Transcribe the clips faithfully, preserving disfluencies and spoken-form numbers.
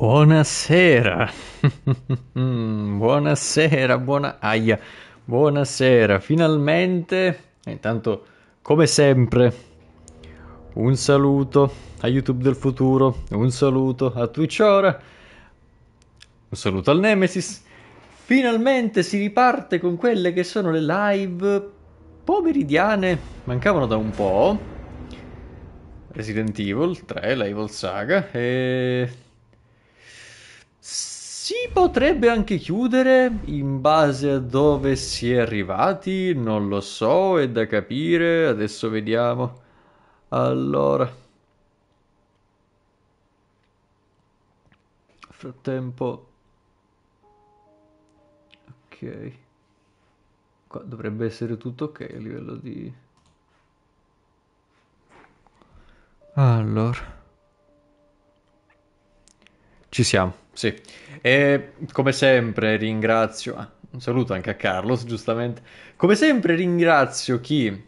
Buonasera. Buonasera, buona... Aia. Buonasera, finalmente. E intanto, come sempre, un saluto a YouTube del futuro, un saluto a Twitch ora, un saluto al Nemesis. Finalmente si riparte con quelle che sono le live pomeridiane. Mancavano da un po'. Resident Evil tre, la Evil Saga, e... si potrebbe anche chiudere in base a dove si è arrivati, non lo so, è da capire, adesso vediamo. Allora, frattempo, ok, qua dovrebbe essere tutto ok a livello di... Allora, ci siamo, sì. E come sempre ringrazio, ah, un saluto anche a Carlos, giustamente. Come sempre ringrazio chi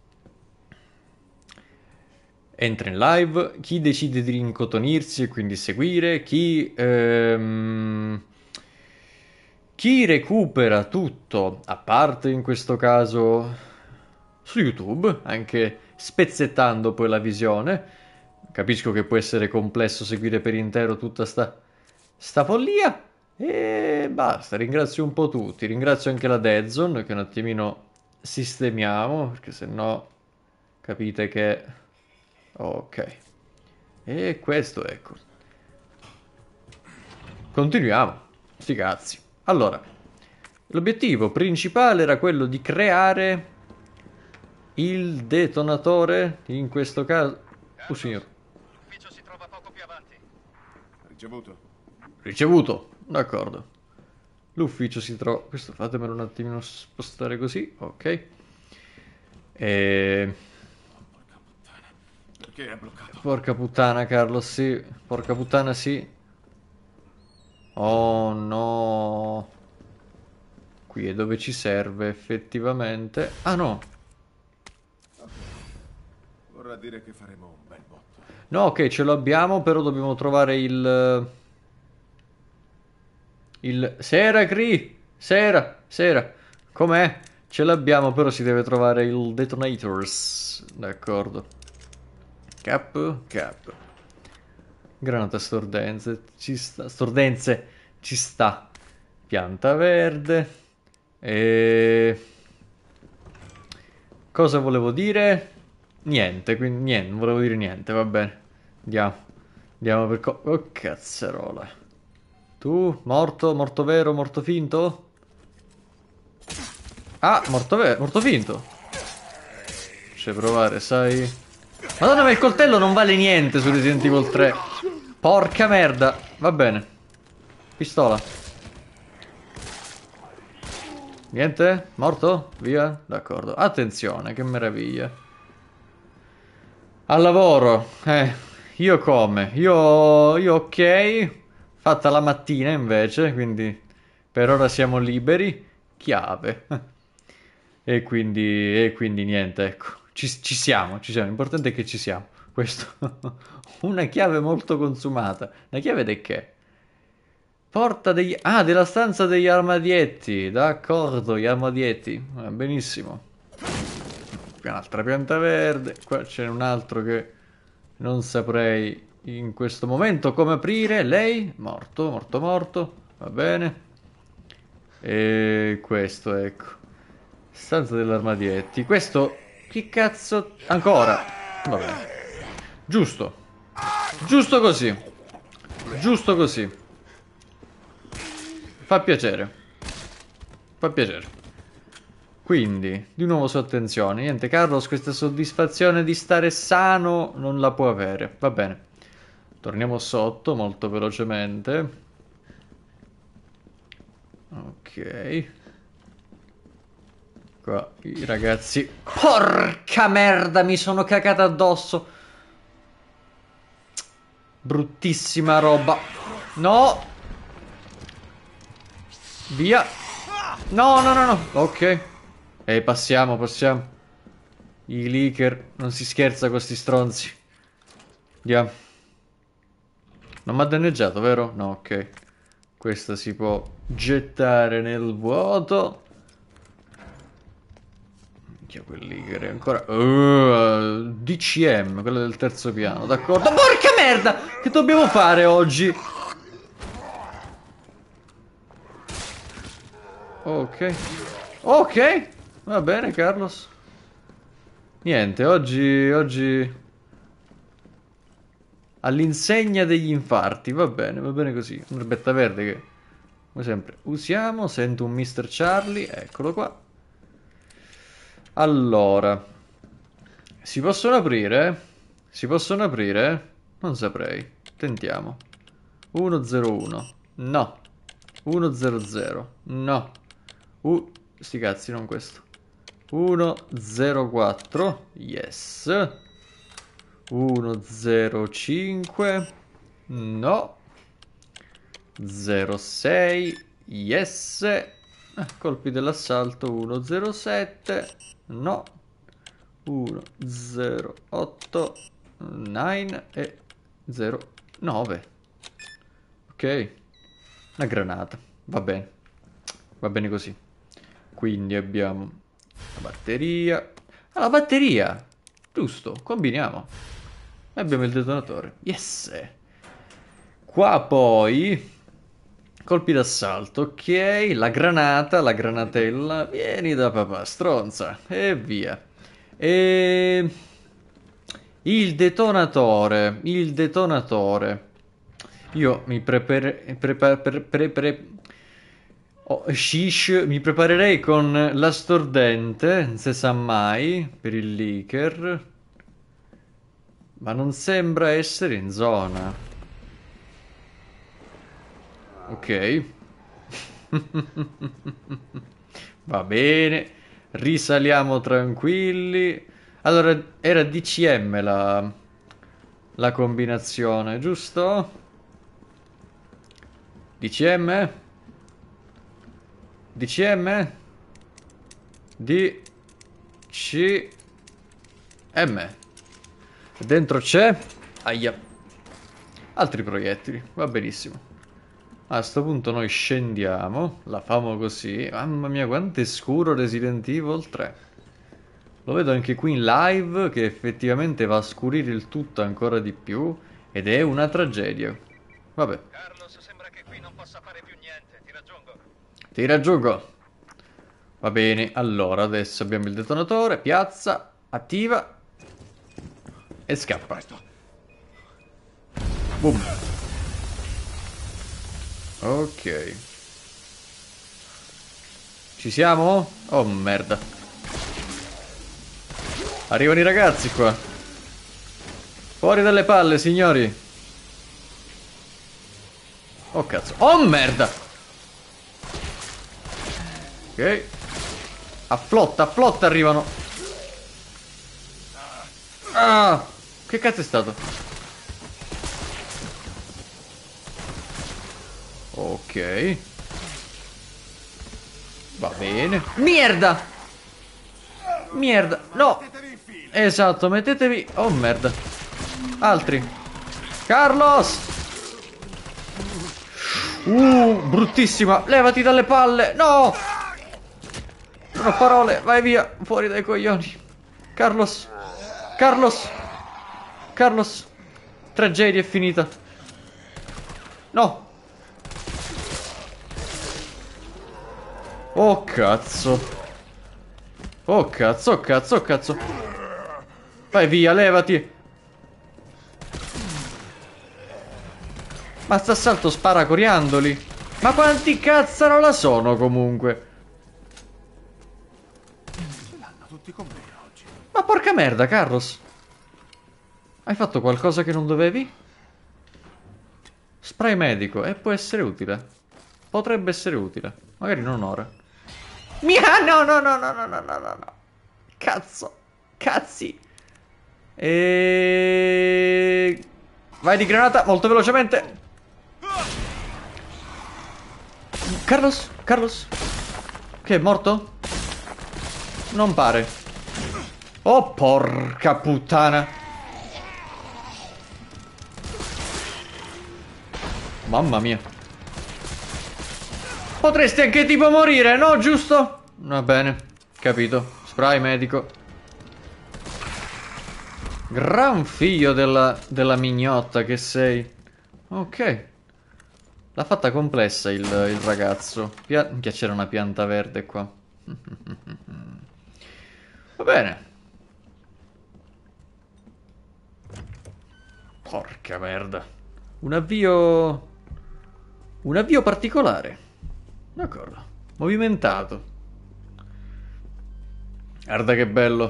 entra in live, chi decide di rincotonirsi e quindi seguire, chi, ehm, chi recupera tutto, a parte in questo caso su YouTube, anche spezzettando poi la visione. Capisco che può essere complesso seguire per intero tutta sta, sta follia. E basta, ringrazio un po' tutti, ringrazio anche la Deadzone che un attimino sistemiamo, perché sennò capite che... Ok. E questo, ecco. Continuiamo. Sti cazzi. Allora, l'obiettivo principale era quello di creare il detonatore, in questo caso... Oh, signor. L'ufficio si trova poco più avanti. Ricevuto. Ricevuto. D'accordo. L'ufficio si trova... Questo fatemelo un attimino spostare così. Ok. E... Perché è bloccato? Porca puttana, Carlos, sì. Porca puttana, sì. Oh no. Qui è dove ci serve effettivamente. Ah no. Vorrà dire che faremo un bel botto. No, ok, ce l'abbiamo, però dobbiamo trovare il... Il... Sera, Cree! Sera, sera. Com'è? Ce l'abbiamo, però si deve trovare il detonators. D'accordo. Cap, cap. Granata stordenze, ci sta. Stordenze, ci sta. Pianta verde. E... Cosa volevo dire? Niente, quindi niente, non volevo dire niente, va bene. Andiamo. Andiamo per co... Oh, cazzarola. Tu, morto, morto vero, morto finto? Ah, morto vero, morto finto. Ci provare, sai? Madonna, ma il coltello non vale niente su Resident Evil tre. Porca merda. Va bene. Pistola. Niente? Morto? Via? D'accordo. Attenzione, che meraviglia. Al lavoro. Eh, io come? Io, io ok. Fatta la mattina invece, quindi per ora siamo liberi. Chiave. E quindi, e quindi niente, ecco. Ci, ci siamo, ci siamo. L'importante è che ci siamo. Questo. Una chiave molto consumata. Una chiave di che? Porta degli... Ah, della stanza degli armadietti. D'accordo, gli armadietti. Ah, benissimo. Un'altra pianta verde. Qua c'è un altro che non saprei in questo momento come aprire. Lei? Morto, morto, morto. Va bene. E questo, ecco. Stanza degli armadietti. Questo... Che cazzo... Ancora. Va bene. Giusto. Giusto così. Giusto così. Fa piacere. Fa piacere. Quindi, di nuovo su attenzione. Niente, Carlos, questa soddisfazione di stare sano non la può avere. Va bene. Torniamo sotto molto velocemente. Ok. Qua i ragazzi... Porca merda, mi sono cagata addosso. Bruttissima roba. No. Via. No, no, no, no. Ok. E passiamo, passiamo. I leaker. Non si scherza con sti stronzi. Andiamo. Non mi ha danneggiato, vero? No, ok. Questa si può gettare nel vuoto. Minchia, quelli che era ancora... Uh, D C M, quello del terzo piano, d'accordo? Porca merda! Che dobbiamo fare oggi? Ok. Ok. Va bene, Carlos. Niente, oggi... Oggi... All'insegna degli infarti, va bene, va bene così. Un'erbetta verde che, come sempre, usiamo. Sento un mister Charlie, eccolo qua. Allora, si possono aprire? Si possono aprire? Non saprei. Tentiamo. uno zero uno. No. uno zero zero. No. Uh, sti cazzi, non questo. uno zero quattro. Yes. uno zero cinque. No. zero sei. Yes. Ah, colpi dell'assalto. uno zero sette. No. uno zero otto. nove e zero nove. Ok. Una granata. Va bene. Va bene così. Quindi abbiamo la batteria. Ah, la batteria. Giusto. Combiniamo. E abbiamo il detonatore. Yes. Qua poi... Colpi d'assalto, ok, la granata, la granatella, vieni da papà, stronza, e via. E... Il detonatore, il detonatore. Io mi prepare... Prepa, pre, pre, pre, oh, shish, mi preparerei con la stordente, non si sa mai, per il leaker. Ma non sembra essere in zona. Ok. Va bene. Risaliamo tranquilli. Allora, era D C M la, la combinazione, giusto? D C M? D C M? D C M. Dentro c'è? Aia. Altri proiettili, va benissimo. A sto punto noi scendiamo, la famo così. Mamma mia, quanto è scuro Resident Evil tre. Lo vedo anche qui in live che effettivamente va a scurire il tutto ancora di più ed è una tragedia. Vabbè. Carlos, sembra che qui non possa fare più niente. Ti raggiungo. Ti raggiungo. Va bene, allora adesso abbiamo il detonatore, piazza, attiva e scappa. Boom. Ok. Ci siamo? Oh merda. Arrivano i ragazzi qua. Fuori dalle palle, signori. Oh cazzo. Oh merda. Ok. A flotta, a flotta arrivano. Ah. Che cazzo è stato? Ok. Va bene. Merda! Merda! No! Esatto, mettetevi... Oh merda. Altri. Carlos! Uh, bruttissima. Levati dalle palle. No! Non ho parole. Vai via. Fuori dai coglioni. Carlos. Carlos. Carlos. Tragedia è finita. No. Oh cazzo. Oh cazzo, oh cazzo, oh cazzo. Vai via, levati. Ma sta assalto spara coriandoli. Ma quanti cazzarola sono comunque? Ce l'hanno tutti con me oggi. Ma porca merda, Carlos. Hai fatto qualcosa che non dovevi? Spray medico, e può essere utile. Potrebbe essere utile. Magari non ora. Mia, no, no, no, no, no, no, no, no, no. Cazzo. Cazzi. E... Vai di granata, molto velocemente. Carlos, Carlos. Che è morto? Non pare. Oh, porca puttana. Mamma mia. Potresti anche tipo morire, no? Giusto? Va bene, capito. Spray medico. Gran figlio della, della mignotta che sei. Ok. L'ha fatta complessa il, il ragazzo. Pia Minchia, c'era una pianta verde qua. Va bene. Porca merda. Un avvio... Un avvio particolare. D'accordo. Movimentato. Guarda che bello.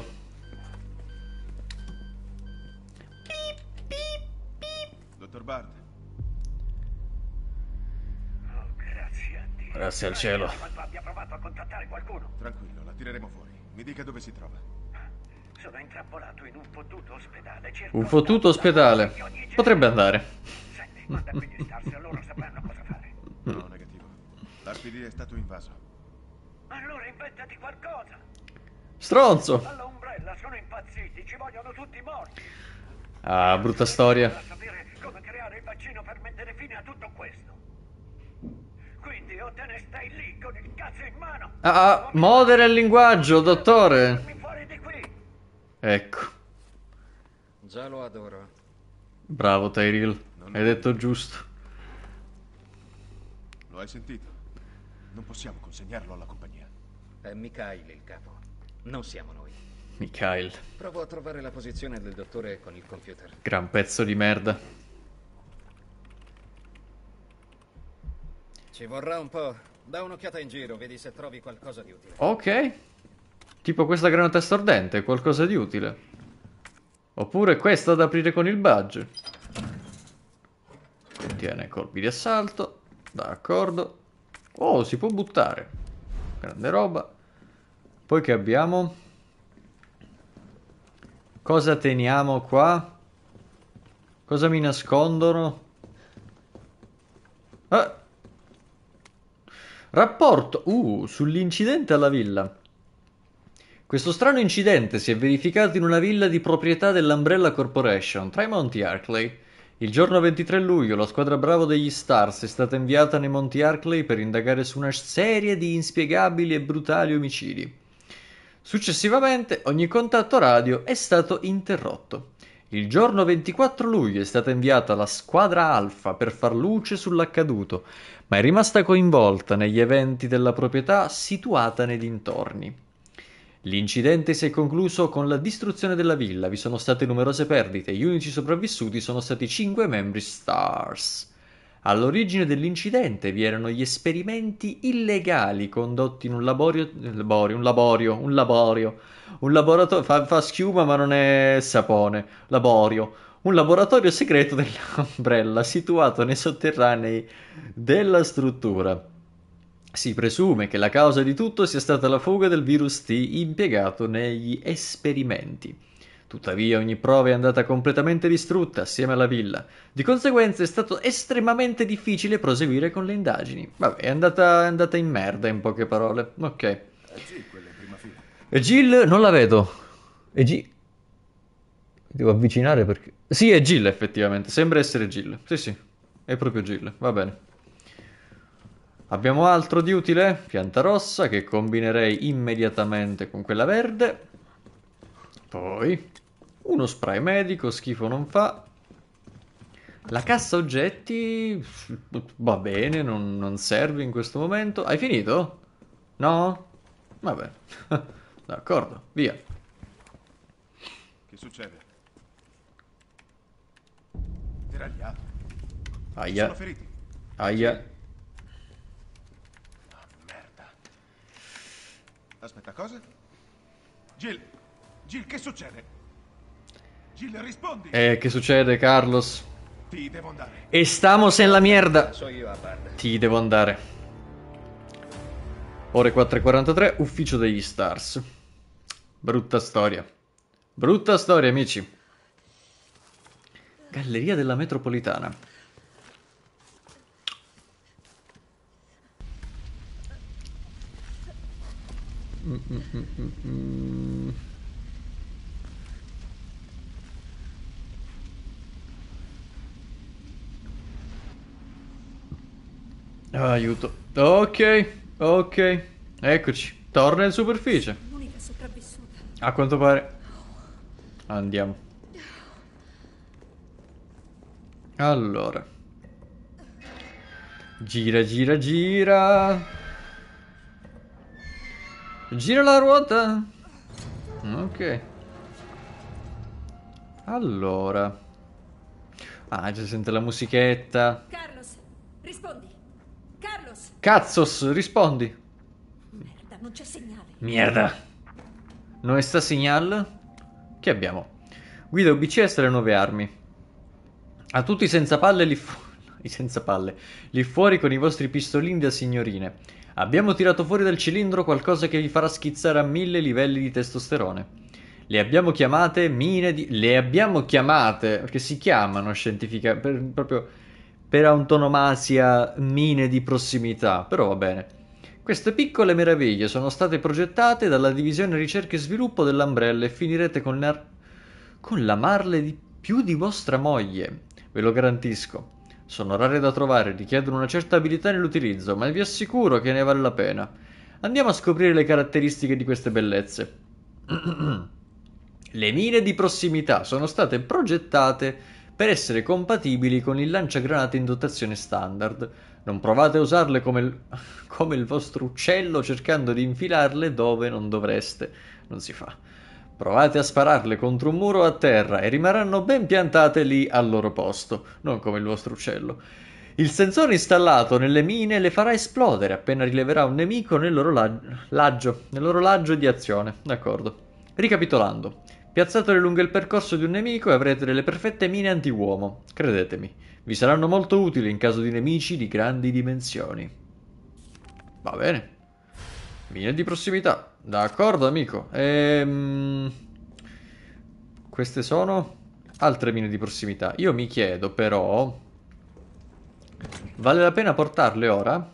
Dottor Bard, Oh, grazie a Dio. Grazie al cielo. Quanto abbia provato a contattare qualcuno. tranquillo, la tireremo fuori. Mi dica dove si trova. Sono intrappolato in un fottuto ospedale. Un fottuto ospedale. Potrebbe andare. Senti, manda qui gli Stars, loro sapranno cosa fare. No, negativo. L'R P D è stato invaso. Allora inventati qualcosa. Stronzo. Alla Umbrella sono impazziti, ci vogliono tutti morti. Ah, brutta storia. Per sapere come creare il vaccino per mettere fine a tutto questo. Quindi o te ne stai lì con il cazzo in mano. Ah, ah, modera il linguaggio, dottore. Mi fuori di qui. Ecco. Già lo adoro. Bravo Tyrell. Hai detto giusto. Lo hai sentito? Non possiamo consegnarlo alla compagnia. È Mikhail il capo. Non siamo noi. Mikhail. Provo a trovare la posizione del dottore con il computer. Gran pezzo di merda. Ci vorrà un po'. Da un'occhiata in giro, vedi se trovi qualcosa di utile. Ok. Tipo questa granata stordente, qualcosa di utile. Oppure questa da aprire con il badge. Contiene colpi di assalto. D'accordo. Oh, si può buttare. Grande roba. Poi che abbiamo? Cosa teniamo qua? Cosa mi nascondono? Ah. Rapporto. Uh, sull'incidente alla villa. Questo strano incidente si è verificato in una villa di proprietà dell'Umbrella Corporation, tra i Monti Arklay. Il giorno ventitré luglio la squadra Bravo degli Stars è stata inviata nei Monti Arklay per indagare su una serie di inspiegabili e brutali omicidi. Successivamente ogni contatto radio è stato interrotto. Il giorno ventiquattro luglio è stata inviata la squadra Alfa per far luce sull'accaduto, ma è rimasta coinvolta negli eventi della proprietà situata nei dintorni. L'incidente si è concluso con la distruzione della villa, vi sono state numerose perdite e gli unici sopravvissuti sono stati cinque membri Stars. All'origine dell'incidente vi erano gli esperimenti illegali condotti in un laborio, laborio, un laborio, un laborio, un laboratorio, fa, fa schiuma ma non è sapone, laborio, un laboratorio segreto dell'Umbrella situato nei sotterranei della struttura. Si presume che la causa di tutto sia stata la fuga del virus T impiegato negli esperimenti. Tuttavia ogni prova è andata completamente distrutta assieme alla villa. Di conseguenza è stato estremamente difficile proseguire con le indagini. Vabbè, è andata, è andata in merda in poche parole. Ok. È G quella in prima fila. E Jill non la vedo. E Jill... Devo avvicinare perché... Sì, è Jill effettivamente. Sembra essere Jill. Sì, sì. È proprio Jill. Va bene. Abbiamo altro di utile? Pianta rossa che combinerei immediatamente con quella verde. Poi uno spray medico, schifo non fa. La cassa oggetti va bene, non, non serve in questo momento. Hai finito? No? Vabbè. D'accordo, via. Che succede? Deragliato. Ci Aia. sono feriti. Aia. Merda. Aspetta, cosa? Jill. Jill, che succede? Jill, rispondi. Eh, che succede, Carlos? Ti devo andare. Estamos en la mierda. So io a Bard. Ti devo andare. Ore quattro e quarantatré, ufficio degli Stars. Brutta storia. Brutta storia, amici. Galleria della Metropolitana. Mm, mm, mm, mm, mm. Ah, aiuto. Ok, ok. Eccoci. Torna in superficie. L'unica sopravvissuta. A quanto pare. Andiamo. Allora. Gira, gira, gira. Gira la ruota. Ok. Allora. Ah, già si sente la musichetta. Carlos, rispondi. Carlos! Cazzos, rispondi. Merda, non c'è segnale. Mierda. Non sta segnal? Che abbiamo? Guida U B C S le nuove armi. A tutti senza palle lì fuori. I senza palle. Lì fuori con i vostri pistolini da signorine. Abbiamo tirato fuori dal cilindro qualcosa che vi farà schizzare a mille livelli di testosterone. Le abbiamo chiamate mine di... Le abbiamo chiamate, perché si chiamano scientifica, per, proprio per antonomasia mine di prossimità, però va bene. Queste piccole meraviglie sono state progettate dalla divisione ricerca e sviluppo dell'Umbrella e finirete con, lar- con l'amarle di più di vostra moglie, ve lo garantisco. Sono rare da trovare, richiedono una certa abilità nell'utilizzo, ma vi assicuro che ne vale la pena. Andiamo a scoprire le caratteristiche di queste bellezze. Le mine di prossimità sono state progettate per essere compatibili con il lanciagranate in dotazione standard. Non provate a usarle come il, come il vostro uccello cercando di infilarle dove non dovreste. Non si fa. Provate a spararle contro un muro a terra e rimarranno ben piantate lì al loro posto, non come il vostro uccello. Il sensore installato nelle mine le farà esplodere appena rileverà un nemico nell'orologio, nell'orologio di azione. D'accordo. Ricapitolando. Piazzatele lungo il percorso di un nemico e avrete delle perfette mine anti-uomo. Credetemi, vi saranno molto utili in caso di nemici di grandi dimensioni. Va bene. Mine di prossimità. D'accordo, amico. Ehm... Queste sono altre mine di prossimità. Io mi chiedo, però... Vale la pena portarle ora?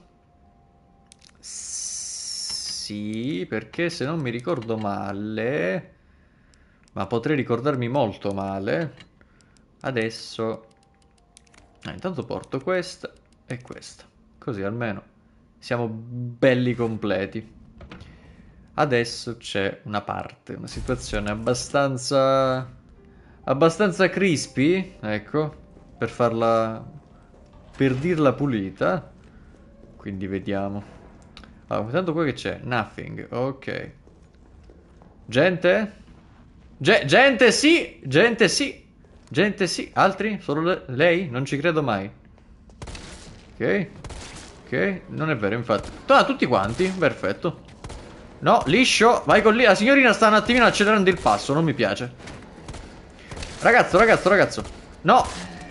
Sì, perché se non mi ricordo male... Ma potrei ricordarmi molto male. Adesso... Ah, intanto porto questa e questa. Così almeno siamo belli completi. Adesso c'è una parte, una situazione abbastanza... Abbastanza crispy, ecco, per farla... Per dirla pulita. Quindi vediamo. Allora, intanto qua che c'è? Nothing, ok. Gente? Ge- gente sì! Gente sì! Gente sì! Altri? Solo le- lei? Non ci credo mai. Ok. Ok, non è vero infatti. Ah, tutti quanti? Perfetto. No, liscio. Vai con lì. La signorina sta un attimino accelerando il passo, non mi piace. Ragazzo, ragazzo, ragazzo. No.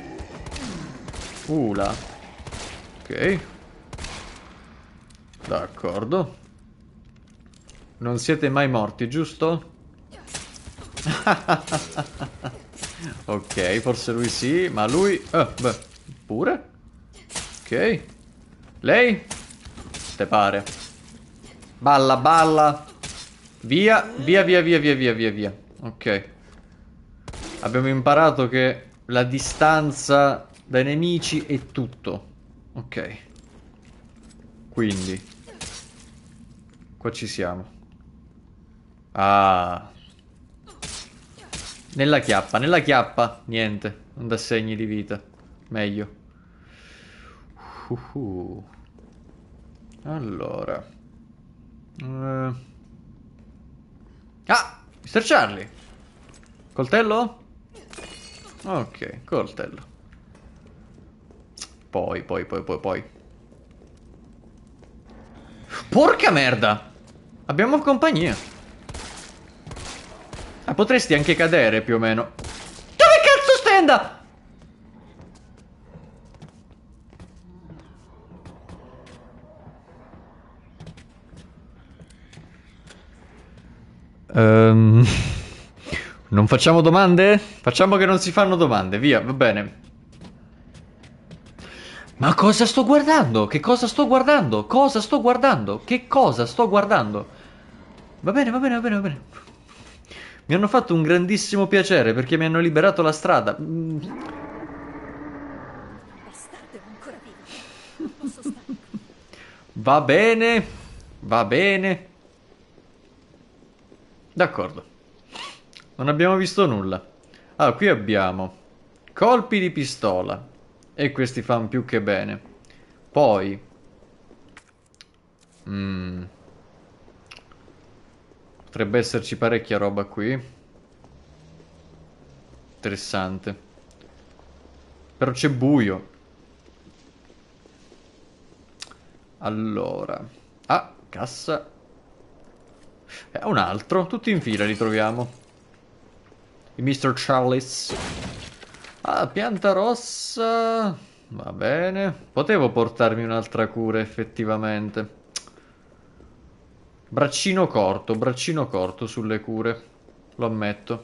Ula. Ok. D'accordo. Non siete mai morti, giusto? Ok, forse lui sì, ma lui... Eh, beh, pure? Ok. Lei? Te pare. Balla, balla. Via, via, via, via, via, via, via, via. Ok. Abbiamo imparato che la distanza dai nemici è tutto. Ok. Quindi. Qua ci siamo. Ah... Nella chiappa, nella chiappa. Niente, non dà segni di vita. Meglio. Uh -huh. Allora. Uh. Ah! mister Charlie! Coltello? Ok, coltello. Poi, poi, poi, poi, poi. Porca merda! Abbiamo compagnia. Ah, potresti anche cadere più o meno. Dove cazzo stai andando? Um, non facciamo domande? Facciamo che non si fanno domande, via, va bene. Ma cosa sto guardando? Che cosa sto guardando? Cosa sto guardando? Che cosa sto guardando? Va bene, va bene, va bene, va bene. Mi hanno fatto un grandissimo piacere perché mi hanno liberato la strada. Bastardo è ancora vivo. Non posso stare. Va bene. Va bene. D'accordo. Non abbiamo visto nulla. Ah, qui abbiamo colpi di pistola. E questi fanno più che bene. Poi... Mm. Potrebbe esserci parecchia roba qui. Interessante. Però c'è buio. Allora. Ah, cassa. E un altro. Tutti in fila li troviamo. Il mister Charles. Ah, pianta rossa. Va bene. Potevo portarmi un'altra cura, effettivamente. Braccino corto, braccino corto sulle cure. Lo ammetto.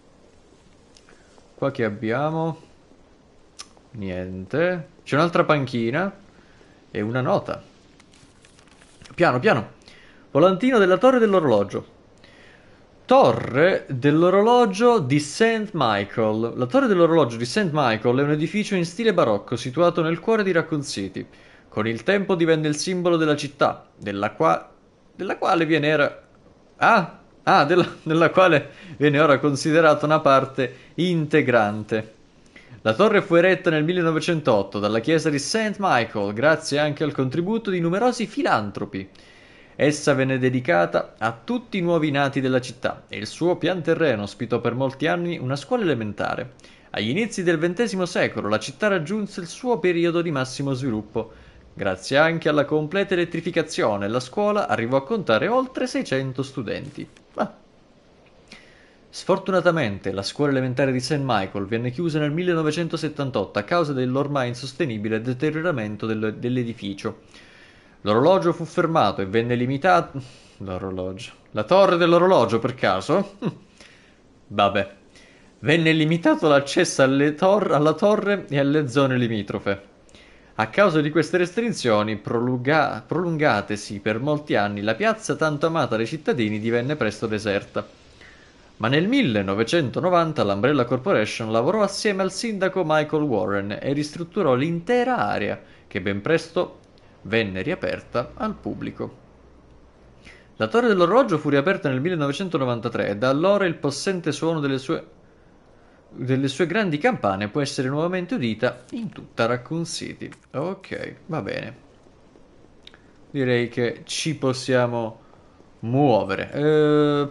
Qua che abbiamo? Niente. C'è un'altra panchina. E una nota. Piano, piano. Volantino della torre dell'orologio. Torre dell'orologio di Saint Michael. La torre dell'orologio di Saint Michael è un edificio in stile barocco situato nel cuore di Raccoon City. Con il tempo divenne il simbolo della città, della, qua... della quale viene era... Ah, ah della... della quale viene ora considerata una parte integrante. La torre fu eretta nel millenovecentotto dalla chiesa di Saint Michael, grazie anche al contributo di numerosi filantropi. Essa venne dedicata a tutti i nuovi nati della città e il suo pian terreno ospitò per molti anni una scuola elementare. Agli inizi del ventesimo secolo la città raggiunse il suo periodo di massimo sviluppo. Grazie anche alla completa elettrificazione, la scuola arrivò a contare oltre seicento studenti. Ah. Sfortunatamente la scuola elementare di Saint Michael venne chiusa nel millenovecentosettantotto a causa dell'ormai insostenibile deterioramento del- dell'edificio. L'orologio fu fermato e venne limitato... L'orologio... La torre dell'orologio, per caso? Vabbè. Venne limitato l'accesso alle tor- alla torre e alle zone limitrofe. A causa di queste restrizioni, prolunga- prolungatesi per molti anni, la piazza tanto amata dai cittadini divenne presto deserta. Ma nel millenovecentonovanta l'Umbrella Corporation lavorò assieme al sindaco Michael Warren e ristrutturò l'intera area, che ben presto venne riaperta al pubblico. La torre dell'orologio fu riaperta nel millenovecentonovantatré e da allora il possente suono delle sue, delle sue grandi campane può essere nuovamente udita in tutta Raccoon City. Ok, va bene. Direi che ci possiamo muovere. Eh...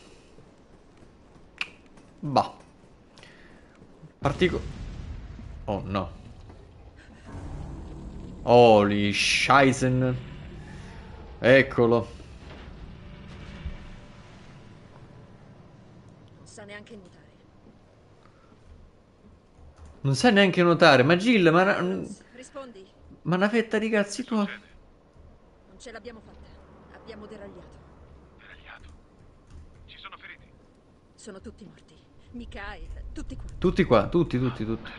Bah. Partico... Oh no. Holy Scheißen. Eccolo. Non sa neanche nuotare. Non sai neanche nuotare, ma Jill, ma... Carlos, rispondi. Ma una fetta di cazzi tua... Non ce l'abbiamo fatta. Abbiamo deragliato. Deragliato. Ci sono feriti. Sono tutti morti. Mikhail, tutti qua. Tutti qua, tutti, tutti, tutti.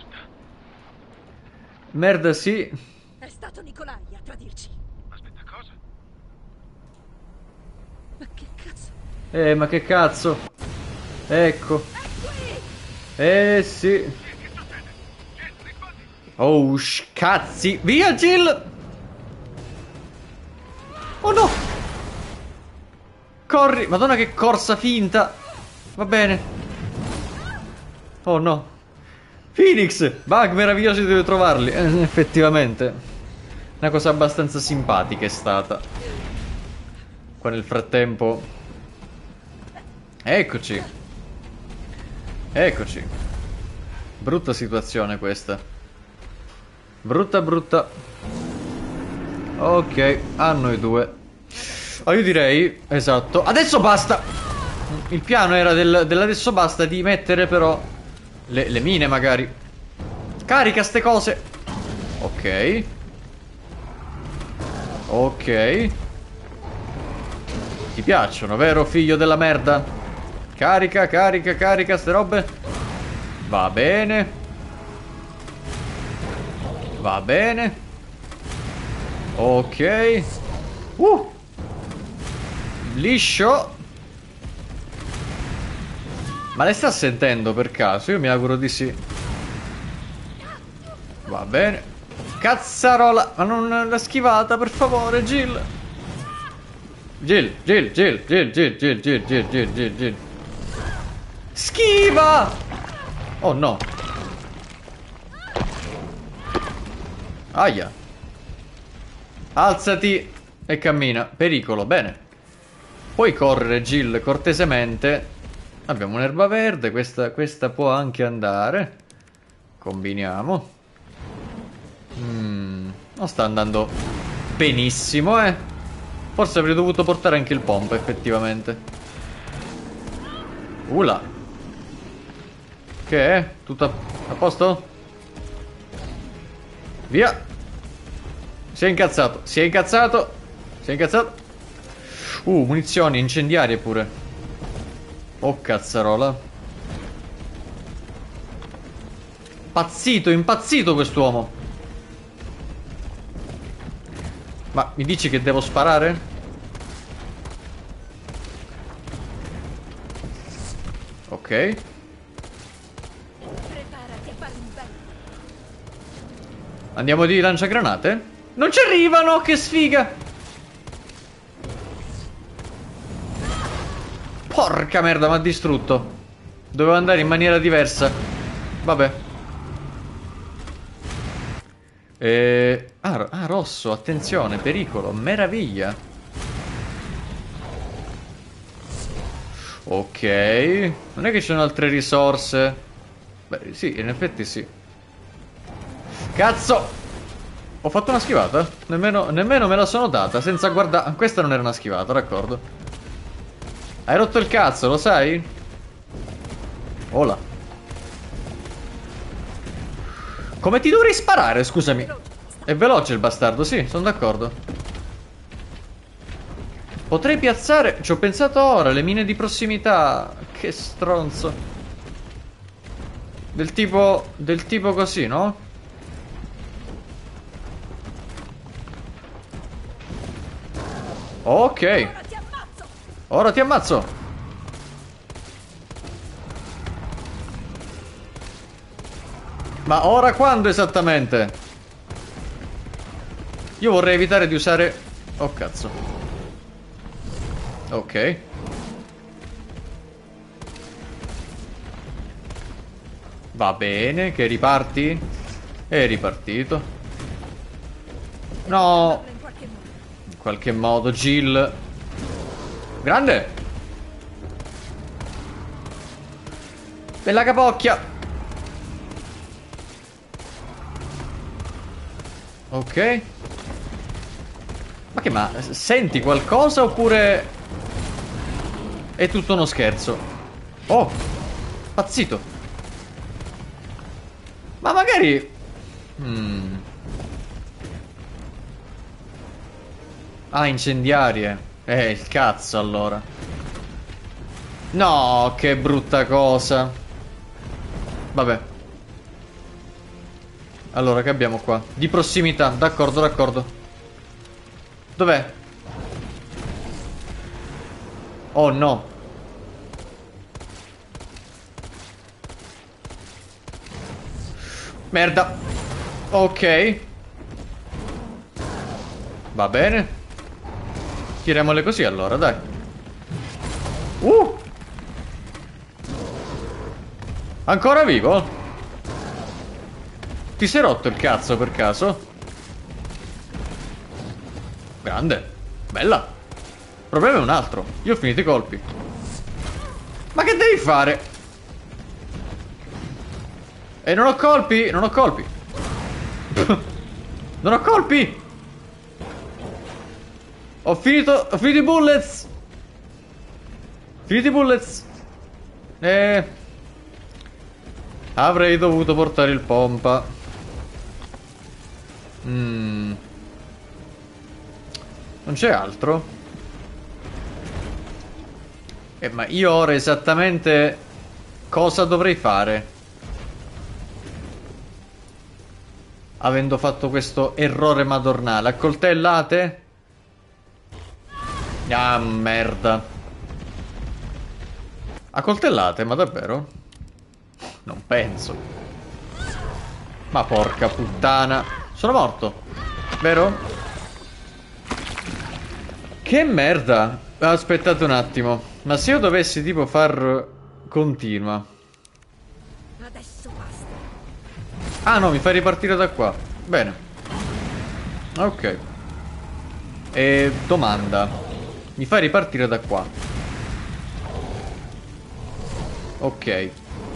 Merda, sì. È stato Nikolai a tradirci. Aspetta, cosa? Ma che cazzo? Eh, ma che cazzo? Ecco. Eh, sì. Oh, scazzi. Via, Jill! Oh no! Corri! Madonna che corsa finta! Va bene. Oh no. Phoenix! Bug meravigliosi, dove trovarli. Eh, effettivamente. Una cosa abbastanza simpatica è stata. Qua nel frattempo... Eccoci. Eccoci. Brutta situazione questa. Brutta brutta. Ok, a noi due. Oh, io direi, esatto. Adesso basta. Il piano era del, dell'adesso basta di mettere però le, le mine magari. Carica ste cose. Ok. Ok. Ti piacciono, vero figlio della merda? Carica, carica, carica ste robe. Va bene. Va bene. Ok. Uh. Liscio. Ma le sta sentendo per caso? Io mi auguro di sì. Va bene. Cazzarola! Ma non l'ha schivata, per favore, Jill! Jill, Jill, Jill, Jill, Jill, Jill, Jill, Jill, Jill, Jill, Jill. Schiva! Oh no! Aia! Alzati e cammina. Pericolo, bene. Puoi correre, Jill, cortesemente. Abbiamo un'erba verde, questa, questa può anche andare. Combiniamo. Mm, non sta andando benissimo, eh. Forse avrei dovuto portare anche il pompa, effettivamente. Ula. Che è? Tutto a, a posto? Via. Si è incazzato. Si è incazzato. Si è incazzato. Uh, munizioni incendiarie pure. Oh, cazzarola. Pazzito, impazzito quest'uomo. Ma mi dici che devo sparare? Ok. Preparati a fare un bel... Andiamo di lanciagranate? Non ci arrivano, che sfiga! Porca merda, mi ha distrutto. Dovevo andare in maniera diversa. Vabbè. E... Ah, ah, rosso, attenzione, pericolo, meraviglia. Ok. Non è che ci sono altre risorse. Beh, sì, in effetti sì. Cazzo! Ho fatto una schivata? Nemmeno, nemmeno me la sono data, senza guardare... Questa non era una schivata, d'accordo. Hai rotto il cazzo, lo sai? Ola. Come ti dovrei sparare, scusami? È veloce il bastardo, sì, sono d'accordo. Potrei piazzare... Ci ho pensato ora, le mine di prossimità. Che stronzo. Del tipo... Del tipo così, no? Ok. Ora ti ammazzo! Ora ti ammazzo. Ma ora quando esattamente? Io vorrei evitare di usare... Oh cazzo. Ok. Va bene, che riparti? È ripartito. No. In qualche modo. In qualche modo, Jill. Grande. Bella capocchia. Ok. Ma che ma... Senti qualcosa oppure... È tutto uno scherzo? Oh. Pazzito. Ma magari... Hmm. Ah, incendiarie. Eh, il cazzo allora. No, che brutta cosa. Vabbè. Allora, che abbiamo qua? Di prossimità, d'accordo, d'accordo. Dov'è? Oh no. Merda. Ok. Va bene. Tiriamole così allora, dai. Uh! Ancora vivo? Ti sei rotto il cazzo per caso? Grande. Bella. Il problema è un altro. Io ho finito i colpi. Ma che devi fare? E non ho colpi, non ho colpi. Non ho colpi. Ho finito, ho finito i bullets. Finito i bullets. Eh. Avrei dovuto portare il pompa. Mm. Non c'è altro? Eh, ma io ora esattamente cosa dovrei fare? Avendo fatto questo errore madornale. Accoltellate? Ah, merda. Accoltellate, ma davvero? Non penso. Ma porca puttana. Sono morto. Vero? Che merda. Aspettate un attimo. Ma se io dovessi tipo far... Continua. Adesso basta. Ah no, mi fai ripartire da qua. Bene. Ok. E domanda. Mi fai ripartire da qua. Ok.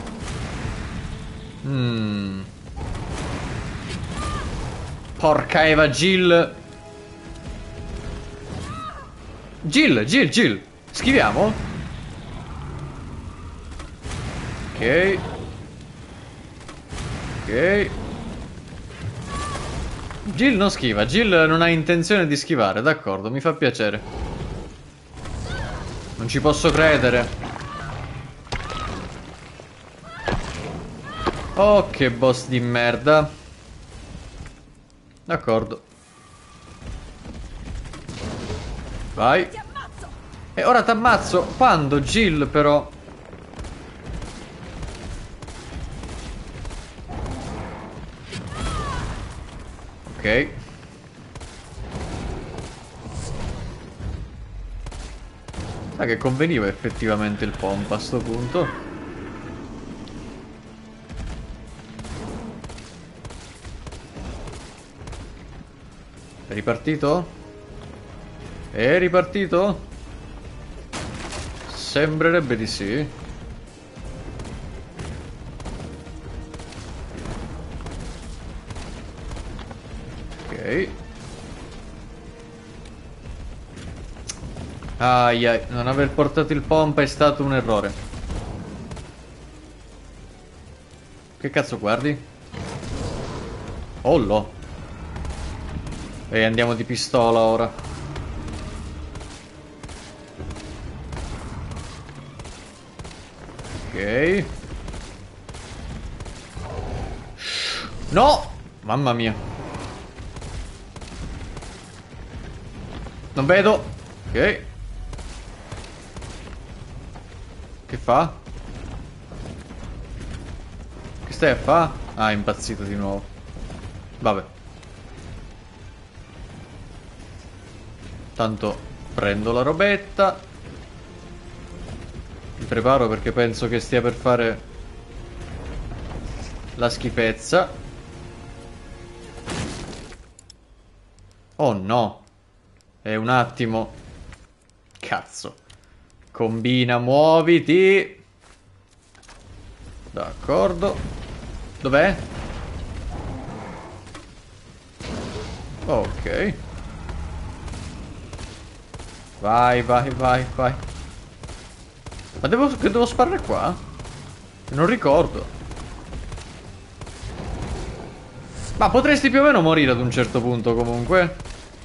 Mm. Porca Eva, Jill. Jill, Jill, Jill. Schiviamo? Ok. Ok. Jill non schiva. Jill non ha intenzione di schivare. D'accordo, mi fa piacere. Non ci posso credere. Oh, che boss di merda. D'accordo. Vai. E ora t'ammazzo. Quando, Jill, però? Ok. Sa che conveniva effettivamente il pompa a sto punto. È ripartito? È ripartito? Sembrerebbe di sì. Ok. Ai ai, non aver portato il pompa è stato un errore. Che cazzo guardi? Ollo. E andiamo di pistola ora. Ok. No! Mamma mia. Non vedo. Ok. Che fa? Che stai a fa? Ah, è impazzito di nuovo. Vabbè. Tanto prendo la robetta. Mi preparo perché penso che stia per fare la schifezza. Oh no. È un attimo. Cazzo. Combina, muoviti. D'accordo. Dov'è? Ok. Vai, vai, vai, vai. Ma devo, che devo sparare qua? Non ricordo. Ma potresti più o meno morire ad un certo punto comunque.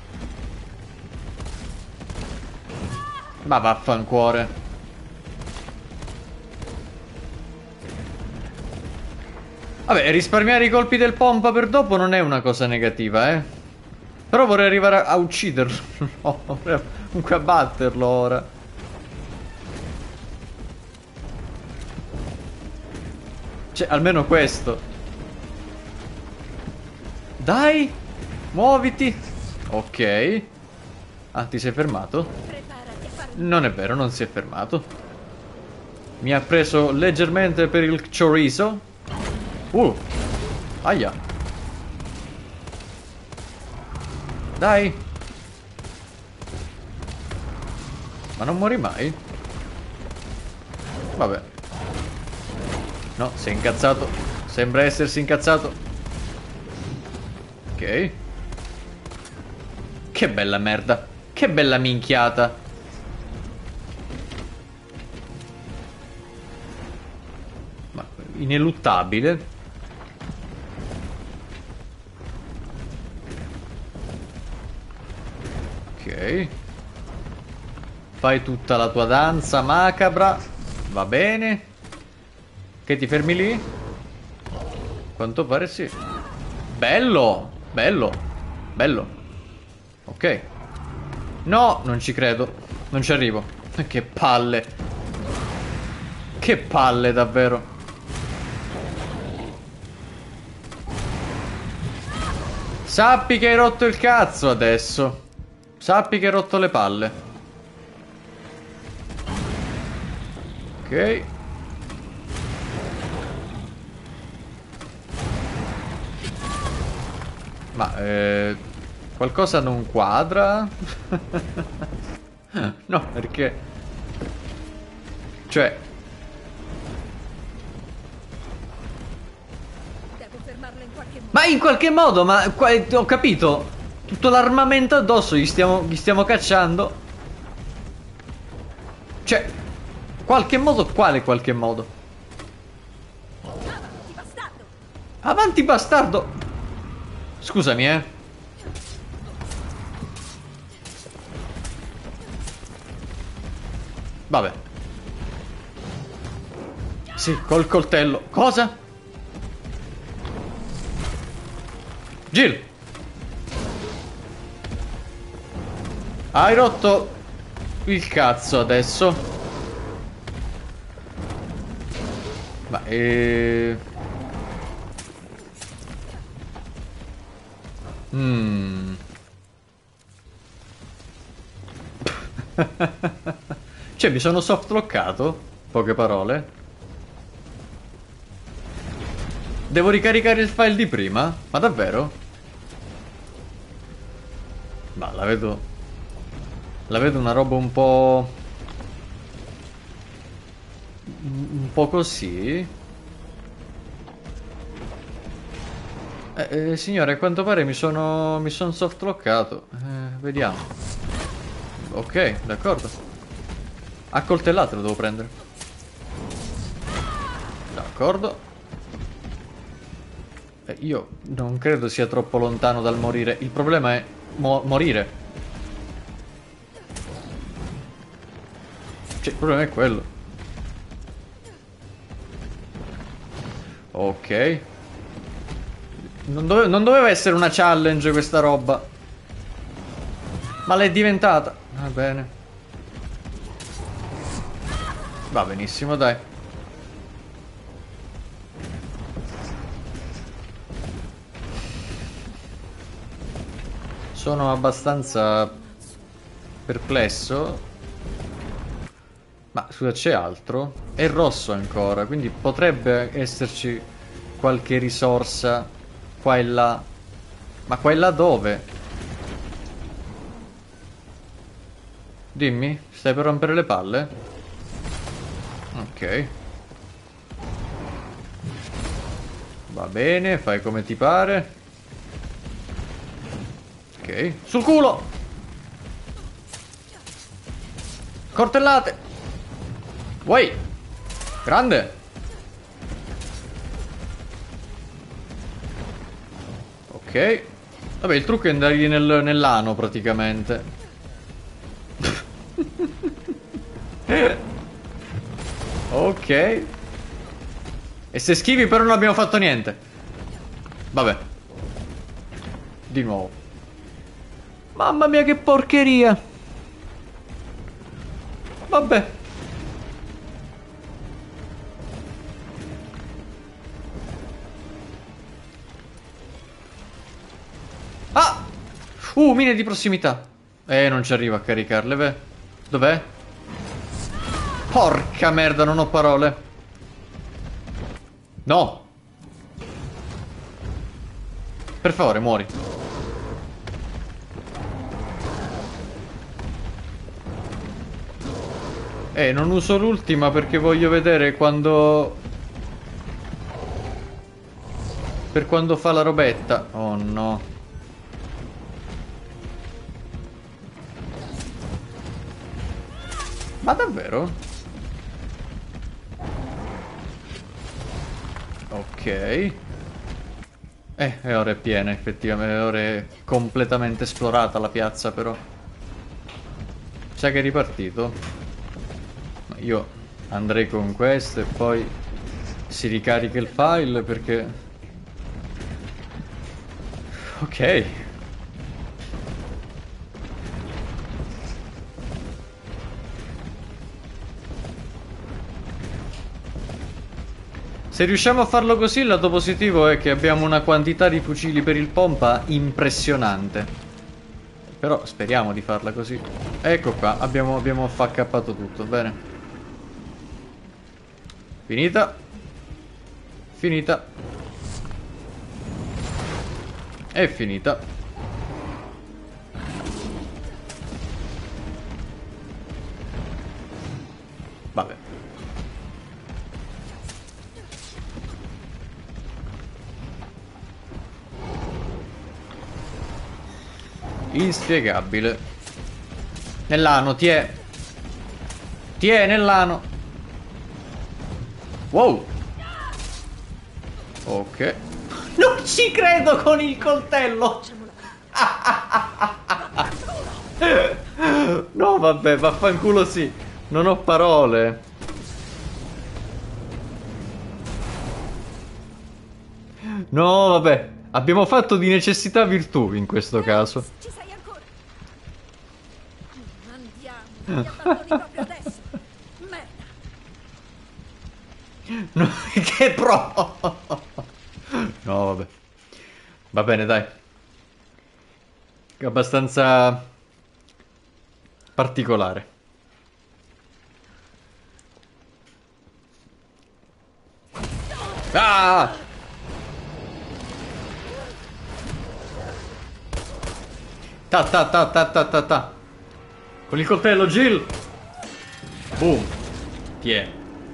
Ma vaffancuore. Vabbè, risparmiare i colpi del pompa per dopo non è una cosa negativa, eh. Però vorrei arrivare a, a ucciderlo. No, vorrei comunque a batterlo ora. Cioè, almeno questo. Dai, muoviti. Ok. Ah, ti sei fermato? Non è vero, non si è fermato. Mi ha preso leggermente per il chorizo. Uh. Aia. Dai. Ma non muori mai? Vabbè. No, si è incazzato. Sembra essersi incazzato. Ok. Che bella merda. Che bella minchiata. Ma ineluttabile. Ok. Fai tutta la tua danza macabra. Va bene. Che ti fermi lì? Quanto pare sì. Bello. Bello. Bello. Ok. No, non ci credo. Non ci arrivo. Che palle. Che palle davvero. Sappi che hai rotto il cazzo adesso. Sappi che hai rotto le palle. Ok. Ma eh, qualcosa non quadra? No, perché... Cioè... Devo fermarlo in qualche modo. Ma in qualche modo, ma qua- ho capito. Tutto l'armamento addosso gli stiamo, gli stiamo cacciando. Cioè, qualche modo, quale qualche modo? Avanti, bastardo! Avanti bastardo! Scusami, eh. Vabbè. Sì, col coltello. Cosa? Jill! Hai rotto il cazzo adesso. Ma eh... Mm. Cioè, mi sono softlockato. Poche parole. Devo ricaricare il file di prima? Ma davvero? Ma la vedo... La vedo una roba un po'... Un po' così. Eh, eh, signore, a quanto pare mi sono... Mi sono softlockato. Eh, vediamo. Ok, d'accordo. A coltellate lo devo prendere. D'accordo. Eh, io non credo sia troppo lontano dal morire. Il problema è mo- morire. Cioè, il problema è quello. Ok. Non, dove- non doveva essere una challenge questa roba. Ma l'è diventata. Va bene. Va benissimo, dai. Sono abbastanza perplesso. Ma scusa, c'è altro? È rosso ancora, quindi potrebbe esserci qualche risorsa qua e là. Ma qua e là dove? Dimmi, stai per rompere le palle? Ok. Va bene, fai come ti pare. Ok, sul culo! Cortellate! Uai! Grande! Ok. Vabbè, il trucco è andargli nel, nell'ano praticamente. Ok. E se schivi però non abbiamo fatto niente. Vabbè. Di nuovo. Mamma mia che porcheria. Vabbè. Ah! Uh, mine di prossimità. Eh, non ci arrivo a caricarle, beh. Dov'è? Porca merda, non ho parole. No. Per favore, muori. Eh, non uso l'ultima perché voglio vedere quando... Per quando fa la robetta. Oh no. Ma davvero? Ok. Eh, e ora è piena, effettivamente. Ora è completamente esplorata la piazza, però. Sa che è ripartito? Ma io andrei con questo e poi si ricarica il file perché... Ok. Se riusciamo a farlo così, il lato positivo è che abbiamo una quantità di fucili per il pompa impressionante. Però speriamo di farla così. Ecco qua, abbiamo, abbiamo faccappato tutto, bene. Finita. Finita. È finita. Vabbè. Inspiegabile. Nell'ano, ti è. Ti è nell'ano. Wow. Ok. Non ci credo con il coltello. No, vabbè, vaffanculo sì. Non ho parole. No, vabbè. Abbiamo fatto di necessità virtù in questo caso. Ci sei ancora? Andiamo, mi abbandoni proprio adesso. Merda. No, che pro. No, vabbè. Va bene, dai. Abbastanza particolare. Ah! Ta ta ta ta ta ta ta. Con il coltello, Jill. Boom. Ti è.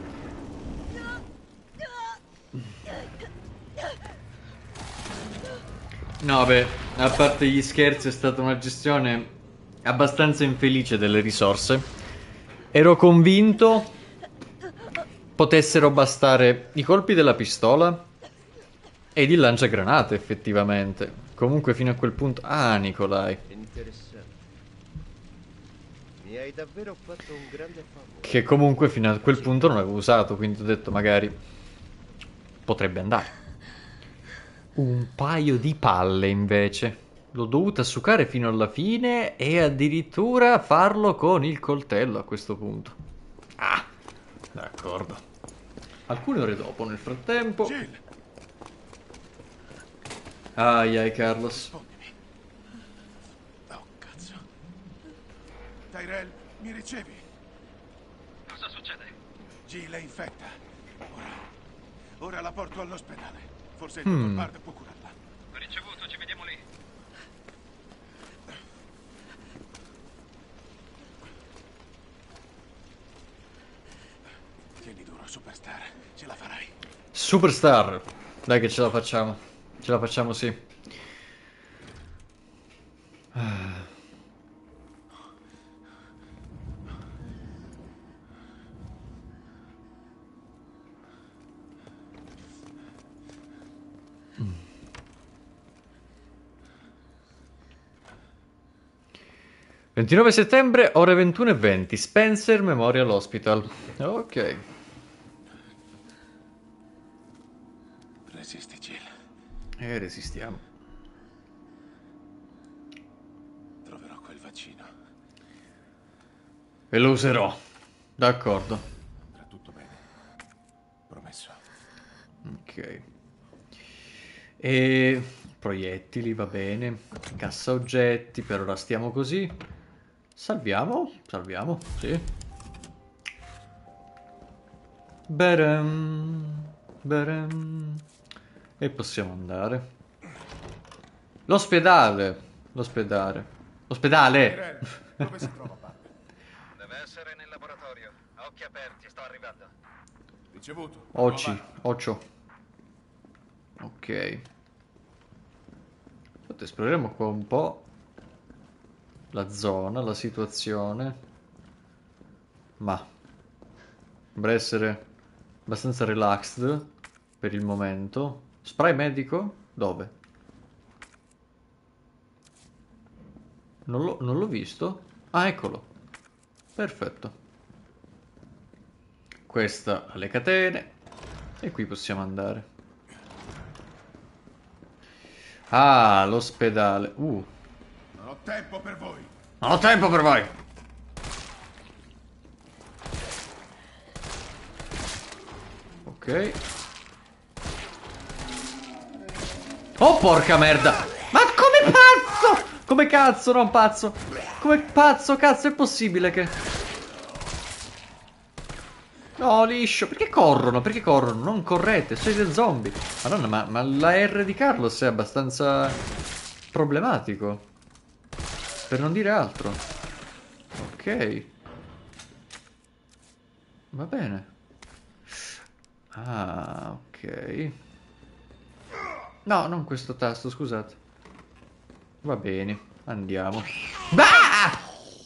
No, beh, a parte gli scherzi, è stata una gestione abbastanza infelice delle risorse. Ero convinto potessero bastare i colpi della pistola ed il lanciagranate, effettivamente. Comunque, fino a quel punto... Ah, Nikolai. Interessante. Mi hai davvero fatto un grande favore. Che comunque fino a quel punto non avevo usato, quindi ho detto magari potrebbe andare. Un paio di palle invece. L'ho dovuta succare fino alla fine e addirittura farlo con il coltello a questo punto. Ah, d'accordo. Alcune ore dopo, nel frattempo... Jill, Ai ai, Carlos. rispondimi. Oh, cazzo. Tyrell, mi ricevi? Cosa succede? Jill è infetta. Ora, ora la porto all'ospedale. Forse il Hmm. dottor Bard può curarla. Ricevuto, ci vediamo lì. Tieni duro, Superstar. Ce la farai. Superstar. Dai che ce la facciamo. Ce la facciamo, sì. Ah. ventinove settembre, ore ventuno e venti, Spencer Memorial Hospital. Ok. Resisti, Jill. E resistiamo. Troverò quel vaccino. E lo userò. D'accordo. Andrà tutto bene. Promesso. Ok. E proiettili, va bene. Cassa oggetti, per ora stiamo così. Salviamo? Salviamo, sì. Berem. Berem. E possiamo andare. L'ospedale. L'ospedale. L'ospedale. Tyrell, dove si trova Bard? Deve essere nel laboratorio. Occhi aperti, sto arrivando. Ricevuto. Occi. Andiamo avanti. Occhio. Ok. Aspetta, esploreremo qua un po' la zona, la situazione. Ma sembra essere abbastanza relaxed per il momento. Spray medico? Dove? Non l'ho non l'ho visto. Ah, eccolo. Perfetto. Questa alle catene. E qui possiamo andare. Ah, l'ospedale. Uh, Non ho tempo per voi. non ho tempo per voi. Ok. Oh, porca merda! Ma come pazzo? Come cazzo, non pazzo? Come pazzo, cazzo, è possibile che... No, liscio. Perché corrono? Perché corrono? Non correte, siete zombie. Madonna, ma, ma la R di Carlos è abbastanza problematico. Per non dire altro. Ok. Va bene. Ah, ok. No, non questo tasto, scusate. Va bene, andiamo. Bah!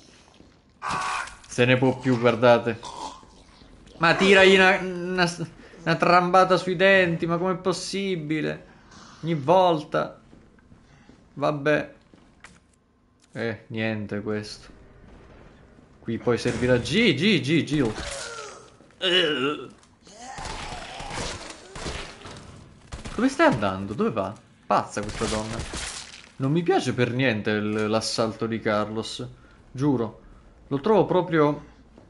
Se ne può più, guardate. Ma tiragli una, una, una trambata sui denti, ma com'è possibile? Ogni volta. Vabbè. Eh, niente questo. Qui poi servirà G, G, G, G. Dove stai andando? Dove va? Pazza questa donna. Non mi piace per niente l'assalto di Carlos. Giuro. Lo trovo proprio...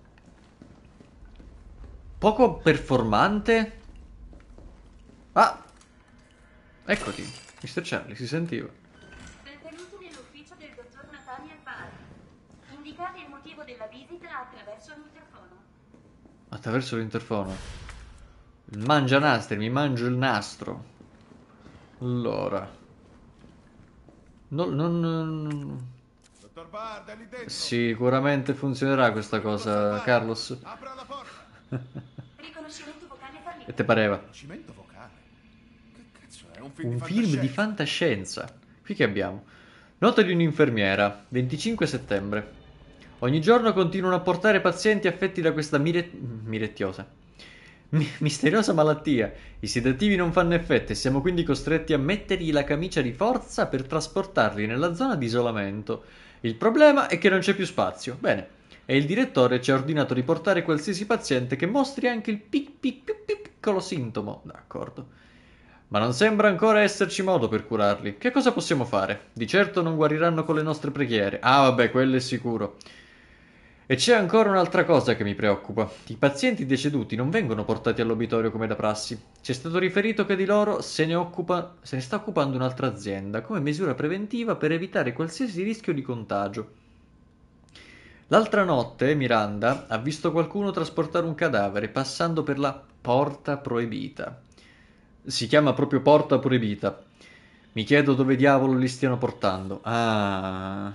poco performante. Ah! Eccoti. mister Charlie, si sentiva. Benvenuti nell'ufficio del dottor Nathaniel Barr. Indicate il motivo della visita attraverso l'interfono. Attraverso l'interfono. Mangia nastri, mi mangio il nastro. Allora. Non... non, non... Dottor Bard, è lì dentro. Sicuramente funzionerà questa cosa, Carlos. Apra la porta. Riconoscimento vocale fallito. E te pareva? Riconoscimento vocale. Che cazzo è? Un film Un di film di fantascienza. fantascienza. Qui che abbiamo? Nota di un'infermiera, venticinque settembre. Ogni giorno continuano a portare pazienti affetti da questa mire... mirettiosa. Mi- misteriosa malattia. I sedativi non fanno effetto e siamo quindi costretti a mettergli la camicia di forza per trasportarli nella zona di isolamento. Il problema è che non c'è più spazio. Bene. E il direttore ci ha ordinato di portare qualsiasi paziente che mostri anche il pic pic pic pic piccolo sintomo. D'accordo. Ma non sembra ancora esserci modo per curarli. Che cosa possiamo fare? Di certo non guariranno con le nostre preghiere. Ah, vabbè, quello è sicuro. E c'è ancora un'altra cosa che mi preoccupa. I pazienti deceduti non vengono portati all'obitorio come da prassi. Ci è stato riferito che di loro se ne occupa, se ne sta occupando un'altra azienda, come misura preventiva per evitare qualsiasi rischio di contagio. L'altra notte Miranda ha visto qualcuno trasportare un cadavere passando per la porta proibita. Si chiama proprio porta proibita. Mi chiedo dove diavolo li stiano portando. Ah.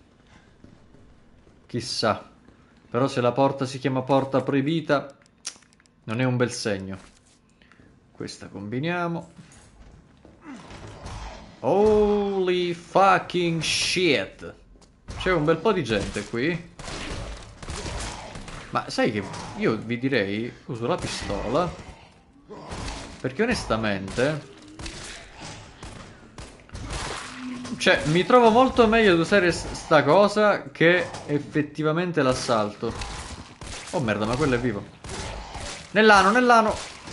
Chissà. Però se la porta si chiama porta proibita, non è un bel segno. Questa combiniamo. Holy fucking shit. C'è un bel po' di gente qui. Ma sai che io vi direi, uso la pistola, perché onestamente... cioè, mi trovo molto meglio ad usare sta cosa che effettivamente l'assalto. Oh merda, ma quello è vivo. Nell'ano, nell'ano.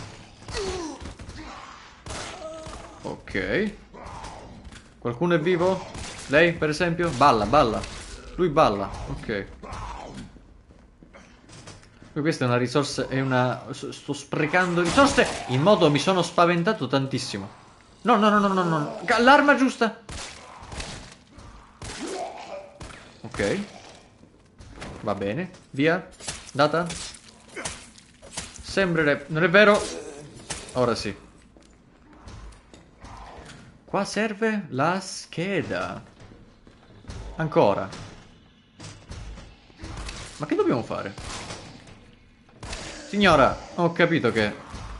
Ok. Qualcuno è vivo? Lei, per esempio? Balla, balla. Lui balla, ok. Questa è una risorsa, è una... sto sprecando risorse in modo mi sono spaventato tantissimo. No, no, no, no, no, no. L'arma giusta. Ok. Va bene. Via. Data. Sembrerebbe... non è vero? Ora sì. Qua serve la scheda. Ancora. Ma che dobbiamo fare? Signora, ho capito che...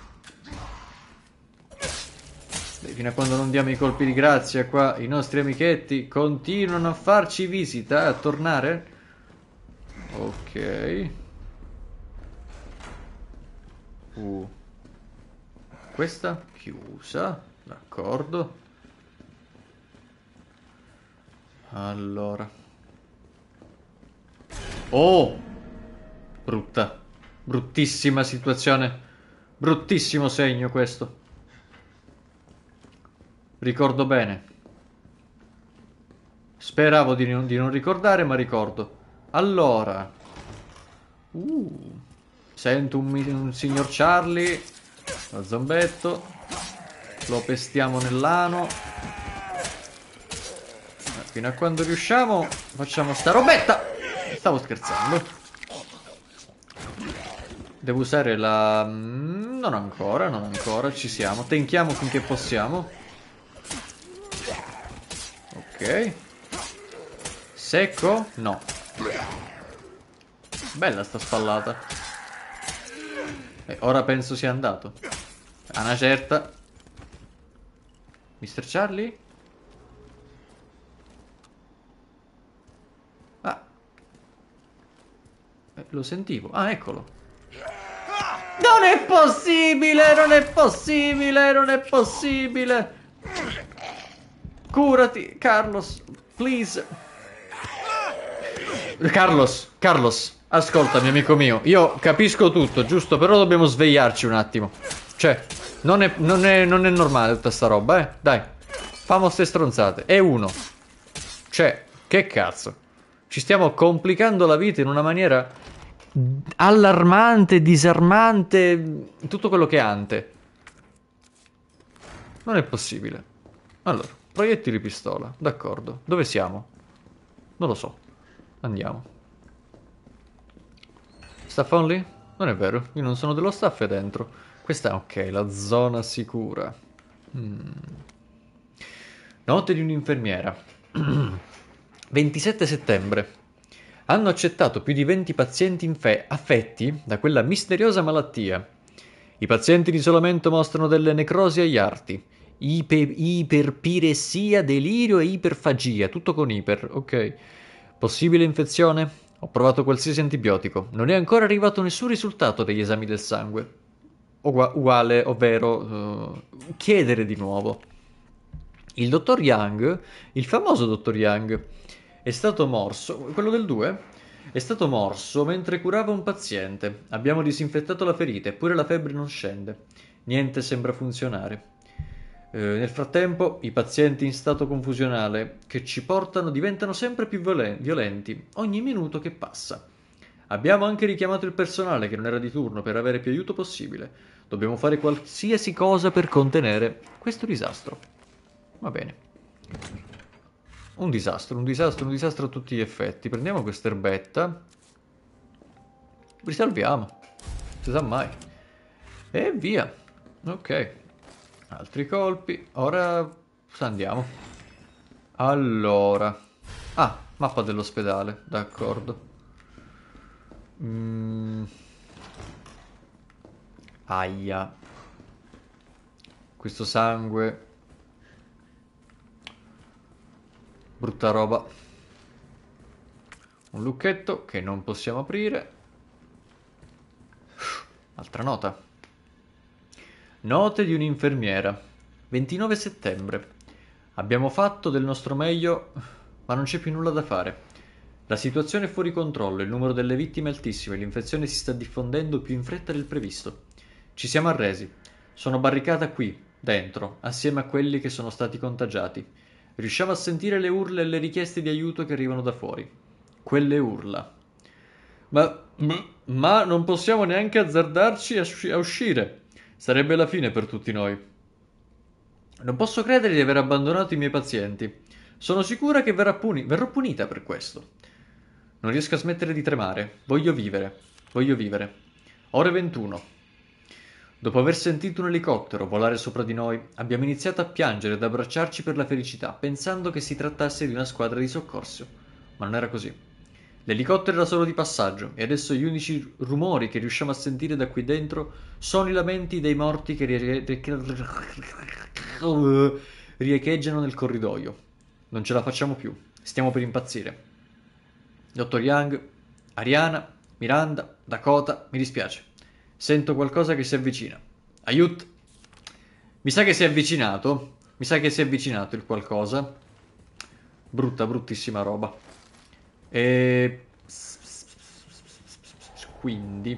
Beh, fino a quando non diamo i colpi di grazia qua, i nostri amichetti continuano a farci visita, a tornare. Ok. Uh. Questa chiusa, d'accordo. Allora. Oh! Brutta. Bruttissima situazione. Bruttissimo segno questo. Ricordo bene. Speravo di non, di non ricordare, ma ricordo. Allora. Uh. Sento un, un signor Charlie. Lo zombetto. Lo pestiamo nell'ano. Fino a quando riusciamo facciamo sta robetta. Stavo scherzando. Devo usare la... Non ancora, non ancora, ci siamo. Tenchiamo finché possiamo. Ok. Secco? No. Bella sta spallata. E ora penso sia andato. A una certa. mister Charlie? Ah. Eh, lo sentivo. Ah, eccolo. Non è possibile, non è possibile, non è possibile. Curati, Carlos, please. Carlos, Carlos, ascoltami, amico mio. Io capisco tutto, giusto? Però dobbiamo svegliarci un attimo. Cioè, non è, non è, non è normale tutta sta roba, eh? Dai, famo ste stronzate. E uno. Cioè, che cazzo? Ci stiamo complicando la vita in una maniera allarmante, disarmante, tutto quello che è ante. Non è possibile. Allora, proiettili pistola, d'accordo. Dove siamo? Non lo so. Andiamo. Staff only? Non è vero, io non sono dello staff e dentro. Questa è ok, la zona sicura. Hmm. Note di un'infermiera. ventisette settembre. Hanno accettato più di venti pazienti infe- affetti da quella misteriosa malattia. I pazienti in isolamento mostrano delle necrosi agli arti, iper- iperpiressia, delirio e iperfagia, tutto con iper, ok. Possibile infezione? Ho provato qualsiasi antibiotico, non è ancora arrivato nessun risultato degli esami del sangue. Ugua- uguale, ovvero, uh, chiedere di nuovo. Il dottor Young, il famoso dottor Young, è stato morso, quello del due, è stato morso mentre curava un paziente. Abbiamo disinfettato la ferita, eppure la febbre non scende. Niente sembra funzionare. Eh, nel frattempo, i pazienti in stato confusionale che ci portano diventano sempre più violen- violenti ogni minuto che passa. Abbiamo anche richiamato il personale che non era di turno per avere più aiuto possibile. Dobbiamo fare qualsiasi cosa per contenere questo disastro. Va bene. Un disastro, un disastro, un disastro a tutti gli effetti. Prendiamo questa erbetta. Risalviamo. Si sa mai. E via. Ok. Altri colpi. Ora andiamo. Allora. Ah, mappa dell'ospedale. D'accordo. Mm. Aia. Questo sangue. Brutta roba. Un lucchetto che non possiamo aprire. Altra nota. Note di un'infermiera. ventinove settembre. Abbiamo fatto del nostro meglio, ma non c'è più nulla da fare. La situazione è fuori controllo, il numero delle vittime è altissimo e l'infezione si sta diffondendo più in fretta del previsto. Ci siamo arresi. Sono barricata qui, dentro, assieme a quelli che sono stati contagiati. Riusciamo a sentire le urla e le richieste di aiuto che arrivano da fuori. Quelle urla. Ma, ma, ma non possiamo neanche azzardarci a, a uscire. Sarebbe la fine per tutti noi. Non posso credere di aver abbandonato i miei pazienti. Sono sicura che verrà puni- verrò punita per questo. Non riesco a smettere di tremare. Voglio vivere. Voglio vivere. Ore ventuno. Dopo aver sentito un elicottero volare sopra di noi, abbiamo iniziato a piangere ed abbracciarci per la felicità, pensando che si trattasse di una squadra di soccorso. Ma non era così. L'elicottero era solo di passaggio, e adesso gli unici rumori che riusciamo a sentire da qui dentro sono i lamenti dei morti che riecheggiano nel corridoio. Non ce la facciamo più. Stiamo per impazzire. Dottor Young, Ariana, Miranda, Dakota, mi dispiace. Sento qualcosa che si avvicina. Aiuto! Mi sa che si è avvicinato. Mi sa che si è avvicinato il qualcosa. Brutta, bruttissima roba. E... Quindi...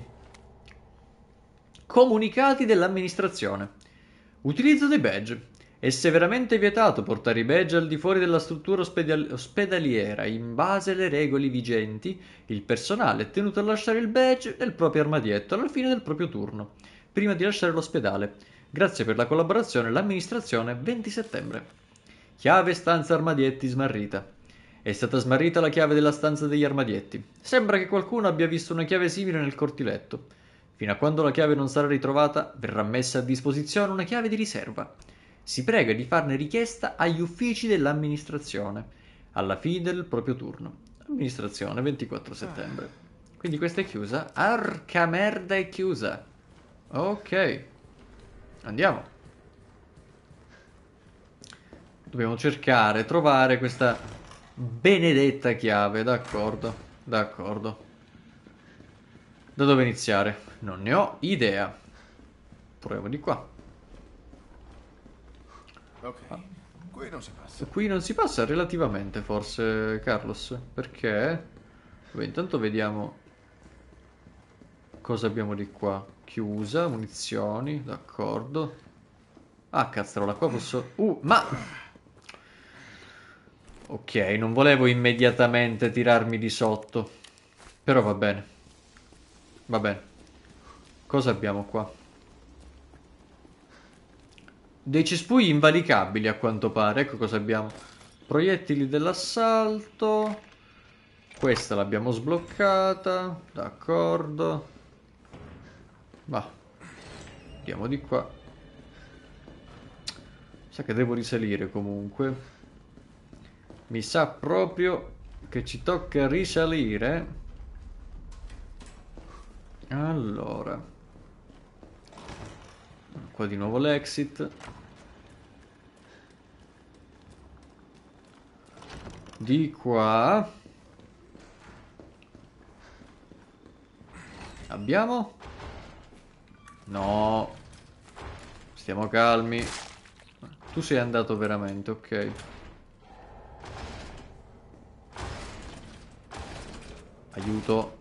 Comunicati dell'amministrazione. Utilizzo dei badge. È severamente vietato portare i badge al di fuori della struttura ospedal- ospedaliera. In base alle regole vigenti, il personale è tenuto a lasciare il badge nel proprio armadietto alla fine del proprio turno, prima di lasciare l'ospedale. Grazie per la collaborazione, l'amministrazione venti settembre. Chiave stanza armadietti smarrita. È stata smarrita la chiave della stanza degli armadietti. Sembra che qualcuno abbia visto una chiave simile nel cortiletto. Fino a quando la chiave non sarà ritrovata, verrà messa a disposizione una chiave di riserva. Si prega di farne richiesta agli uffici dell'amministrazione, alla fine del proprio turno. Amministrazione, ventiquattro settembre. Quindi questa è chiusa. Arca merda, è chiusa. Ok. Andiamo. Dobbiamo cercare, trovare questa benedetta chiave, d'accordo, d'accordo. Da dove iniziare? Non ne ho idea. Proviamo di qua. Ok, qui non si passa. Qui non si passa relativamente, forse, Carlos. Perché? Vabbè, intanto vediamo cosa abbiamo di qua. Chiusa, munizioni, d'accordo. Ah, cazzarola, qua posso... Uh, ma... Ok, non volevo immediatamente tirarmi di sotto. Però va bene. Va bene. Cosa abbiamo qua? Dei cespugli invalicabili a quanto pare. Ecco cosa abbiamo. Proiettili dell'assalto. Questa l'abbiamo sbloccata. D'accordo. Va. Andiamo di qua. Sa che devo risalire comunque. Mi sa proprio che ci tocca risalire. Allora. Qua di nuovo l'exit. Di qua. Abbiamo? No. Stiamo calmi. Tu sei andato veramente, ok. Aiuto.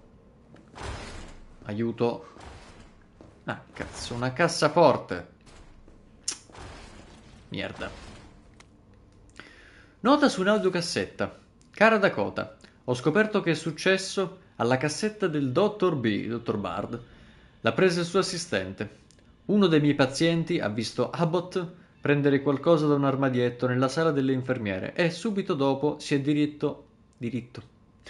Aiuto. Ah, cazzo, una cassaforte. Merda. Nota su un'audiocassetta. Cara Dakota, ho scoperto che è successo alla cassetta del dottor B, dottor Bard. L'ha presa il suo assistente. Uno dei miei pazienti ha visto Abbott prendere qualcosa da un armadietto nella sala delle infermiere e subito dopo si è diritto... diritto...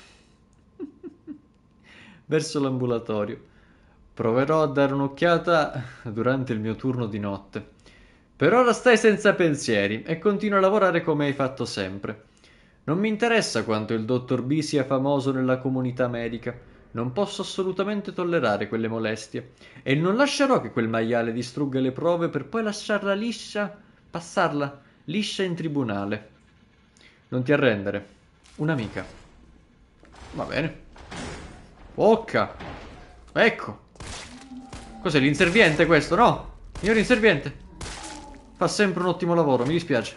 verso l'ambulatorio. Proverò a dare un'occhiata durante il mio turno di notte. Per ora stai senza pensieri e continua a lavorare come hai fatto sempre. Non mi interessa quanto il dottor B sia famoso nella comunità medica. Non posso assolutamente tollerare quelle molestie e non lascerò che quel maiale distrugga le prove per poi lasciarla liscia, passarla liscia in tribunale. Non ti arrendere. Un'amica. Va bene. Occa. Ecco. Cos'è l'inserviente questo? No. Signor inserviente. Fa sempre un ottimo lavoro, mi dispiace.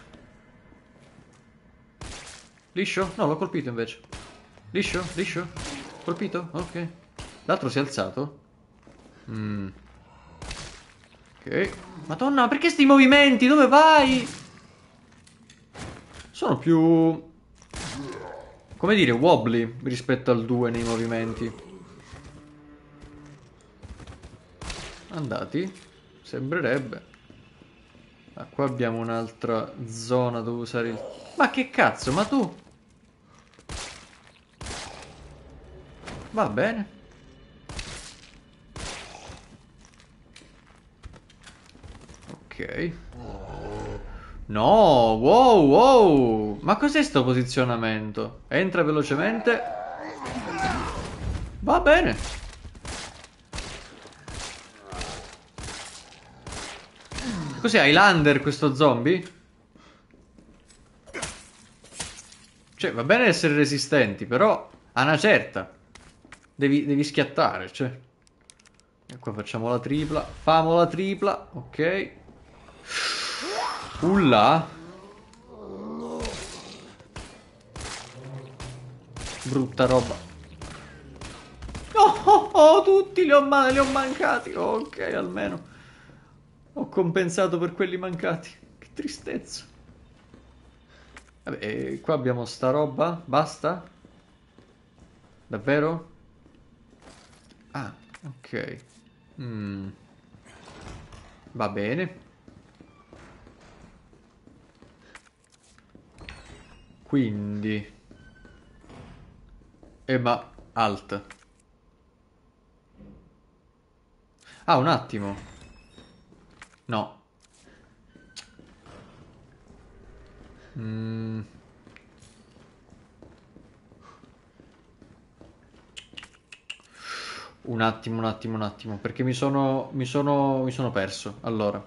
Liscio? No, l'ho colpito invece. Liscio? Liscio? Colpito? Ok. L'altro si è alzato? Mm. Ok. Madonna, perché sti movimenti? Dove vai? Sono più... come dire, wobbly rispetto al due nei movimenti. Andati? Sembrerebbe. Ma qua abbiamo un'altra zona dove usare il... Ma che cazzo, ma tu? Va bene. Ok. No, wow, wow. Ma cos'è sto posizionamento? Entra velocemente. Va bene. Cos'è, Highlander questo zombie? Cioè, va bene essere resistenti, però a una certa devi, devi schiattare, cioè. E qua facciamo la tripla. Famo la tripla, ok. Ulla. Brutta roba. Oh, oh, oh, tutti li ho, ma li ho mancati. Ok, almeno ho compensato per quelli mancati. Che tristezza. Vabbè, qua abbiamo sta roba. Basta? Davvero? Ah, ok. Mm. Va bene. Quindi... Eh, ma... Alt. Ah, un attimo. No. Mm. Un attimo, un attimo, un attimo, perché mi sono, mi sono, mi sono perso. Allora.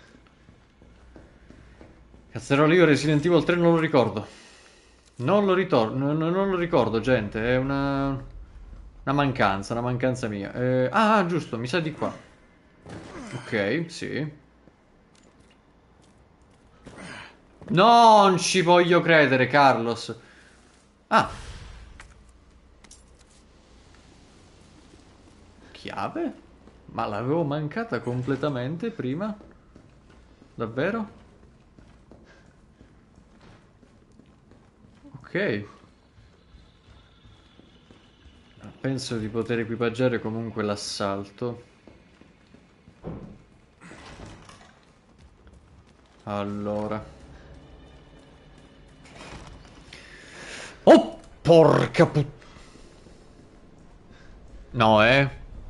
Cazzarolo, io Resident Evil tre non lo ricordo. Non lo ritorno, non, non lo ricordo, gente, è una, una mancanza, una mancanza mia. Eh, ah, giusto, mi sa di qua. Ok, sì. Non ci voglio credere, Carlos. Ah. Chiave? Ma l'avevo mancata completamente prima? Davvero? Ok. Penso di poter equipaggiare comunque l'assalto. Allora. Oh, porca put... No, eh.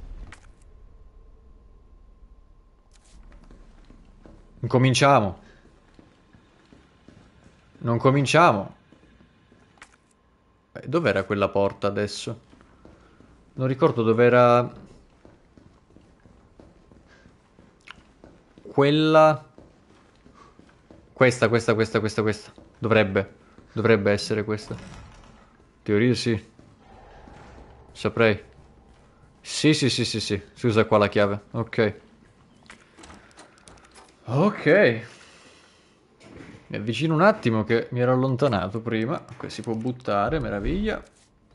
Incominciamo. Non cominciamo. Beh, dov'era quella porta adesso? Non ricordo dov'era... Quella... Questa, questa, questa, questa, questa. Dovrebbe. Dovrebbe essere questa. Teoria sì. Saprei. Sì, sì, sì, sì, sì. Si usa qua la chiave. Ok. Ok. Mi avvicino un attimo che mi ero allontanato prima. Qui si può buttare, meraviglia.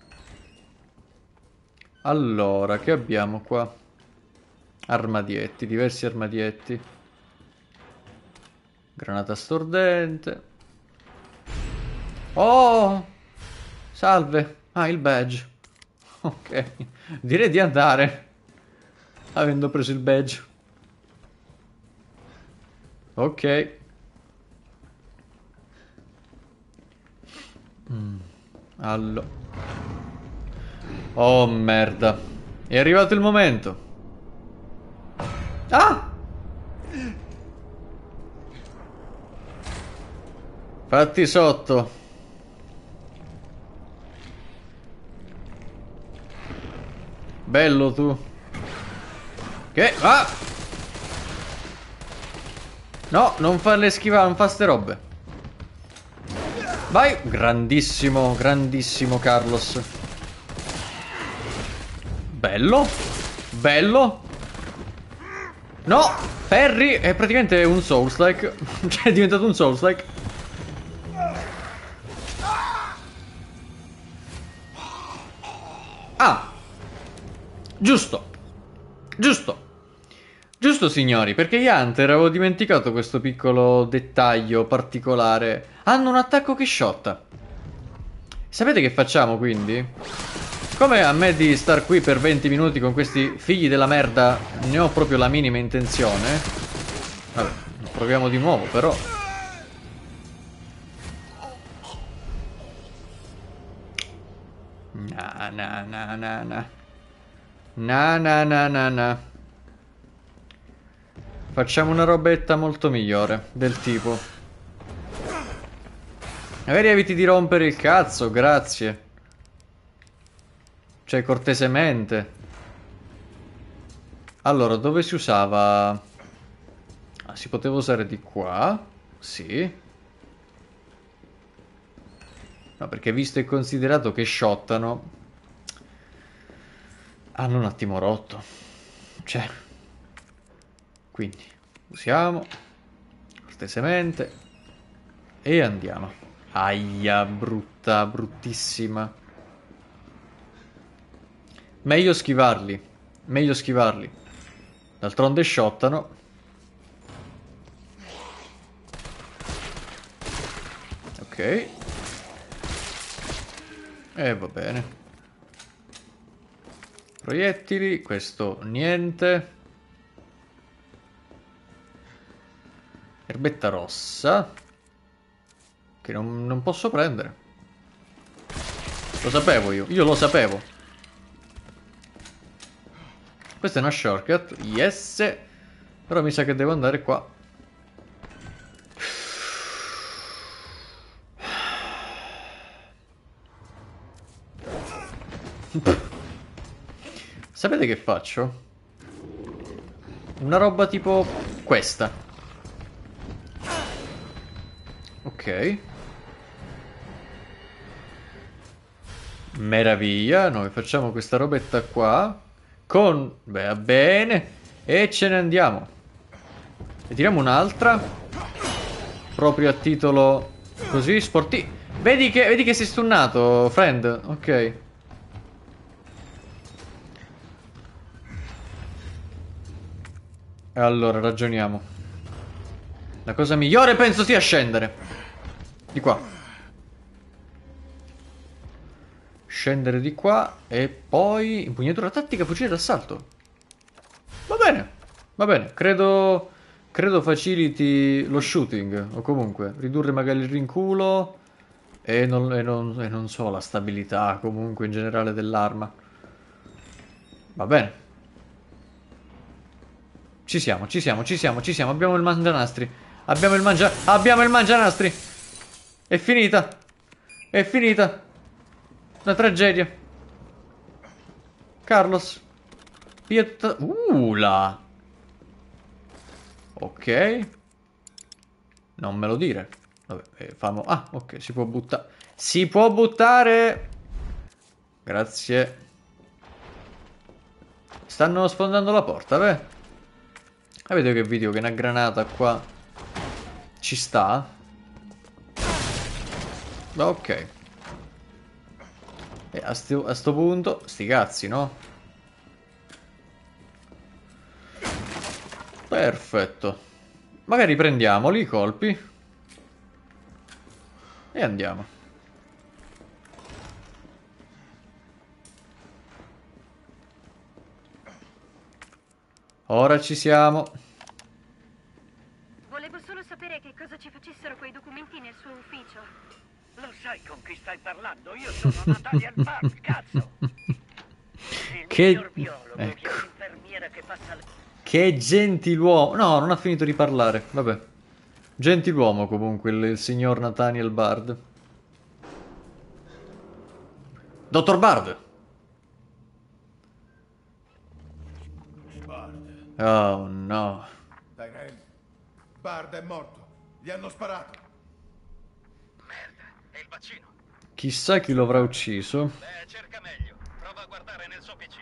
Allora, che abbiamo qua? Armadietti, diversi armadietti. Granata stordente. Oh! Salve. Ah, il badge. Ok. Direi di andare. Avendo preso il badge. Ok. Mm. Allora. Oh merda. È arrivato il momento. Ah! Fatti sotto. Bello tu. Che? Ah! No, non farle schivare, non fa ste robe. Vai. Grandissimo, grandissimo Carlos. Bello. Bello. No, Perry è praticamente un Souls-like. Cioè è diventato un Souls-like. Ah. Giusto. Giusto. Giusto signori, perché gli Hunter, avevo dimenticato questo piccolo dettaglio particolare. Hanno un attacco che shotta. Sapete che facciamo quindi? Come a me di star qui per venti minuti con questi figli della merda ne ho proprio la minima intenzione. Vabbè, proviamo di nuovo però. Na na na na na. Na na na na na. Facciamo una robetta molto migliore, del tipo. Magari eviti di rompere il cazzo, grazie. Cioè, cortesemente. Allora, dove si usava? Ah, si poteva usare di qua? Sì. No, perché visto e considerato che shottano, hanno un attimo rotto. Cioè... Quindi, usiamo. Cortesemente. E andiamo. Aia, brutta, bruttissima. Meglio schivarli. Meglio schivarli. D'altronde shottano. Ok. E va bene. Proiettili. Questo niente. Erbetta rossa. Che non, non posso prendere. Lo sapevo io, io lo sapevo. Questa è una shortcut, yes. Però mi sa che devo andare qua. Sapete che faccio? Una roba tipo questa. Ok. Meraviglia, noi facciamo questa robetta qua. Con... beh, va bene. E ce ne andiamo. E tiriamo un'altra. Proprio a titolo così sportivo. Vedi che, vedi che sei stunnato, friend. Ok. Allora, ragioniamo. La cosa migliore penso sia scendere. Di qua. Scendere di qua. E poi... impugnatura tattica, fucile d'assalto. Va bene. Va bene. Credo... credo faciliti lo shooting. O comunque, ridurre magari il rinculo. E non, e non, e non so, la stabilità comunque in generale dell'arma. Va bene. Ci siamo, ci siamo, ci siamo, ci siamo. Abbiamo il mangianastri. Abbiamo il mangia... Abbiamo il mangianastri. È finita. È finita. Una tragedia. Carlos. Via tutta... Uh, là. Ok. Non me lo dire. Vabbè, eh, famo... Ah, ok, si può buttare. Si può buttare. Grazie. Stanno sfondando la porta, beh. Avete che video che una granata qua ci sta? Ok. E a sto, a sto punto, sti cazzi, no? Perfetto. Magari prendiamoli i colpi. E andiamo. Ora ci siamo. Volevo solo sapere che cosa ci facessero quei documenti nel suo ufficio. Lo sai con chi stai parlando? Io sono Natalia Bard, cazzo! Il Che... miglior biologo, ecco. che è l'infermiera che passa le... Che gentiluomo. No, non ha finito di parlare. Vabbè. Gentiluomo comunque il, il signor Nathaniel Bard. Dottor Bard. Bard. Oh no. Tyrell. Bard è morto. Gli hanno sparato. Merda, è il vaccino. Chissà chi lo avrà ucciso. Beh, cerca meglio. Prova a guardare nel suo P C.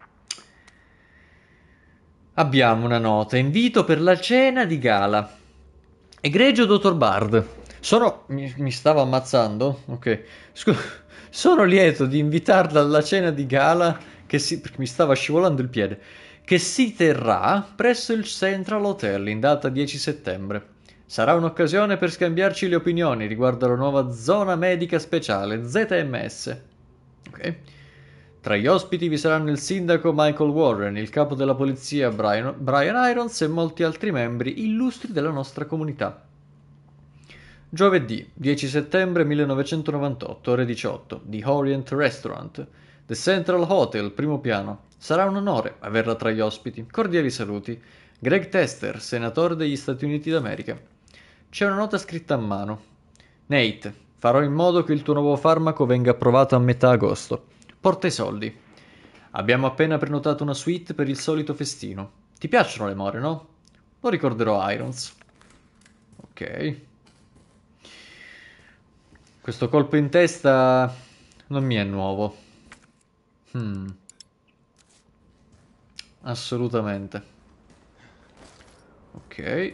Abbiamo una nota. Invito per la cena di gala. Egregio dottor Bard. Sono... Mi, mi stavo ammazzando? Ok. Scusa. Sono lieto di invitarla alla cena di gala che si... mi stava scivolando il piede. Che si terrà presso il Central Hotel in data dieci settembre. Sarà un'occasione per scambiarci le opinioni riguardo alla nuova zona medica speciale Z M S. Ok. Tra gli ospiti vi saranno il sindaco Michael Warren, il capo della polizia Brian, Brian Irons e molti altri membri illustri della nostra comunità. Giovedì dieci settembre millenovecentonovantotto, ore diciotto, The Orient Restaurant, The Central Hotel, primo piano. Sarà un onore averla tra gli ospiti. Cordiali saluti. Greg Tester, senatore degli Stati Uniti d'America. C'è una nota scritta a mano. Nate, farò in modo che il tuo nuovo farmaco venga approvato a metà agosto. Porta i soldi. Abbiamo appena prenotato una suite per il solito festino. Ti piacciono le more, no? Lo ricorderò a Irons. Ok. Questo colpo in testa non mi è nuovo. Hmm. Assolutamente. Ok.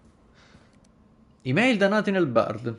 Email da Nathaniel Bard.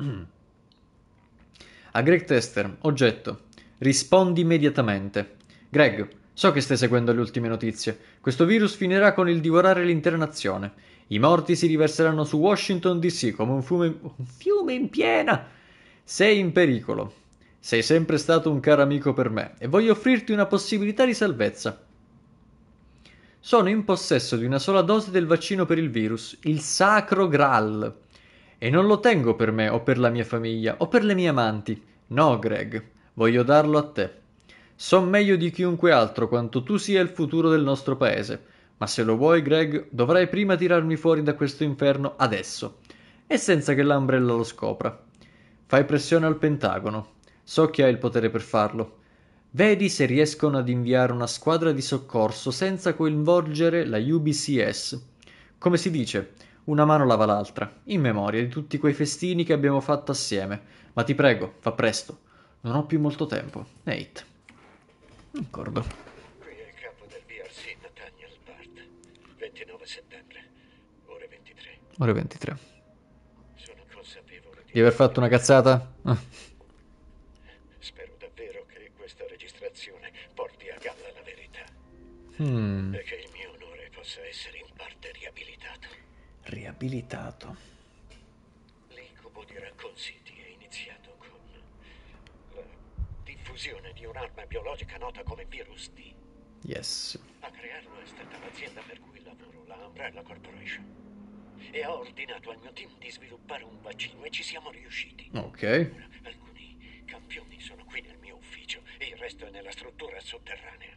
A Greg Tester. Oggetto. Rispondi immediatamente. Greg, so che stai seguendo le ultime notizie. Questo virus finirà con il divorare l'intera nazione. I morti si riverseranno su Washington D C come un fiume, un fiume in piena. Sei in pericolo. Sei sempre stato un caro amico per me e voglio offrirti una possibilità di salvezza. Sono in possesso di una sola dose del vaccino per il virus, il Sacro Graal. E non lo tengo per me o per la mia famiglia o per le mie amanti. No, Greg. Voglio darlo a te. So meglio di chiunque altro quanto tu sia il futuro del nostro paese, ma se lo vuoi, Greg, dovrai prima tirarmi fuori da questo inferno adesso, e senza che l'Umbrella lo scopra. Fai pressione al Pentagono. So che hai il potere per farlo. Vedi se riescono ad inviare una squadra di soccorso senza coinvolgere la U B C S. Come si dice, una mano lava l'altra, in memoria di tutti quei festini che abbiamo fatto assieme. Ma ti prego, fa presto. Non ho più molto tempo. Nate. D'accordo. Qui è il capo del V R C, Nathaniel Bard. ventinove settembre, ore ventitré. Ore ventitré. Sono consapevole di... Di aver fatto una cazzata? Ah. Spero davvero che questa registrazione porti a galla la verità. Hmm. E che il mio onore possa essere in parte riabilitato. Riabilitato. L'incubo di Raccoon City è iniziato con la diffusione di un'arma biologica nota come virus D. Yes. A crearlo è stata l'azienda per cui lavoro, la Umbrella Corporation. E ho ordinato al mio team di sviluppare un vaccino e ci siamo riusciti. Ok. Ora, alcuni campioni sono qui nel mio ufficio e il resto è nella struttura sotterranea.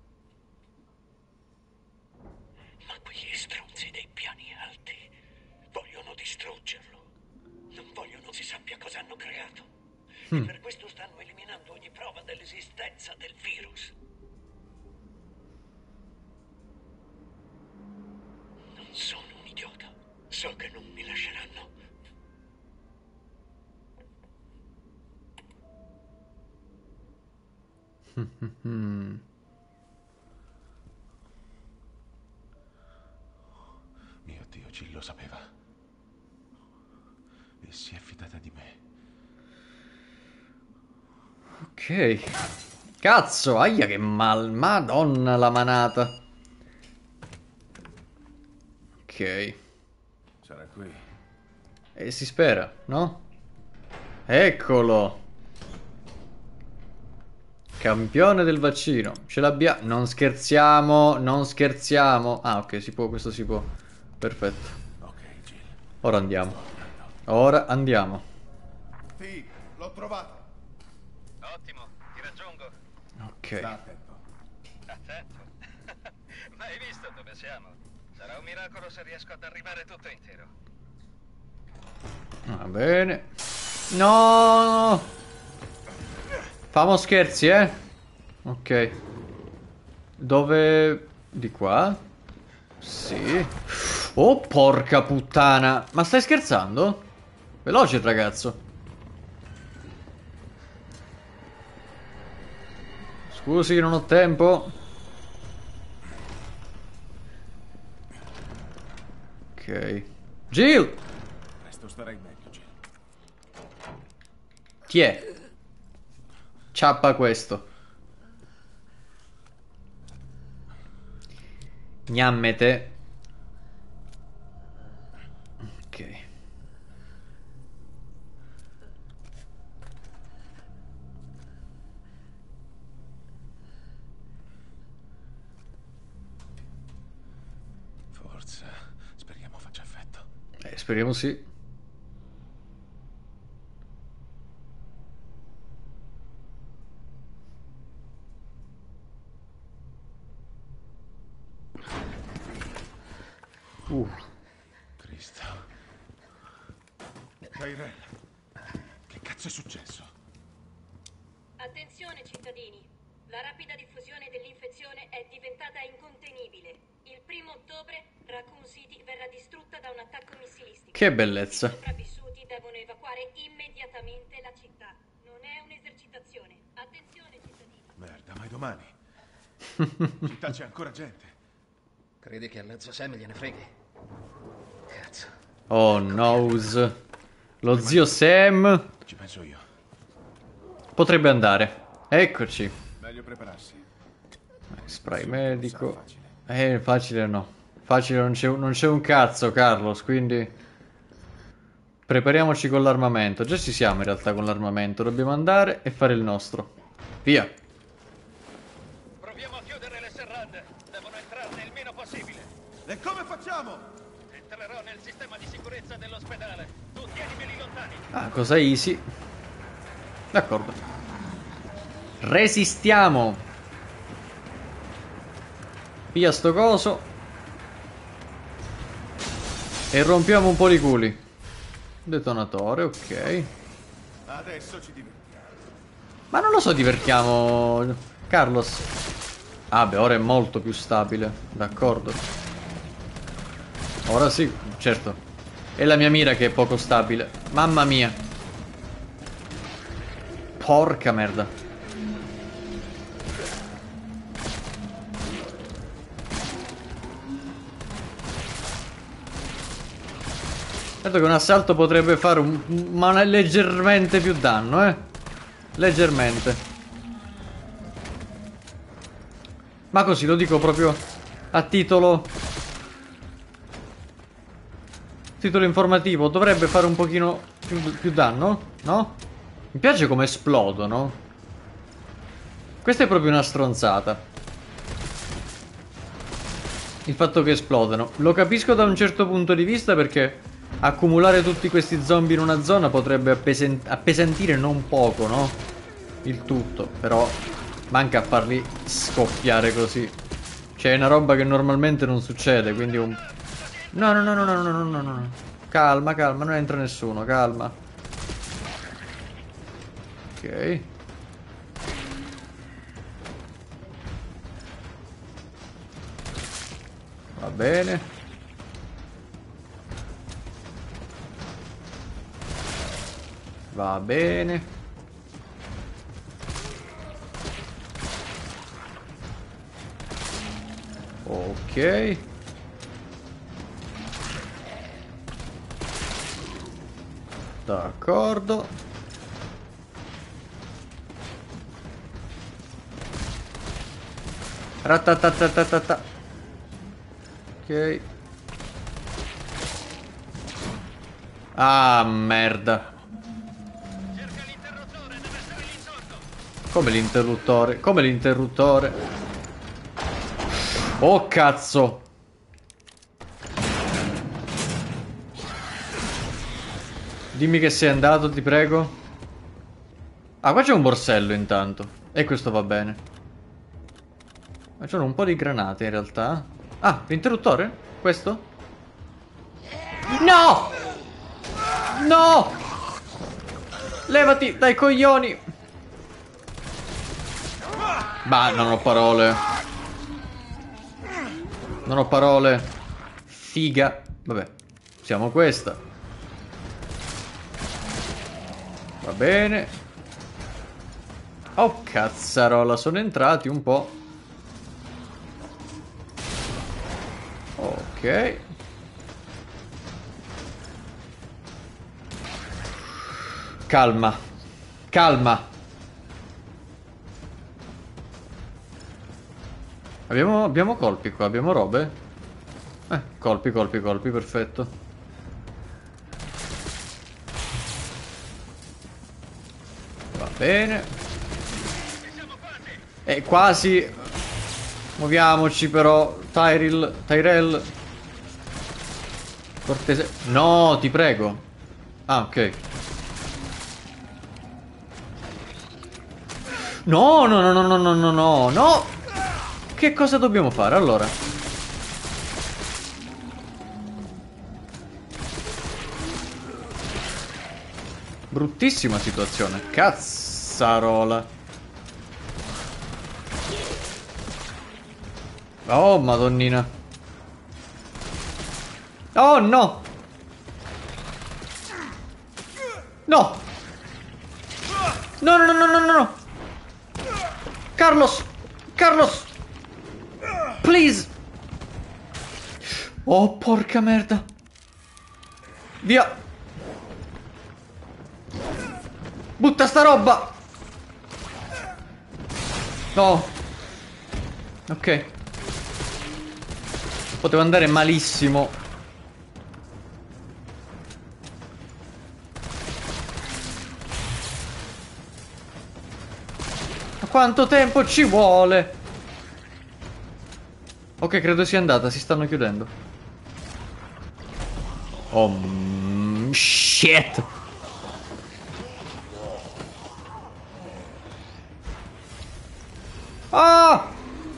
Ma quegli stronzi dei piani alti vogliono distruggerlo. Non vogliono si sappia cosa hanno creato. Mm. E per questo stanno eliminando ogni prova dell'esistenza del virus. Non sono un idiota. So che non mi lasceranno. Mm. Mio Dio, Jill lo sapeva. E si è fidata di me. Ok. Cazzo, aia che mal... Madonna la manata. Ok. Sarà qui. E si spera, no? Eccolo. Campione del vaccino. Ce l'abbiamo. Non scherziamo, non scherziamo. Ah, ok, si può, questo si può. Perfetto. Ok, Jill. Ora andiamo. Ora andiamo. Sì, l'ho trovato. Ottimo, ti raggiungo. Ok. Sta attento. Attento. Ma hai visto dove siamo? Sarà un miracolo se riesco ad arrivare tutto intero. Va bene. No! Famo scherzi, eh? Ok. Dove... Di qua? Sì. Oh, porca puttana. Ma stai scherzando? Veloce, ragazzo. Scusi, non ho tempo. Ok. Jill! Presto starai meglio, Jill. Chi è? Ciappa questo. Gnammete. Ok. Forza, speriamo faccia effetto. Eh, speriamo sì. Uh. Cristo. Tyrell, che cazzo è successo? Attenzione cittadini, la rapida diffusione dell'infezione è diventata incontenibile. Il primo ottobre Raccoon City verrà distrutta da un attacco missilistico. Che bellezza. I sopravvissuti devono evacuare immediatamente la città. Non è un'esercitazione. Attenzione cittadini. Merda, ma è domani. Città c'è ancora gente. Credi che allo zio Sam gliene freghi? Cazzo. Oh noes. Lo zio Sam Ci penso io. potrebbe andare. Eccoci. Meglio prepararsi. Spray Sì, medico. sarà facile. Eh, facile no. Facile non c'è non c'è un cazzo, Carlos, quindi prepariamoci con l'armamento. Già ci siamo in realtà con l'armamento. Dobbiamo andare e fare il nostro. Via. Proviamo a chiudere le serrande. Devono entrarne il meno possibile. E come facciamo? Entrerò nel sistema di sicurezza dell'ospedale. Tu tienimeli lontani. Ah, cosa easy. D'accordo. Resistiamo. Piglia sto coso. E rompiamo un po' di culi. Detonatore, ok. Adesso ci divertiamo. Ma non lo so, divertiamo... Carlos. Ah beh, ora è molto più stabile. D'accordo. Ora sì, certo. È la mia mira che è poco stabile. Mamma mia. Porca merda. Certo che un assalto potrebbe fare un... ma leggermente più danno, eh. Leggermente. Ma così, lo dico proprio a titolo... titolo informativo. Dovrebbe fare un pochino più, più danno, no? Mi piace come esplodono. Questa è proprio una stronzata. Il fatto che esplodano. Lo capisco da un certo punto di vista perché accumulare tutti questi zombie in una zona potrebbe appesant appesantire non poco, no? Il tutto. Però manca a farli scoppiare così. Cioè è una roba che normalmente non succede, quindi un... No, no, no, no, no, no, no, no, no. Calma, calma, non entra nessuno, calma. Ok. Va bene. Va bene. Ok. D'accordo. Ratatatatata. Ok. Ah, merda. Cerca l'interruttore, deve essere lì sotto. Come l'interruttore? Come l'interruttore? Oh, cazzo. Dimmi che sei andato, ti prego. Ah, qua c'è un borsello intanto. E questo va bene. Ma c'è un po' di granate in realtà. Ah, l'interruttore? Questo? No! No! Levati dai coglioni! Bah, non ho parole. Non ho parole. Figa. Vabbè, siamo questa. Va bene. Oh, cazzarola, sono entrati un po'. Ok. Calma. Calma. Abbiamo, abbiamo colpi qua, abbiamo robe? Eh, colpi, colpi, colpi, perfetto. Va bene. E quasi. Muoviamoci però. Tyrell, Tyrell. Cortese. No, ti prego. Ah, ok. No, no, no, no, no, no, no, no, no. Che cosa dobbiamo fare allora? Bruttissima situazione. Cazzarola. Oh, madonnina. Oh, no. No. No, no, no, no, no, no. Carlos. Carlos. Please. Oh, porca merda. Via. Butta sta roba. No. Ok. Potevo andare malissimo. Ma quanto tempo ci vuole? Ok, credo sia andata, si stanno chiudendo. Oh, mm, shit. Ah!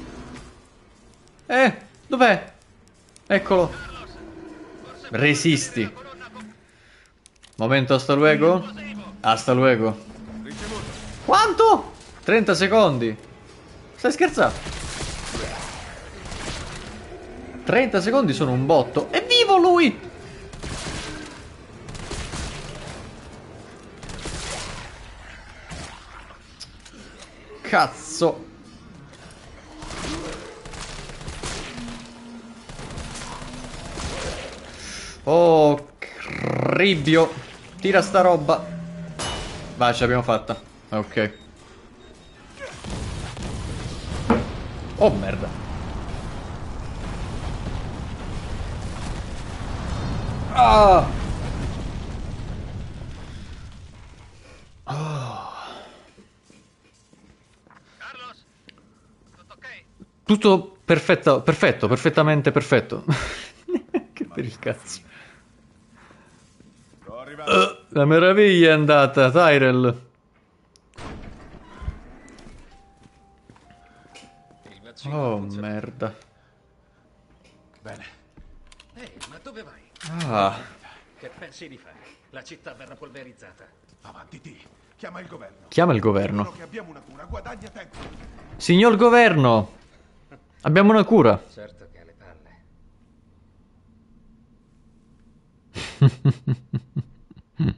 Eh, dov'è? Eccolo. Resisti. Momento, hasta luego. Hasta luego. Quanto? trenta secondi. Stai scherzando? trenta secondi sono un botto. È vivo lui! Cazzo. Oh, cribbio. Tira sta roba. Vai, ce l'abbiamo fatta. Ok. Oh, merda. Ah! Oh. Carlos, tutto ok? Tutto perfetto, perfetto, perfettamente perfetto. Che per il cazzo. Sto arrivando. Uh, la meraviglia è andata, Tyrell. Il vaccino Oh, funziona. merda. Bene. Ehi, ma dove vai? Ah, Che pensi di fare? La città verrà polverizzata. Avanti, T. Chiama il governo. chiama il Dicono governo. che abbiamo una cura, guadagna tempo. Signor governo, abbiamo una cura. Certo che ha le palle.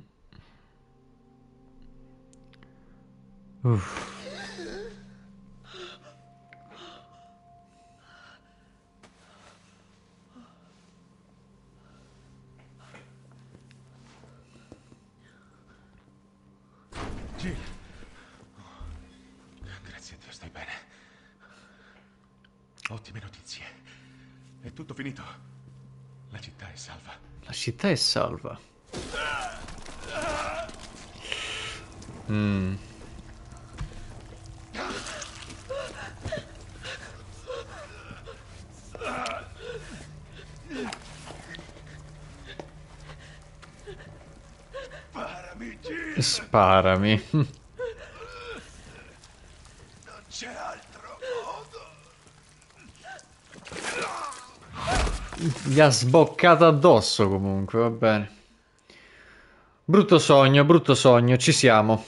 Uff. Jill. Grazie a Dio, stai bene. Ottime notizie. È tutto finito. La città è salva. La città è salva. Mm. Sparami, Jill. Sparami. Non c'è altro modo. Gli ha sboccato addosso comunque, va bene. Brutto sogno, brutto sogno, ci siamo.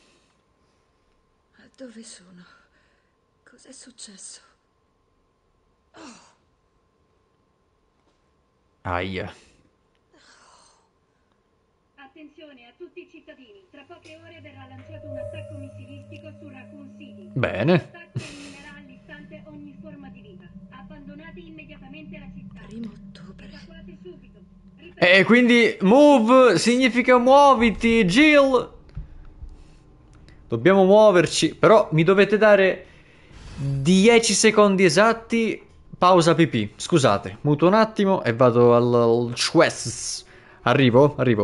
Dove sono? Cos'è successo? Aia. Attenzione a tutti i cittadini, tra poche ore verrà lanciato un attacco missilistico su Raccoon City. Bene. L'attacco eliminerà all'istante ogni forma di vita. Abbandonate immediatamente la città. Primo ottobre. Evacuate subito. E quindi move significa muoviti, Jill. Dobbiamo muoverci, però mi dovete dare dieci secondi esatti. Pausa pipì. Scusate, muto un attimo e vado al, al Schwess. Arrivo, arrivo.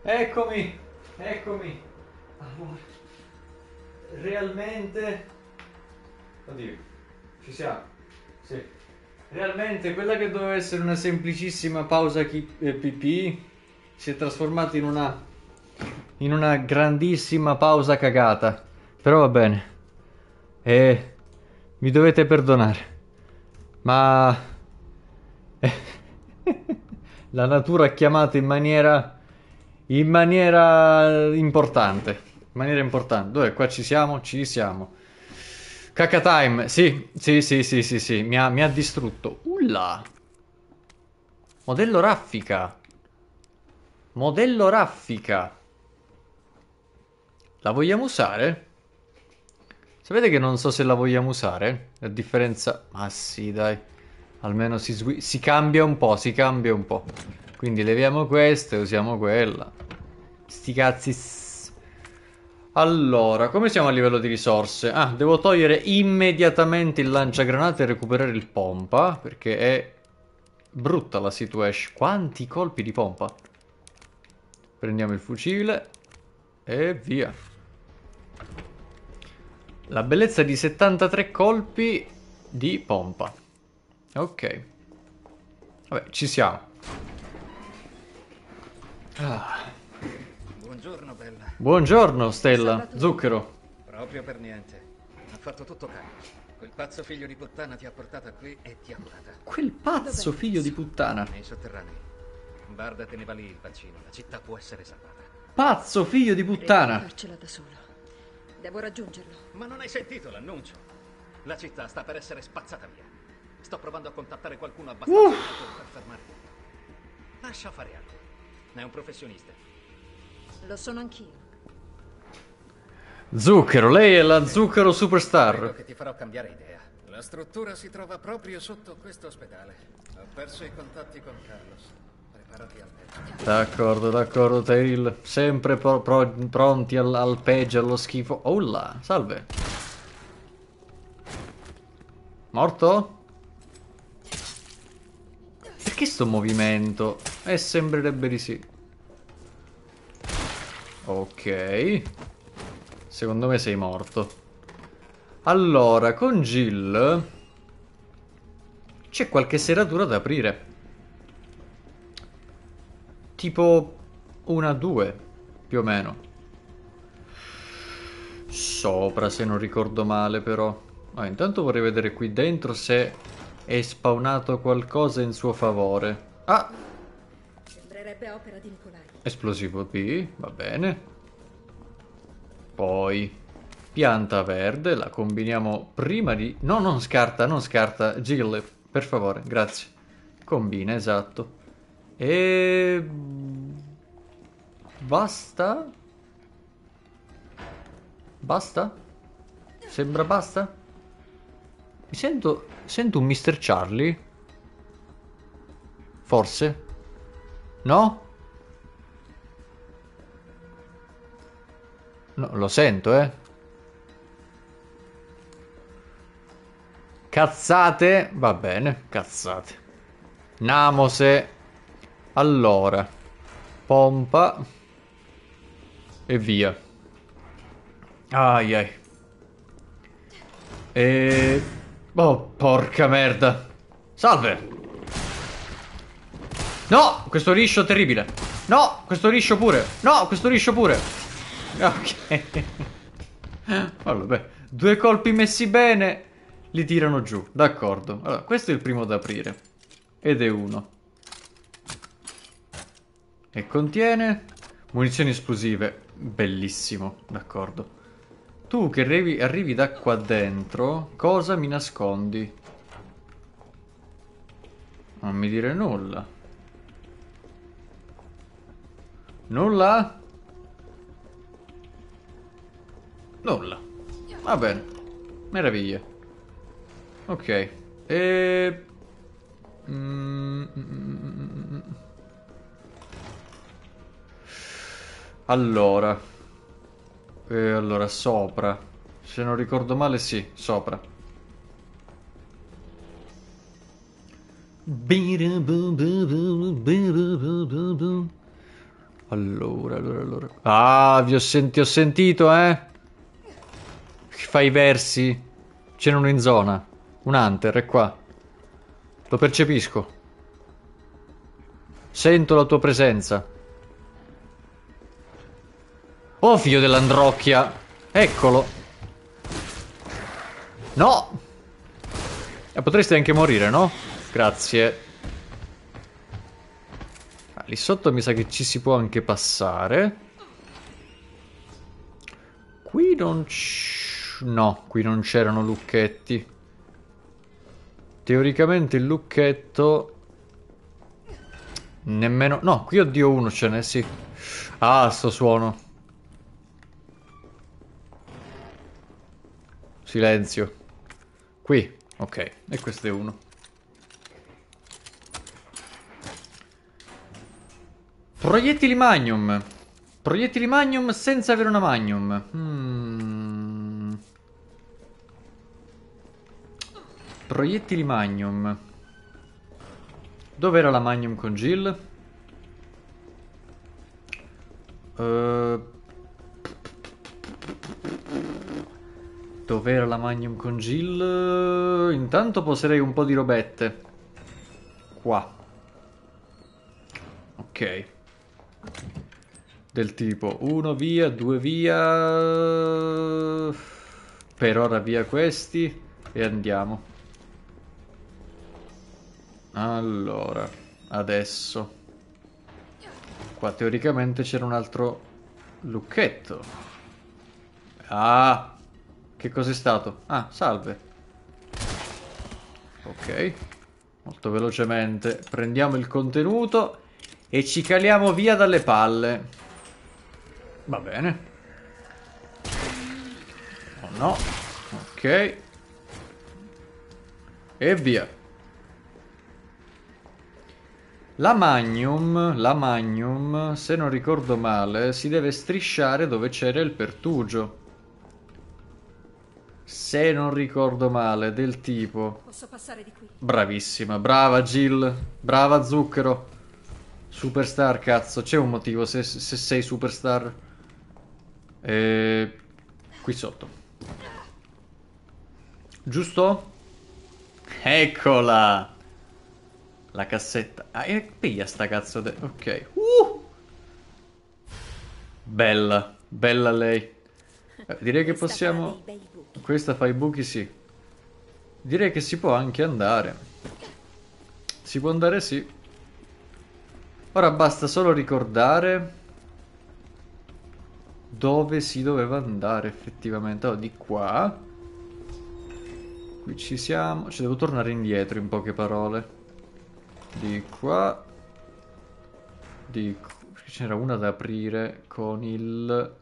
Eccomi, eccomi. Allora, realmente... Oddio, ci siamo. Sì. Realmente quella che doveva essere una semplicissima pausa chi- eh, pipì si è trasformata in una... in una grandissima pausa cagata. Però va bene. E... mi dovete perdonare. Ma... la natura ha chiamato in maniera... in maniera importante. In maniera importante. Dov'è? Qua ci siamo? Ci siamo. Caca time. Sì, sì, sì, sì, sì, sì. Mi ha, mi ha distrutto. Ulla. Modello raffica. Modello raffica. La vogliamo usare? Sapete che non so se la vogliamo usare? A differenza... ma sì, dai. Almeno si, sgui- si cambia un po', si cambia un po'. Quindi leviamo questa e usiamo quella. Sti cazzi. s- Allora, come siamo a livello di risorse? Ah, devo togliere immediatamente il lanciagranate e recuperare il pompa, perché è brutta la situation. Quanti colpi di pompa? Prendiamo il fucile e via. La bellezza di settantatré colpi di pompa. Ok. Vabbè, ci siamo. Ah. Buongiorno, bella. Buongiorno, Stella. Salvatore. Zucchero. Proprio per niente. Ha fatto tutto Carlos. Quel pazzo figlio di puttana ti ha portata qui e ti ha curata. Quel pazzo Dov'è? figlio di puttana. Nei sotterranei. Barda teneva lì il bacino. La città può essere salvata. Pazzo figlio di Devo puttana. farcela da solo. Devo raggiungerlo. Ma non hai sentito l'annuncio? La città sta per essere spazzata via. Sto provando a contattare qualcuno abbastanza Uh. bravo per fermarlo. Lascia fare a lui. È un professionista. Lo sono anch'io. Zucchero, lei è la zucchero Credo superstar. che ti farò cambiare idea. La struttura si trova proprio sotto questo ospedale. Ho perso i contatti con Carlos. Preparati al peggio. D'accordo, d'accordo, Tail. Sempre pro- pro- pronti al, al peggio, allo schifo. Oh là, salve. Morto? Perché sto movimento? Eh, sembrerebbe di sì. Ok. Secondo me sei morto. Allora, con Jill c'è qualche serratura da aprire. Tipo una, due, più o meno. Sopra, se non ricordo male, però. Ah, intanto vorrei vedere qui dentro se è spawnato qualcosa in suo favore. Ah! Sembrerebbe opera di Nicolai. Esplosivo B, va bene. Poi pianta verde, la combiniamo prima di... No, non scarta, non scarta. Jill, per favore, grazie. Combina, esatto. E... basta? Basta? Sembra basta? Mi sento... sento un mister Charlie? Forse? No? No, lo sento, eh. Cazzate. Va bene, cazzate. Namose. Allora. Pompa. E via. Ai ai. E... oh, porca merda. Salve. No, questo riscio terribile. No, questo riscio pure. No, questo riscio pure. Ok. Vabbè, due colpi messi bene li tirano giù, d'accordo. Allora, questo è il primo da aprire. Ed è uno. E contiene munizioni esplosive. Bellissimo, d'accordo. Tu che arrivi, arrivi da qua dentro, cosa mi nascondi? Non mi dire nulla. Nulla? Nulla. Va bene. Meraviglia. Ok. E... Mm, mm, mm, mm. Allora. E allora, sopra. Se non ricordo male, sì, sopra. Allora, allora, allora. Ah, vi ho, senti ho sentito, eh? Fai i versi. C'è uno in zona. Un hunter, è qua. Lo percepisco. Sento la tua presenza. Oh, figlio dell'androcchia. Eccolo. No! E potresti anche morire, no? Grazie. Ah, lì sotto mi sa che ci si può anche passare. Qui non c... No, qui non c'erano lucchetti. Teoricamente il lucchetto... Nemmeno... No, qui oddio uno ce n'è, sì. Ah, sto suono. Silenzio. Qui, ok. E questo è uno. Proiettili Magnum. Proiettili Magnum senza avere una Magnum. Hmm. Proiettili Magnum. Dov'era la Magnum con Jill? Uh... Dov'era la Magnum con Jill? Intanto poserei un po' di robette. Qua. Ok. Del tipo uno via, due via. Per ora via questi. E andiamo. Allora. Adesso. Qua teoricamente c'era un altro lucchetto. Ah. Che cos'è stato? Ah, salve. Ok. Molto velocemente prendiamo il contenuto e ci caliamo via dalle palle. Va bene. Oh no. Ok. E via. La Magnum, la Magnum, se non ricordo male, si deve strisciare dove c'era il pertugio. Se non ricordo male, del tipo... Posso passare di qui? Bravissima, brava Jill, brava Zucchero. Superstar, cazzo, c'è un motivo se, se sei superstar. E... Qui sotto. Giusto? Eccola! La cassetta. Ah, e piglia sta cazzo de... Ok. Uh! Bella, bella lei. Eh, direi che possiamo... Questa fa i buchi, sì. Direi che si può anche andare. Si può andare, sì. Ora basta solo ricordare dove si doveva andare effettivamente. Oh, di qua. Qui ci siamo. Ci devo tornare indietro in poche parole. Di qua. Di qua. C'era una da aprire con il...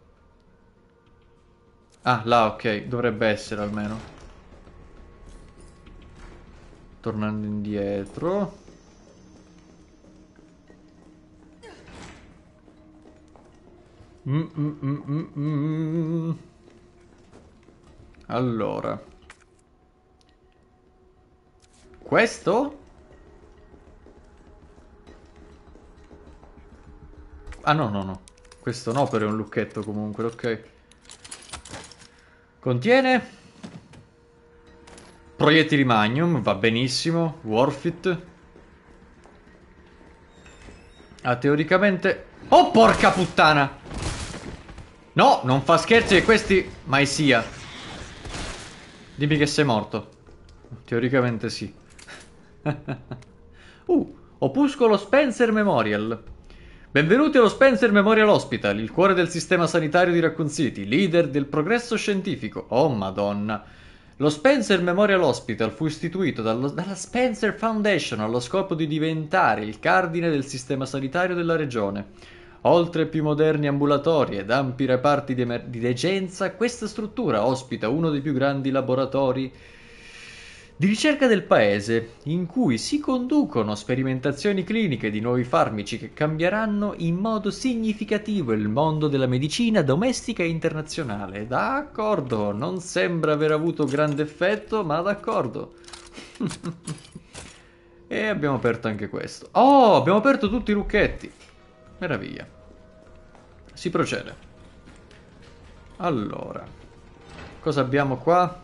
Ah, là, ok. Dovrebbe essere almeno. Tornando indietro. Mm, mm, mm, mm, mm. Allora. Questo? Ah, no, no, no. Questo no, però è un lucchetto comunque, ok. Contiene proiettili Magnum, va benissimo. Worth it. Ah, teoricamente... Oh, porca puttana! No, non fa scherzi che questi mai sia. Dimmi che sei morto. Teoricamente sì. uh, opuscolo Spencer Memorial. Benvenuti allo Spencer Memorial Hospital, il cuore del sistema sanitario di Raccoon City, leader del progresso scientifico. Oh madonna. Lo Spencer Memorial Hospital fu istituito dallo, dalla Spencer Foundation allo scopo di diventare il cardine del sistema sanitario della regione. Oltre ai più moderni ambulatori ed ampi reparti di, di degenza, questa struttura ospita uno dei più grandi laboratori di ricerca del paese, in cui si conducono sperimentazioni cliniche di nuovi farmaci che cambieranno in modo significativo il mondo della medicina domestica e internazionale. D'accordo, non sembra aver avuto grande effetto, ma d'accordo. E abbiamo aperto anche questo. Oh, abbiamo aperto tutti i lucchetti. Meraviglia. si procede. Allora, cosa abbiamo qua?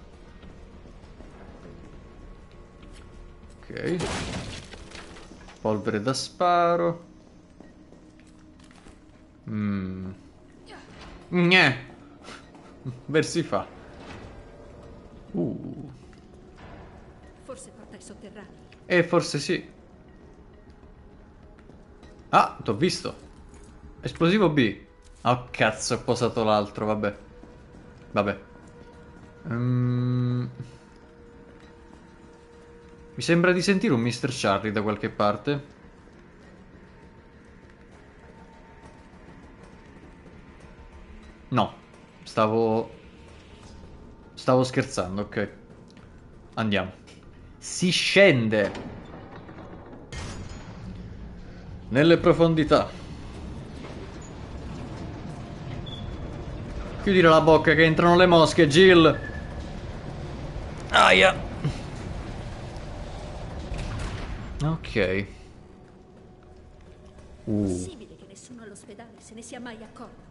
Ok. Polvere da sparo. Mmm. Gnè. Versi fa. Uh. Forse porta ai sotterranei. Eh, forse sì. Ah, t'ho visto. Esplosivo B. Oh, cazzo, ho posato l'altro, vabbè. Vabbè. Mm. Mi sembra di sentire un mister Charlie da qualche parte. No. Stavo... Stavo scherzando, ok. Andiamo. Si scende. Nelle profondità. Chiudere la bocca che entrano le mosche, Jill. Aia. Ok. Uh. Possibile che nessuno all'ospedale se ne sia mai accorto.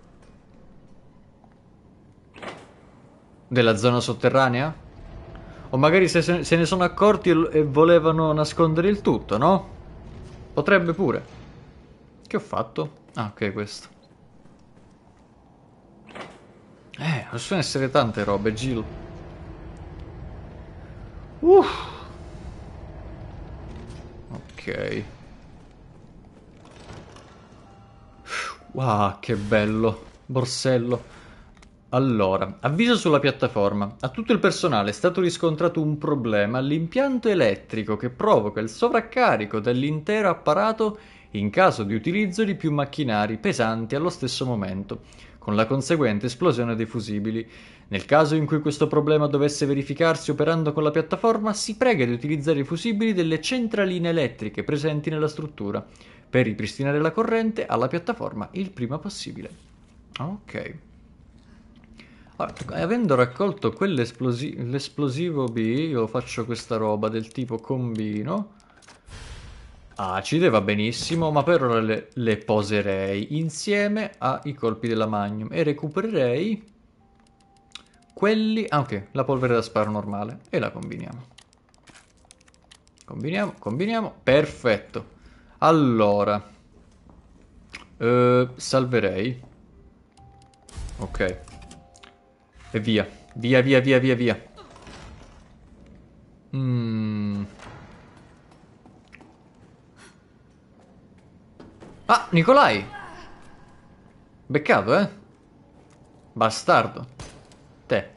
Della zona sotterranea? O magari se, se ne sono accorti e, e volevano nascondere il tutto, no? Potrebbe pure. Che ho fatto? Ah, ok, questo. Eh, possono essere tante robe, Jill. Uff. Ok. Wow, che bello. Borsello. Allora, avviso sulla piattaforma. A tutto il personale è stato riscontrato un problema all'impianto elettrico che provoca il sovraccarico dell'intero apparato in caso di utilizzo di più macchinari pesanti allo stesso momento, con la conseguente esplosione dei fusibili. Nel caso in cui questo problema dovesse verificarsi operando con la piattaforma, si prega di utilizzare i fusibili delle centraline elettriche presenti nella struttura per ripristinare la corrente alla piattaforma il prima possibile. Ok. Allora, avendo raccolto quell'esplosivo B, io faccio questa roba del tipo combino. Acide va benissimo, ma per ora le, le poserei insieme ai colpi della Magnum e recupererei quelli... Ah, ok, la polvere da sparo normale e la combiniamo. Combiniamo, combiniamo, perfetto. Allora, eh, salverei. Ok. E via, via, via, via, via, via. Mm. Ah, Nicolai! Beccato, eh? Bastardo. Te.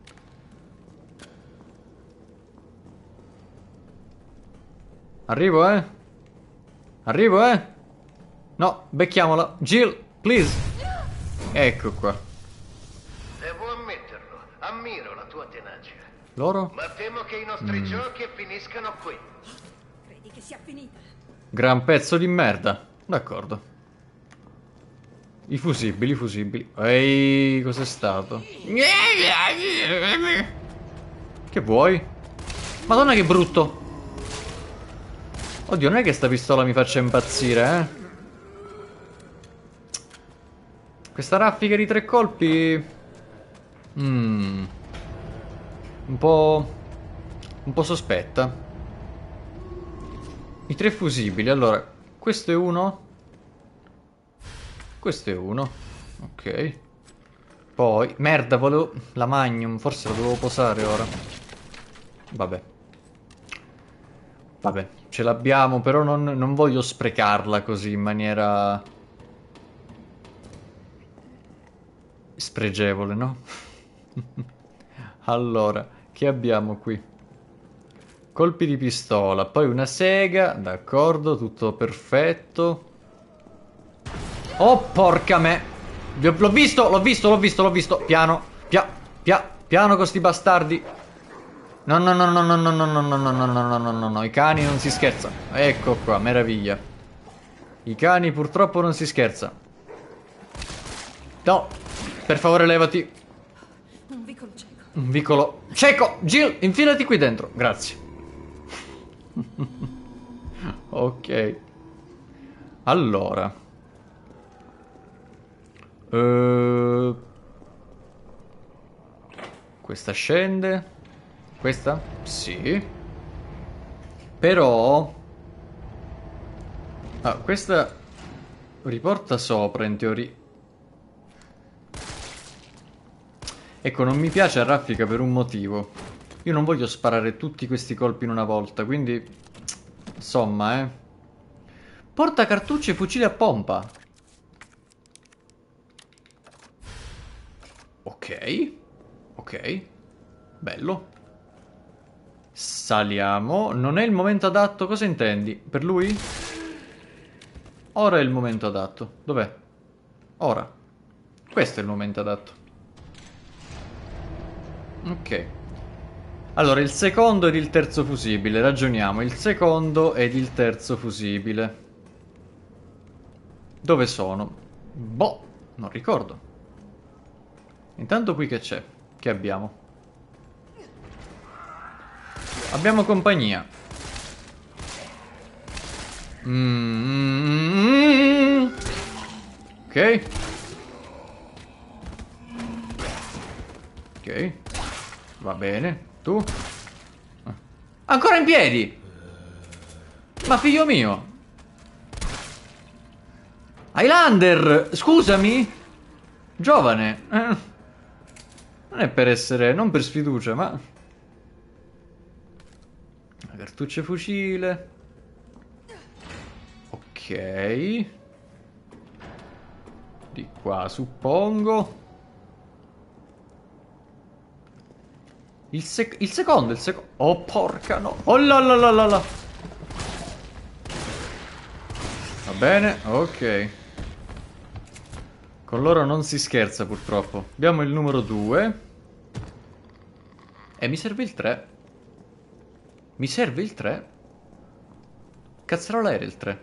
Arrivo, eh? Arrivo, eh? No, becchiamola. Jill, please. Ecco qua. Devo ammetterlo, ammiro la tua tenacia. Loro? Ma temo che i nostri Mm. giochi finiscano qui. Credi che sia finita? Gran pezzo di merda. D'accordo. I fusibili, i fusibili. Ehi, cos'è stato? Che vuoi? Madonna che brutto. Oddio, non è che sta pistola mi faccia impazzire, eh? Questa raffica di tre colpi... Mm. Un po'... Un po' sospetta. I tre fusibili, allora... Questo è uno. Questo è uno. Ok. Poi... Merda, volevo... La Magnum, forse la dovevo posare ora. Vabbè. Vabbè, ce l'abbiamo, però non, non voglio sprecarla così in maniera... spregevole, no? Allora, che abbiamo qui? Colpi di pistola, poi una sega, d'accordo, tutto perfetto. Oh, porca me! L'ho visto, l'ho visto, l'ho visto, l'ho visto. Piano, pia, pia, piano con sti bastardi. No, no, no, no, no, no, no, no, no, no, no, no, no, no, no, i cani non si scherza. Ecco qua, meraviglia. I cani purtroppo non si scherza. No, per favore levati. Un vicolo cieco. Un vicolo cieco! Jill, infilati qui dentro. Grazie. Ok. Allora. Uh, questa scende. Questa? Sì. Però... Ah, questa riporta sopra in teoria. Ecco, non mi piace a raffica per un motivo. Io non voglio sparare tutti questi colpi in una volta, quindi... Insomma, eh. Porta cartucce e fucile a pompa. Ok. Ok. Bello. Saliamo. Non è il momento adatto. Cosa intendi? Per lui? Ora è il momento adatto. Dov'è? Ora. Questo è il momento adatto. Ok. Allora, il secondo ed il terzo fusibile. Ragioniamo. Il secondo ed il terzo fusibile. Dove sono? Boh, non ricordo. Intanto qui che c'è? Che abbiamo? Abbiamo compagnia. Mm-hmm. Ok. Ok. Va bene. Tu? Ancora in piedi! Ma figlio mio! Highlander! Scusami! Giovane! Eh, non è per essere... non per sfiducia, ma... Una cartuccia fucile. Ok. Di qua, suppongo. Il, sec il secondo, il secondo... Oh, porca no! Oh la la la la la! Va bene, ok. Con loro non si scherza, purtroppo. Abbiamo il numero due. E mi serve il tre. Mi serve il tre? Cazzarola era il tre?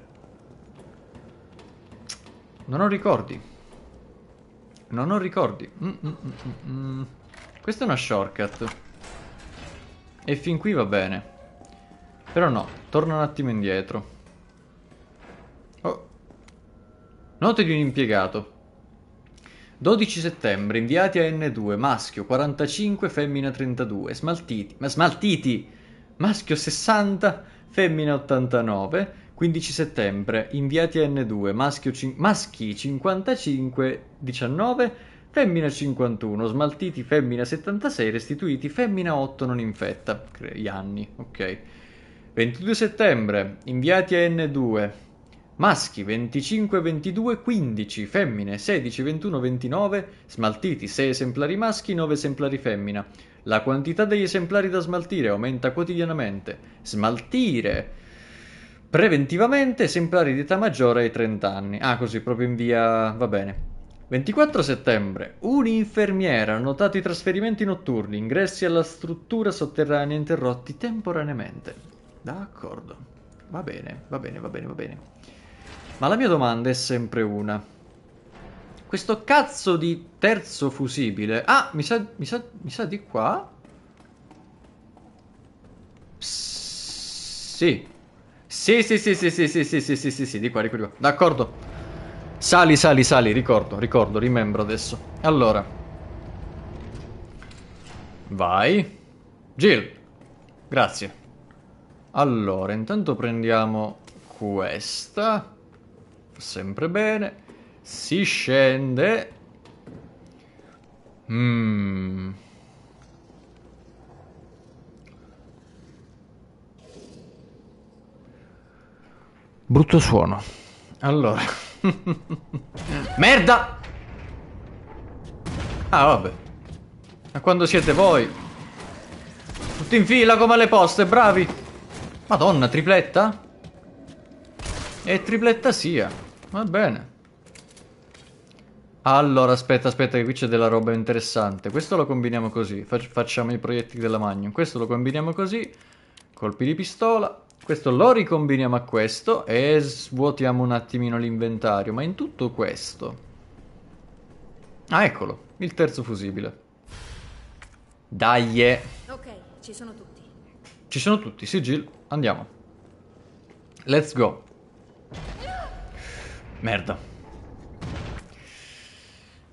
Non ho ricordi. Non ho ricordi. Mm -mm -mm -mm. Questa è una shortcut. E fin qui va bene. Però no, torna un attimo indietro. Oh. Note di un impiegato. dodici settembre, inviati a N due, maschio quarantacinque, femmina trentadue, smaltiti, ma smaltiti, maschio sessanta, femmina ottantanove. quindici settembre, inviati a N due, maschio maschi cinquantacinque, diciannove, femmina cinquantuno, smaltiti, femmina settantasei, restituiti, femmina otto, non infetta. Gli anni, ok. ventidue settembre, inviati a N due, maschi venticinque, ventidue, quindici, femmine sedici, ventuno, ventinove, smaltiti sei esemplari maschi, nove esemplari femmina. La quantità degli esemplari da smaltire aumenta quotidianamente. Smaltire preventivamente esemplari di età maggiore ai trenta anni. Ah, così, proprio in via... va bene. ventiquattro settembre. Un'infermiera ha notato i trasferimenti notturni. Ingressi alla struttura sotterranea interrotti temporaneamente. D'accordo. Va bene, va bene, va bene, va bene. Ma la mia domanda è sempre una. Questo cazzo di terzo fusibile... Ah, mi sa, mi sa, mi sa di qua? Sì. Sì, sì, sì, sì, sì, sì, sì, sì, sì, sì, sì, di qua, di qua, di qua. D'accordo. Sali, sali, sali, ricordo, ricordo, rimembro adesso. Allora. Vai. Jill. Grazie. Allora, intanto prendiamo questa. Sempre bene. Si scende. Mmm. Brutto suono. Allora. Merda! Ah, vabbè. Ma quando siete voi? Tutti in fila come alle poste, bravi. Madonna, tripletta? E tripletta sia. Va bene. Allora, aspetta, aspetta, che qui c'è della roba interessante. Questo lo combiniamo così. Fac facciamo i proiettili della Magnum. Questo lo combiniamo così. Colpi di pistola. Questo lo ricombiniamo a questo e svuotiamo un attimino l'inventario. Ma in tutto questo... Ah, eccolo. Il terzo fusibile. Dai. Ok, ci sono tutti. Ci sono tutti, sì, Jill. Andiamo. Let's go. Merda.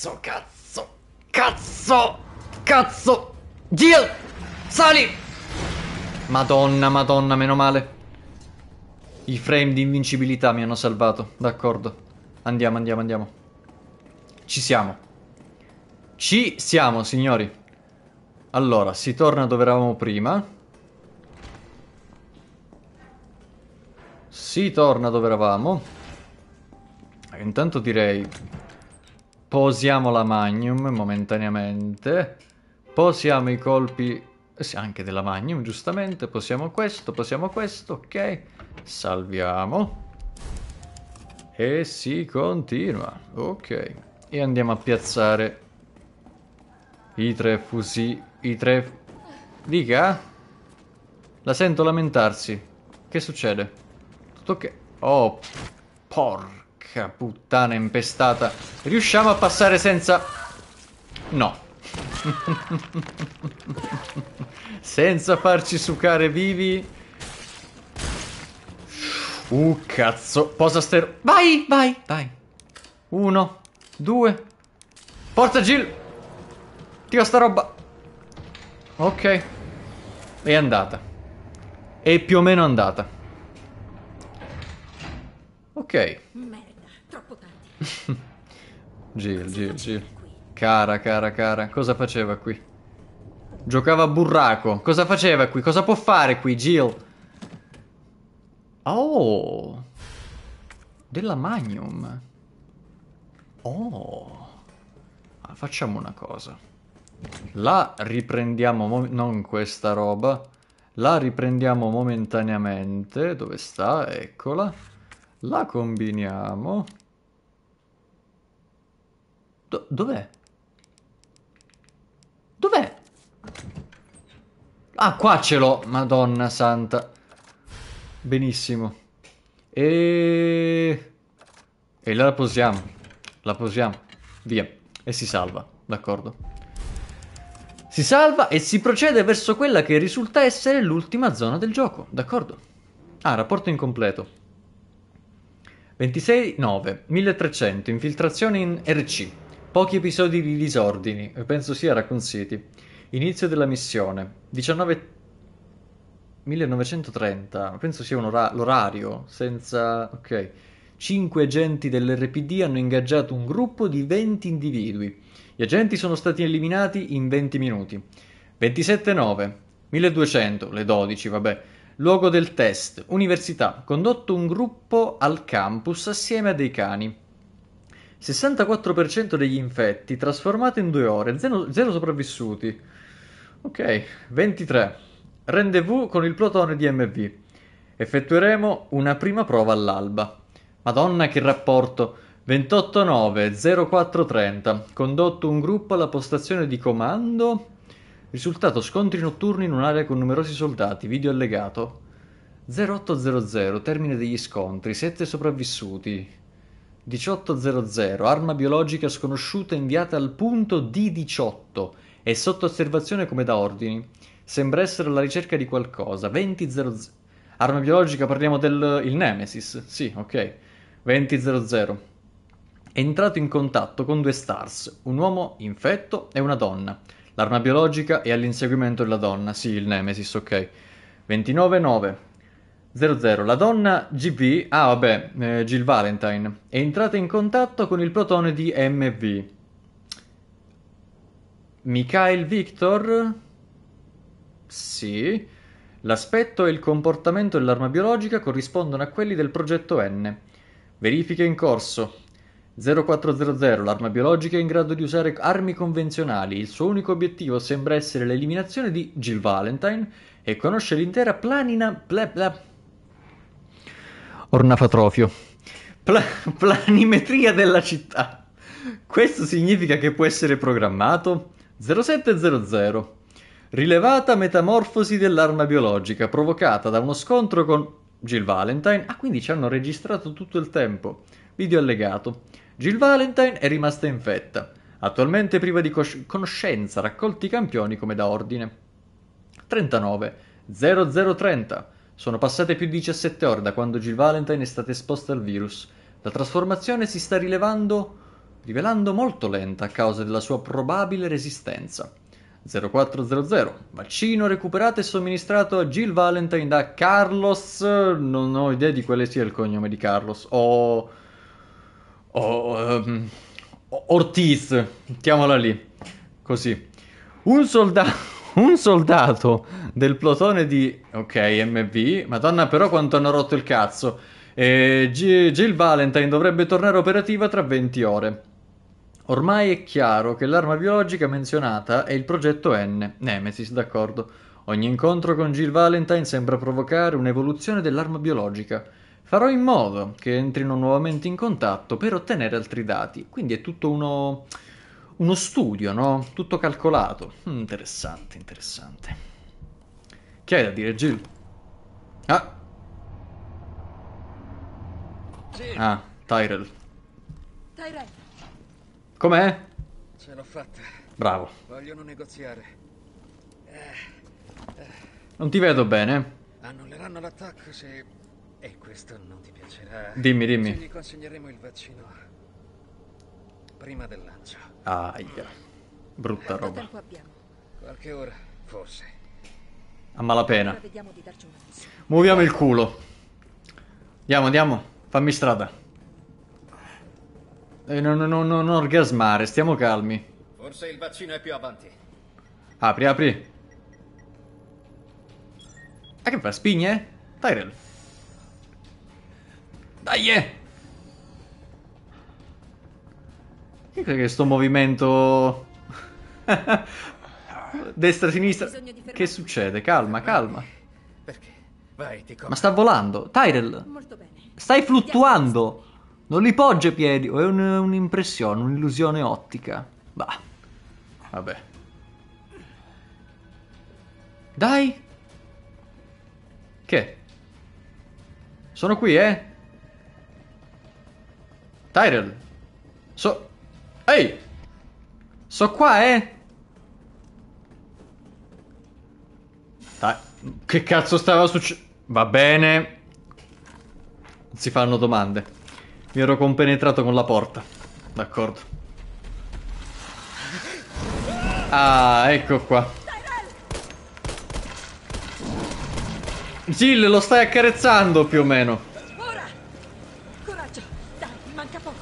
Cazzo, cazzo, cazzo, cazzo. Jill, sali. Madonna, madonna, meno male. I frame di invincibilità mi hanno salvato. D'accordo. Andiamo, andiamo, andiamo. Ci siamo. Ci siamo, signori. Allora, si torna dove eravamo prima. Si torna dove eravamo. Intanto direi... posiamo la Magnum momentaneamente. Posiamo i colpi... sì, anche della Magnum, giustamente. Posiamo questo, posiamo questo, ok. Salviamo. E si continua. Ok. E andiamo a piazzare i tre fusi... i tre... Dica? La sento lamentarsi. Che succede? Tutto ok? Oh, porca puttana impestata. Riusciamo a passare senza... no. Senza farci succare vivi. Uh, cazzo. Posa ster... vai, vai, vai. Uno, due. Forza Jill. Tira sta roba. Ok. È andata. È più o meno andata. Ok. Merda, troppo tardi. Jill, Jill, Jill. Cara, cara, cara. Cosa faceva qui? Giocava a burraco. Cosa faceva qui? Cosa può fare qui, Jill? Oh. Della Magnum. Oh. Ah, facciamo una cosa. La riprendiamo... non questa roba. La riprendiamo momentaneamente. Dove sta? Eccola. La combiniamo. Do- dov'è? Dov'è? Ah, qua ce l'ho. Madonna santa. Benissimo. E... e la posiamo. La posiamo. Via. E si salva. D'accordo. Si salva e si procede verso quella che risulta essere l'ultima zona del gioco. D'accordo. Ah, rapporto incompleto. ventisei nove. milletrecento. Infiltrazione in R C. Pochi episodi di disordini. Penso sia Raccoon City. Inizio della missione. diciannove... millenovecentotrenta. Penso sia un ora- l'orario. Senza... ok. cinque agenti dell'R P D hanno ingaggiato un gruppo di venti individui. Gli agenti sono stati eliminati in venti minuti. ventisette nove. milleduecento. Le dodici, vabbè. Luogo del test. Università. Condotto un gruppo al campus assieme a dei cani. sessantaquattro per cento degli infetti. Trasformato in due ore. Zero, zero sopravvissuti. Ok. ventitré. Rendezvous con il plotone di M V. Effettueremo una prima prova all'alba. Madonna che rapporto. ventotto nove. zero quattro trenta. Condotto un gruppo alla postazione di comando. Risultato scontri notturni in un'area con numerosi soldati. Video allegato. zero otto zero zero. Termine degli scontri. sette sopravvissuti. diciotto zero zero. Arma biologica sconosciuta inviata al punto D diciotto. È sotto osservazione come da ordini. Sembra essere alla ricerca di qualcosa. venti zero zero. Arma biologica, parliamo del... il Nemesis. Sì, ok. venti zero zero. È entrato in contatto con due stars. Un uomo infetto e una donna. L'arma biologica è all'inseguimento della donna. Sì, il Nemesis, ok. ventinove nove. zero zero. La donna G V... ah, vabbè, eh, Jill Valentine. È entrata in contatto con il plotone di M V. Mikhail Victor... sì. L'aspetto e il comportamento dell'arma biologica corrispondono a quelli del progetto N. Verifica in corso. zero quattro zero zero. L'arma biologica è in grado di usare armi convenzionali. Il suo unico obiettivo sembra essere l'eliminazione di Jill Valentine e conosce l'intera planina... Bla bla... Ornafatrofio. Pla- planimetria della città. Questo significa che può essere programmato? zero sette zero zero. Rilevata metamorfosi dell'arma biologica provocata da uno scontro con Jill Valentine. Ah, quindi ci hanno registrato tutto il tempo. Video allegato. Jill Valentine è rimasta infetta. Attualmente priva di cos- conoscenza. Raccolti i campioni come da ordine. trentanove zero zero trenta. Sono passate più di diciassette ore da quando Jill Valentine è stata esposta al virus. La trasformazione si sta rilevando rivelando molto lenta a causa della sua probabile resistenza. zero quattro zero zero. Vaccino recuperato e somministrato a Jill Valentine da Carlos. Non ho idea di quale sia il cognome di Carlos. O... o um, Ortiz. Mettiamola lì. Così. Un soldato... Un soldato del plotone di... Ok, M V. Madonna, però quanto hanno rotto il cazzo. E G- Jill Valentine dovrebbe tornare operativa tra venti ore. Ormai è chiaro che l'arma biologica menzionata è il progetto N. Nemesis, d'accordo. Ogni incontro con Jill Valentine sembra provocare un'evoluzione dell'arma biologica. Farò in modo che entrino nuovamente in contatto per ottenere altri dati. Quindi è tutto uno... uno studio, no? Tutto calcolato. Mm, interessante, interessante. Che hai da dire, Jill? Ah. Ah, Tyrell. Tyrell. Com'è? Ce l'ho fatta. Bravo. Vogliono negoziare. Eh, eh. Non ti vedo bene. Annulleranno l'attacco se... E questo non ti piacerà. Dimmi, dimmi. Se gli consegneremo il vaccino prima del lancio. Aia. Brutta Quanto roba. tempo abbiamo? Qualche ora, forse. A malapena. Ora vediamo di darci una messa. Muoviamo il culo. Andiamo, andiamo. Fammi strada. Eh, non, non, non, non orgasmare, stiamo calmi. Forse il vaccino è più avanti. Apri, apri. Ah, che fa? Spigne? Tyrell. Dai! eh! Che cos'è che sto movimento? Destra, sinistra. Che succede? Calma, calma. Perché? Vai, ti Ma sta volando. Tyrell, Molto bene. stai fluttuando. Non li pogge i piedi. O è un- un'impressione, un'illusione ottica. Bah. Vabbè. Dai. Che? Sono qui, eh? Tyrell. So... Ehi! So qua, eh? Dai. Che cazzo stava succedendo? Va bene. Non si fanno domande. Mi ero compenetrato con la porta. D'accordo. Ah, ecco qua. Jill, lo stai accarezzando più o meno. Ora! Coraggio! Dai, manca poco.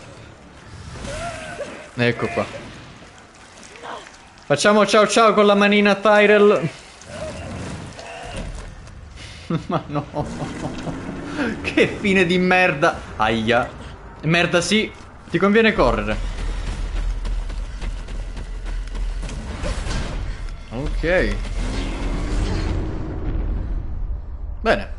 Ecco qua. Facciamo ciao ciao con la manina a Tyrell. Ma no. Che fine di merda. Aia. Merda sì. Ti conviene correre. Ok. Bene.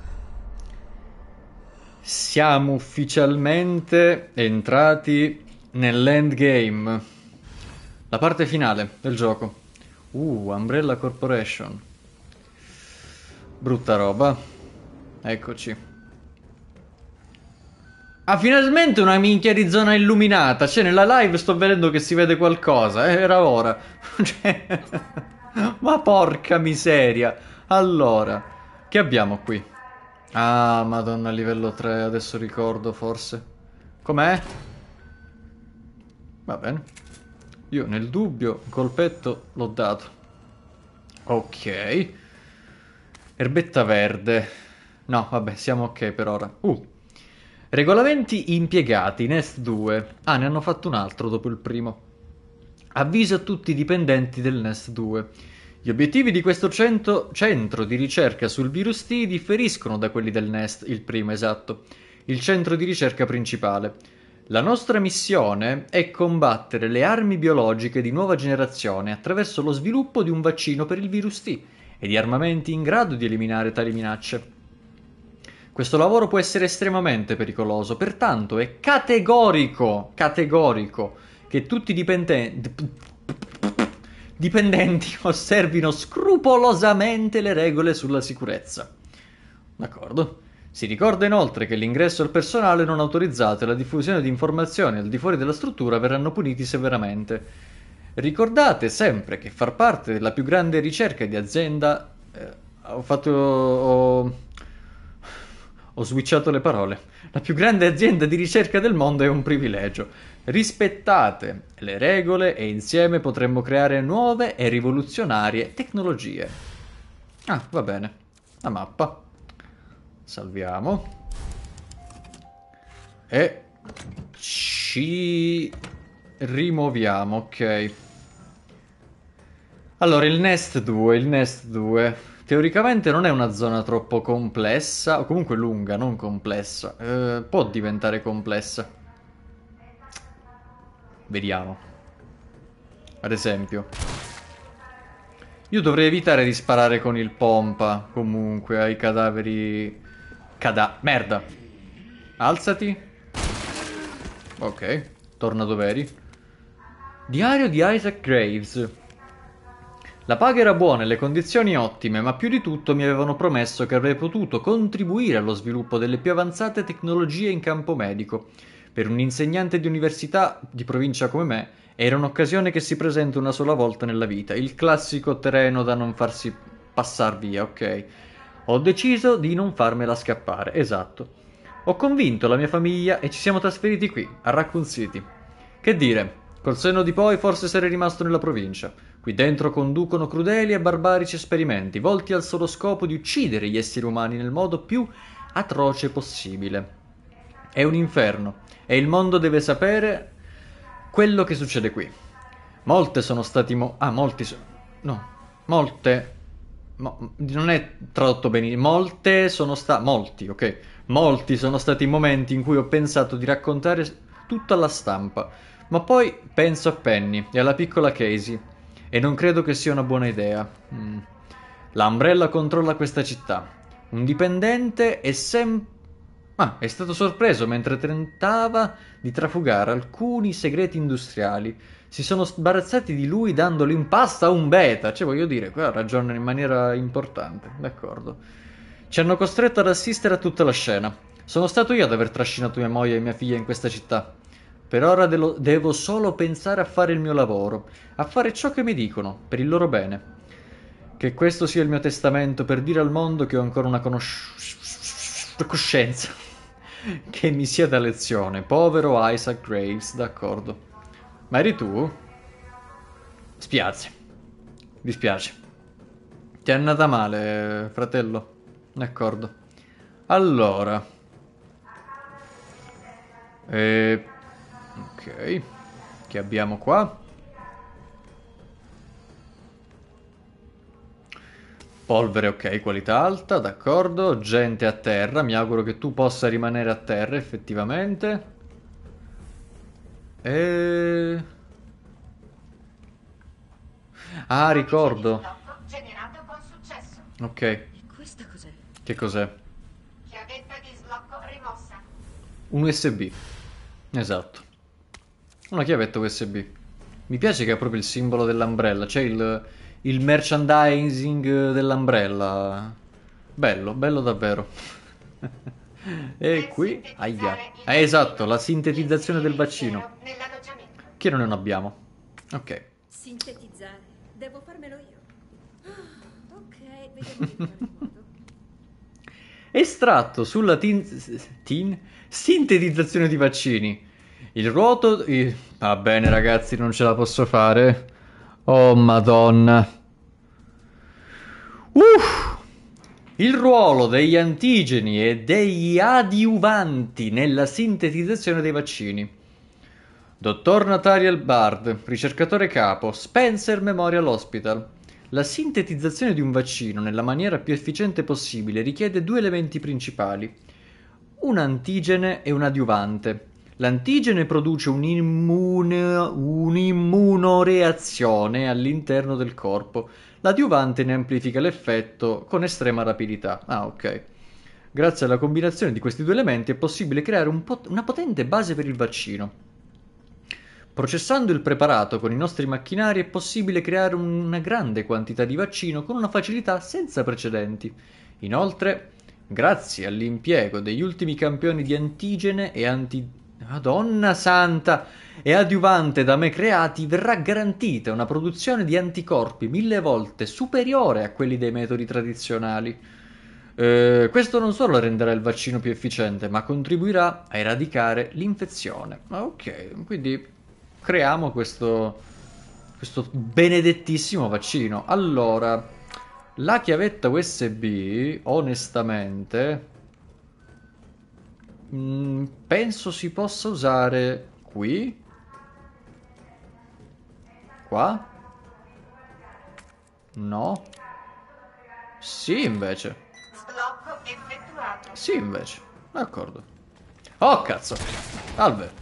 Siamo ufficialmente entrati nell'endgame. La parte finale del gioco. Uh, Umbrella Corporation. Brutta roba. Eccoci. Ah, finalmente una minchia di zona illuminata. Cioè, nella live sto vedendo che si vede qualcosa. Eh, era ora. Cioè... Ma porca miseria. Allora, che abbiamo qui? Ah, madonna, livello tre. Adesso ricordo, forse. Com'è? Va bene. Io nel dubbio, un colpetto l'ho dato. Ok. Erbetta verde. No, vabbè, siamo ok per ora. Uh. Regolamenti impiegati, Nest due. Ah, ne hanno fatto un altro dopo il primo. Avviso a tutti i dipendenti del Nest due. Gli obiettivi di questo cento- centro di ricerca sul virus T differiscono da quelli del Nest, il primo esatto, il centro di ricerca principale. La nostra missione è combattere le armi biologiche di nuova generazione attraverso lo sviluppo di un vaccino per il virus T e di armamenti in grado di eliminare tali minacce. Questo lavoro può essere estremamente pericoloso, pertanto è categorico, categorico, che tutti i dipendenti, dipendenti osservino scrupolosamente le regole sulla sicurezza. D'accordo? Si ricorda inoltre che l'ingresso al personale non autorizzato e la diffusione di informazioni al di fuori della struttura verranno puniti severamente. Ricordate sempre che far parte della più grande ricerca di azienda... Eh, ho fatto... Ho, Ho switchato le parole. La più grande azienda di ricerca del mondo è un privilegio. Rispettate le regole e insieme potremmo creare nuove e rivoluzionarie tecnologie. Ah, va bene. La mappa. Salviamo. E ci rimuoviamo, ok. Allora, il Nest due, il Nest due. Teoricamente non è una zona troppo complessa, o comunque lunga, non complessa. Eh, può diventare complessa. Vediamo. Ad esempio. Io dovrei evitare di sparare con il pompa, comunque, ai cadaveri... Cada... Merda! Alzati. Ok, torna dov'eri. Diario di Isaac Graves. La paga era buona e le condizioni ottime, ma più di tutto mi avevano promesso che avrei potuto contribuire allo sviluppo delle più avanzate tecnologie in campo medico. Per un insegnante di università di provincia come me, era un'occasione che si presenta una sola volta nella vita, il classico terreno da non farsi passar via, ok? Ho deciso di non farmela scappare, esatto. Ho convinto la mia famiglia e ci siamo trasferiti qui, a Raccoon City. Che dire, col senno di poi forse sarei rimasto nella provincia. Qui dentro conducono crudeli e barbarici esperimenti, volti al solo scopo di uccidere gli esseri umani nel modo più atroce possibile. È un inferno, e il mondo deve sapere quello che succede qui. Molte sono stati mo... Ah, molti sono... No, molte... Mo... Non è tradotto bene. Molte sono stati... Molti, ok. Molti sono stati i momenti in cui ho pensato di raccontare tutto alla stampa. Ma poi penso a Penny e alla piccola Casey. E non credo che sia una buona idea. Mm. La Umbrella controlla questa città. Un dipendente è sempre... Ah, è stato sorpreso mentre tentava di trafugare alcuni segreti industriali. Si sono sbarazzati di lui dandolo in pasta a un beta. Cioè, voglio dire, qua ragiona in maniera importante. D'accordo. Ci hanno costretto ad assistere a tutta la scena. Sono stato io ad aver trascinato mia moglie e mia figlia in questa città. Per ora de- devo solo pensare a fare il mio lavoro, a fare ciò che mi dicono, per il loro bene. Che questo sia il mio testamento per dire al mondo che ho ancora una conosc- coscienza. Che mi sia da lezione. Povero Isaac Graves, d'accordo. Ma eri tu? Spiace. Dispiace. Ti è andata male, fratello? D'accordo. Allora. E... Ok. Che abbiamo qua? Polvere, ok, qualità alta, d'accordo. Gente a terra, mi auguro che tu possa rimanere a terra, effettivamente. E... Ah, ricordo. Generato con successo. Ok. E questa cos'è? Che cos'è? Chiavetta di sblocco rimossa. Un U S B. Esatto. Una chiavetta U S B. Mi piace che ha proprio il simbolo dell'Umbrella, c'è il, il merchandising dell'Umbrella. Bello, bello davvero. E qui, aia. Eh, esatto, la sintetizzazione del vaccino. Che noi non abbiamo. Ok. Sintetizzare. Devo farmelo io. Ah, ok, vediamo di fare in modo. Estratto sulla tin... tin... sintetizzazione di vaccini. Il ruoto... il- Va bene ragazzi, non ce la posso fare. Oh madonna. Uff. Il ruolo degli antigeni e degli adiuvanti nella sintetizzazione dei vaccini. Dottor Nathaniel Bard, ricercatore capo, Spencer Memorial Hospital. La sintetizzazione di un vaccino nella maniera più efficiente possibile richiede due elementi principali: un antigene e un adiuvante. L'antigene produce un'immune- un'immunoreazione all'interno del corpo. L'adiuvante ne amplifica l'effetto con estrema rapidità. Ah, ok. Grazie alla combinazione di questi due elementi è possibile creare un pot- una potente base per il vaccino. Processando il preparato con i nostri macchinari è possibile creare una grande quantità di vaccino con una facilità senza precedenti. Inoltre, grazie all'impiego degli ultimi campioni di antigene e anti... Madonna santa! E adiuvante da me creati, verrà garantita una produzione di anticorpi mille volte superiore a quelli dei metodi tradizionali. Eh, questo non solo renderà il vaccino più efficiente, ma contribuirà a eradicare l'infezione. Ok, quindi creiamo questo, questo benedettissimo vaccino. Allora, la chiavetta U S B, onestamente, mh, penso si possa usare qui. Qua? No. Sì, invece. Sblocco effettuato. Sì, invece. D'accordo. Oh, cazzo. Salve.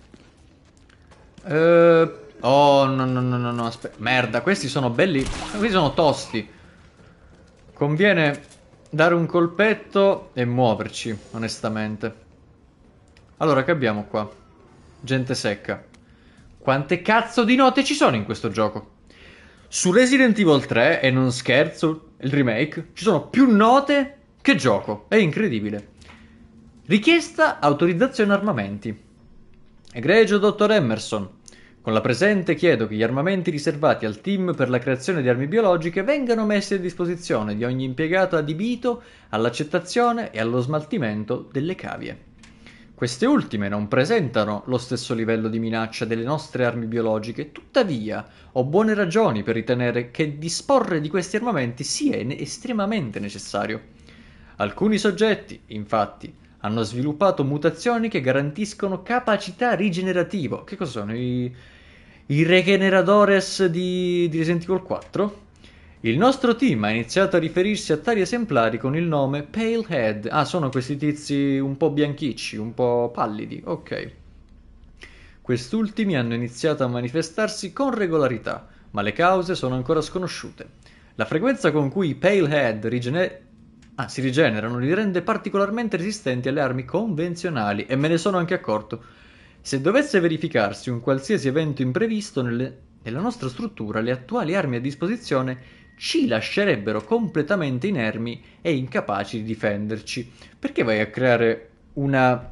Eh, oh, no, no, no, no, no, aspetta. Merda, questi sono belli. Questi sono tosti. Conviene dare un colpetto e muoverci, onestamente. Allora, che abbiamo qua? Gente secca. Quante cazzo di note ci sono in questo gioco? Su Resident Evil tre, e non scherzo, il remake, ci sono più note che gioco. È incredibile. Richiesta autorizzazione armamenti. Egregio dottor Emerson, con la presente chiedo che gli armamenti riservati al team per la creazione di armi biologiche vengano messi a disposizione di ogni impiegato adibito all'accettazione e allo smaltimento delle cavie. Queste ultime non presentano lo stesso livello di minaccia delle nostre armi biologiche, tuttavia ho buone ragioni per ritenere che disporre di questi armamenti sia estremamente necessario. Alcuni soggetti, infatti, hanno sviluppato mutazioni che garantiscono capacità rigenerativo. Che cosa sono? I, i Regeneradores di, di Resident Evil quattro? Il nostro team ha iniziato a riferirsi a tali esemplari con il nome Palehead. Ah, sono questi tizi un po' bianchicci, un po' pallidi. Ok. Quest'ultimi hanno iniziato a manifestarsi con regolarità, ma le cause sono ancora sconosciute. La frequenza con cui i Palehead rigene- ah, si rigenerano li rende particolarmente resistenti alle armi convenzionali, e me ne sono anche accorto. Se dovesse verificarsi un qualsiasi evento imprevisto nelle- nella nostra struttura, le attuali armi a disposizione ci lascerebbero completamente inermi e incapaci di difenderci. Perché vai a creare una...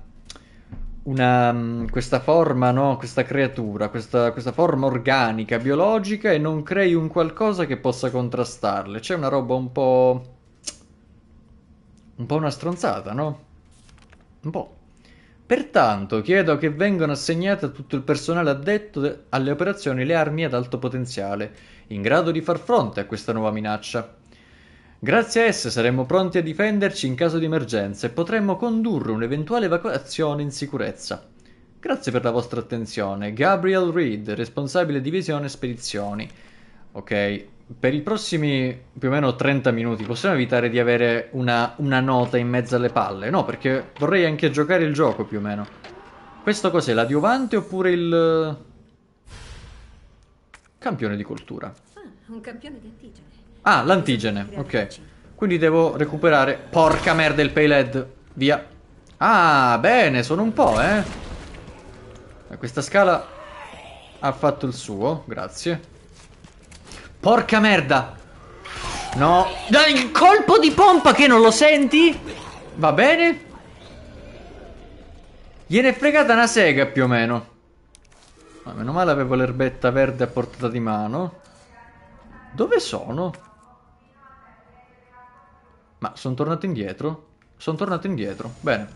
una questa forma, no? Questa creatura, questa, questa forma organica, biologica, e non crei un qualcosa che possa contrastarle? C'è una roba un po'... un po' una stronzata, no? Un po'. Pertanto chiedo che vengano assegnate a tutto il personale addetto alle operazioni le armi ad alto potenziale, in grado di far fronte a questa nuova minaccia. Grazie a esse saremmo pronti a difenderci in caso di emergenza e potremmo condurre un'eventuale evacuazione in sicurezza. Grazie per la vostra attenzione. Gabriel Reed, responsabile divisione spedizioni. Ok, per i prossimi più o meno trenta minuti possiamo evitare di avere una, una nota in mezzo alle palle? No, perché vorrei anche giocare il gioco più o meno. Questo cos'è? L'adiuvante oppure il... campione di cultura? Ah, un campione di antigene. Ah, l'antigene, ok. Quindi devo recuperare... Porca merda, il Payload. Via. Ah, bene, sono un po', eh. Questa scala ha fatto il suo, grazie. Porca merda. No. Dai, il colpo di pompa che non lo senti? Va bene. Gliene è fregata una sega più o meno. Ma meno male avevo l'erbetta verde a portata di mano. Dove sono? Ma sono tornato indietro? Sono tornato indietro. Bene.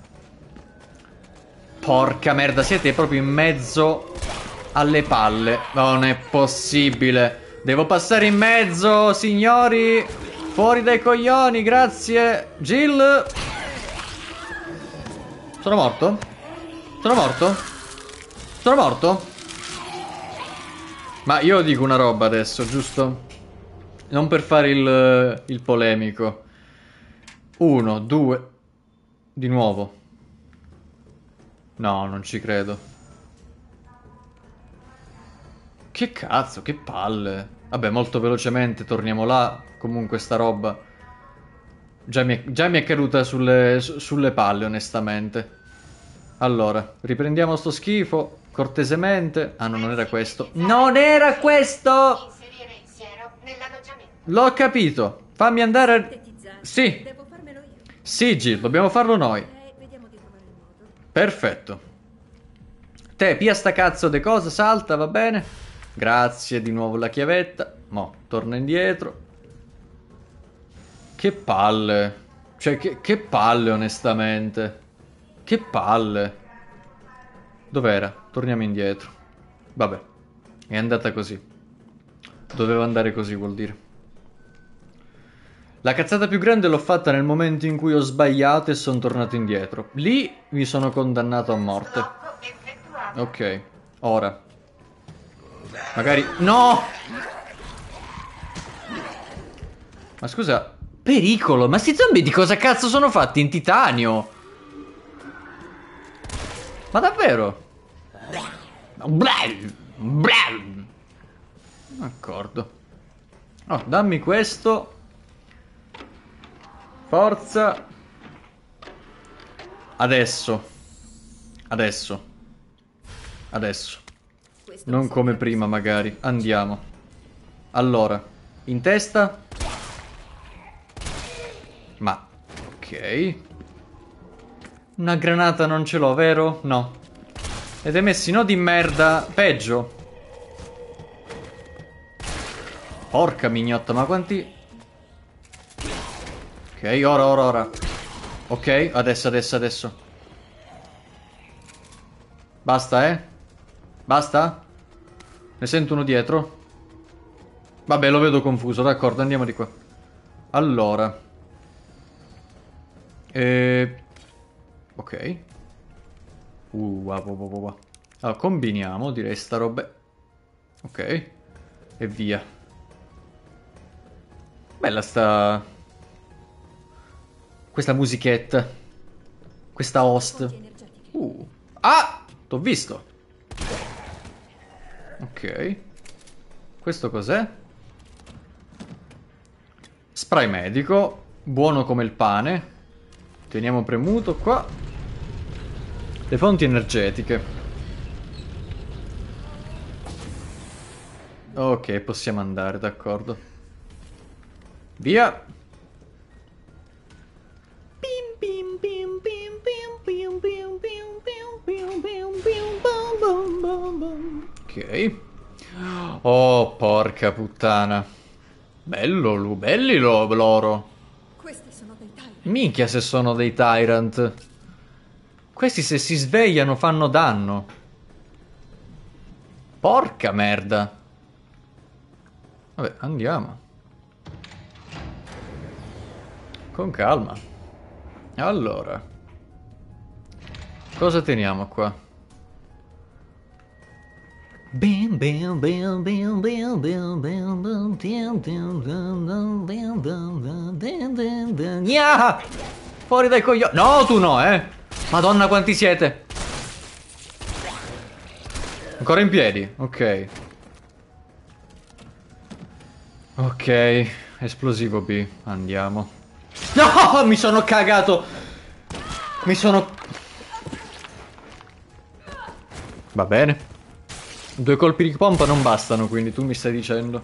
Porca merda, siete proprio in mezzo alle palle. Non è possibile. Devo passare in mezzo, signori. Fuori dai coglioni, grazie. Jill. Sono morto? Sono morto? Sono morto? Ma io dico una roba adesso, giusto? Non per fare il, il polemico. Uno, due. Di nuovo. No, non ci credo. Che cazzo, che palle. Vabbè, molto velocemente torniamo là. Comunque sta roba già mi è, già mi è caduta sulle, su, sulle palle, onestamente. Allora, riprendiamo sto schifo cortesemente. Ah no, non era questo. Non era questo! Inserire il siero nell'alloggiamento. L'ho capito. Fammi andare a... Sì. Devo farmelo io. Sì, Jill, dobbiamo farlo noi. Ok, vediamo di trovare il modo. Perfetto. Te, pia sta cazzo de cosa, salta, va bene? Grazie, di nuovo la chiavetta. Mo, torna indietro. Che palle. Cioè, che, che palle, onestamente. Che palle. Dov'era? Torniamo indietro. Vabbè, è andata così. Doveva andare così, vuol dire. La cazzata più grande l'ho fatta nel momento in cui ho sbagliato e sono tornato indietro. Lì mi sono condannato a morte. Ok, ora. Magari... No! Ma scusa... Pericolo, ma sti zombie di cosa cazzo sono fatti? In titanio? Ma davvero? D'accordo. Oh, dammi questo. Forza. Adesso. Adesso. Adesso. Non come prima, magari. Andiamo. Allora. In testa. Ma, ok. Una granata non ce l'ho, vero? No. Ed hai messi no di merda. Peggio. Porca mignotta, ma quanti... Ok, ora, ora, ora. Ok, adesso, adesso, adesso. Basta, eh? Basta? Ne sento uno dietro. Vabbè, lo vedo confuso, d'accordo, andiamo di qua. Allora... E... Ok. Uh, wow, wow, wow, wow. Allora, combiniamo, direi, sta roba. Ok. E via. Bella sta... Questa musichetta. Questa host. Uh. Ah! T'ho visto. Ok. Questo cos'è? Spray medico. Buono come il pane. Teniamo premuto qua. Le fonti energetiche. Ok, possiamo andare, d'accordo. Via. Ok. Oh, porca puttana. Bello, lu, belli lo, loro. Questi sono dei Tyrant. Minchia se sono dei Tyrant. Questi se si svegliano fanno danno. Porca merda. Vabbè, andiamo. Con calma. Allora. Cosa teniamo qua? Bim bim bim bim bim bim bim bim bim bim bim bim bim. Nya! Fuori dai coglioni. No, tu no, eh. Madonna quanti siete. Ancora in piedi. Ok. Ok. Esplosivo B. Andiamo. No, mi sono cagato. Mi sono... Va bene. Due colpi di pompa non bastano, quindi tu mi stai dicendo.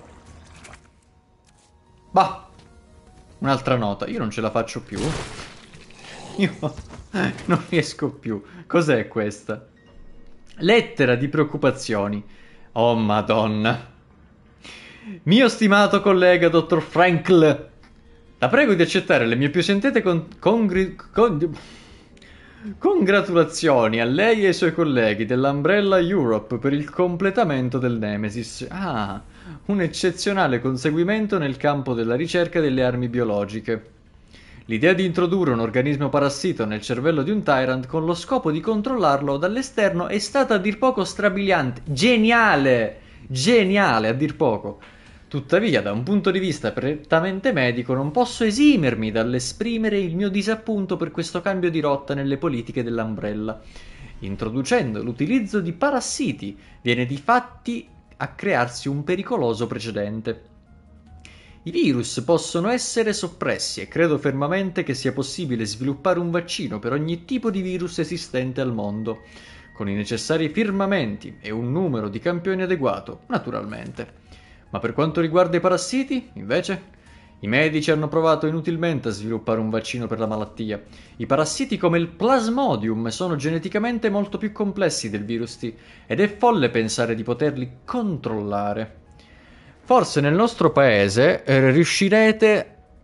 Bah. Un'altra nota. Io non ce la faccio più. Io non riesco più. Cos'è questa? Lettera di preoccupazioni. Oh, madonna. Mio stimato collega, dottor Frankl. La prego di accettare le mie più sentite con... Congri... Con... Congratulazioni a lei e ai suoi colleghi dell'Umbrella Europe per il completamento del Nemesis. Ah, un eccezionale conseguimento nel campo della ricerca delle armi biologiche. L'idea di introdurre un organismo parassito nel cervello di un Tyrant con lo scopo di controllarlo dall'esterno è stata a dir poco strabiliante. Geniale! Geniale, a dir poco. Tuttavia, da un punto di vista prettamente medico, non posso esimermi dall'esprimere il mio disappunto per questo cambio di rotta nelle politiche dell'Umbrella. Introducendo l'utilizzo di parassiti, viene di fatti a crearsi un pericoloso precedente. I virus possono essere soppressi e credo fermamente che sia possibile sviluppare un vaccino per ogni tipo di virus esistente al mondo, con i necessari firmamenti e un numero di campioni adeguato, naturalmente. Ma per quanto riguarda i parassiti, invece, i medici hanno provato inutilmente a sviluppare un vaccino per la malattia. I parassiti come il Plasmodium sono geneticamente molto più complessi del virus T ed è folle pensare di poterli controllare. Forse nel nostro paese eh, riuscirete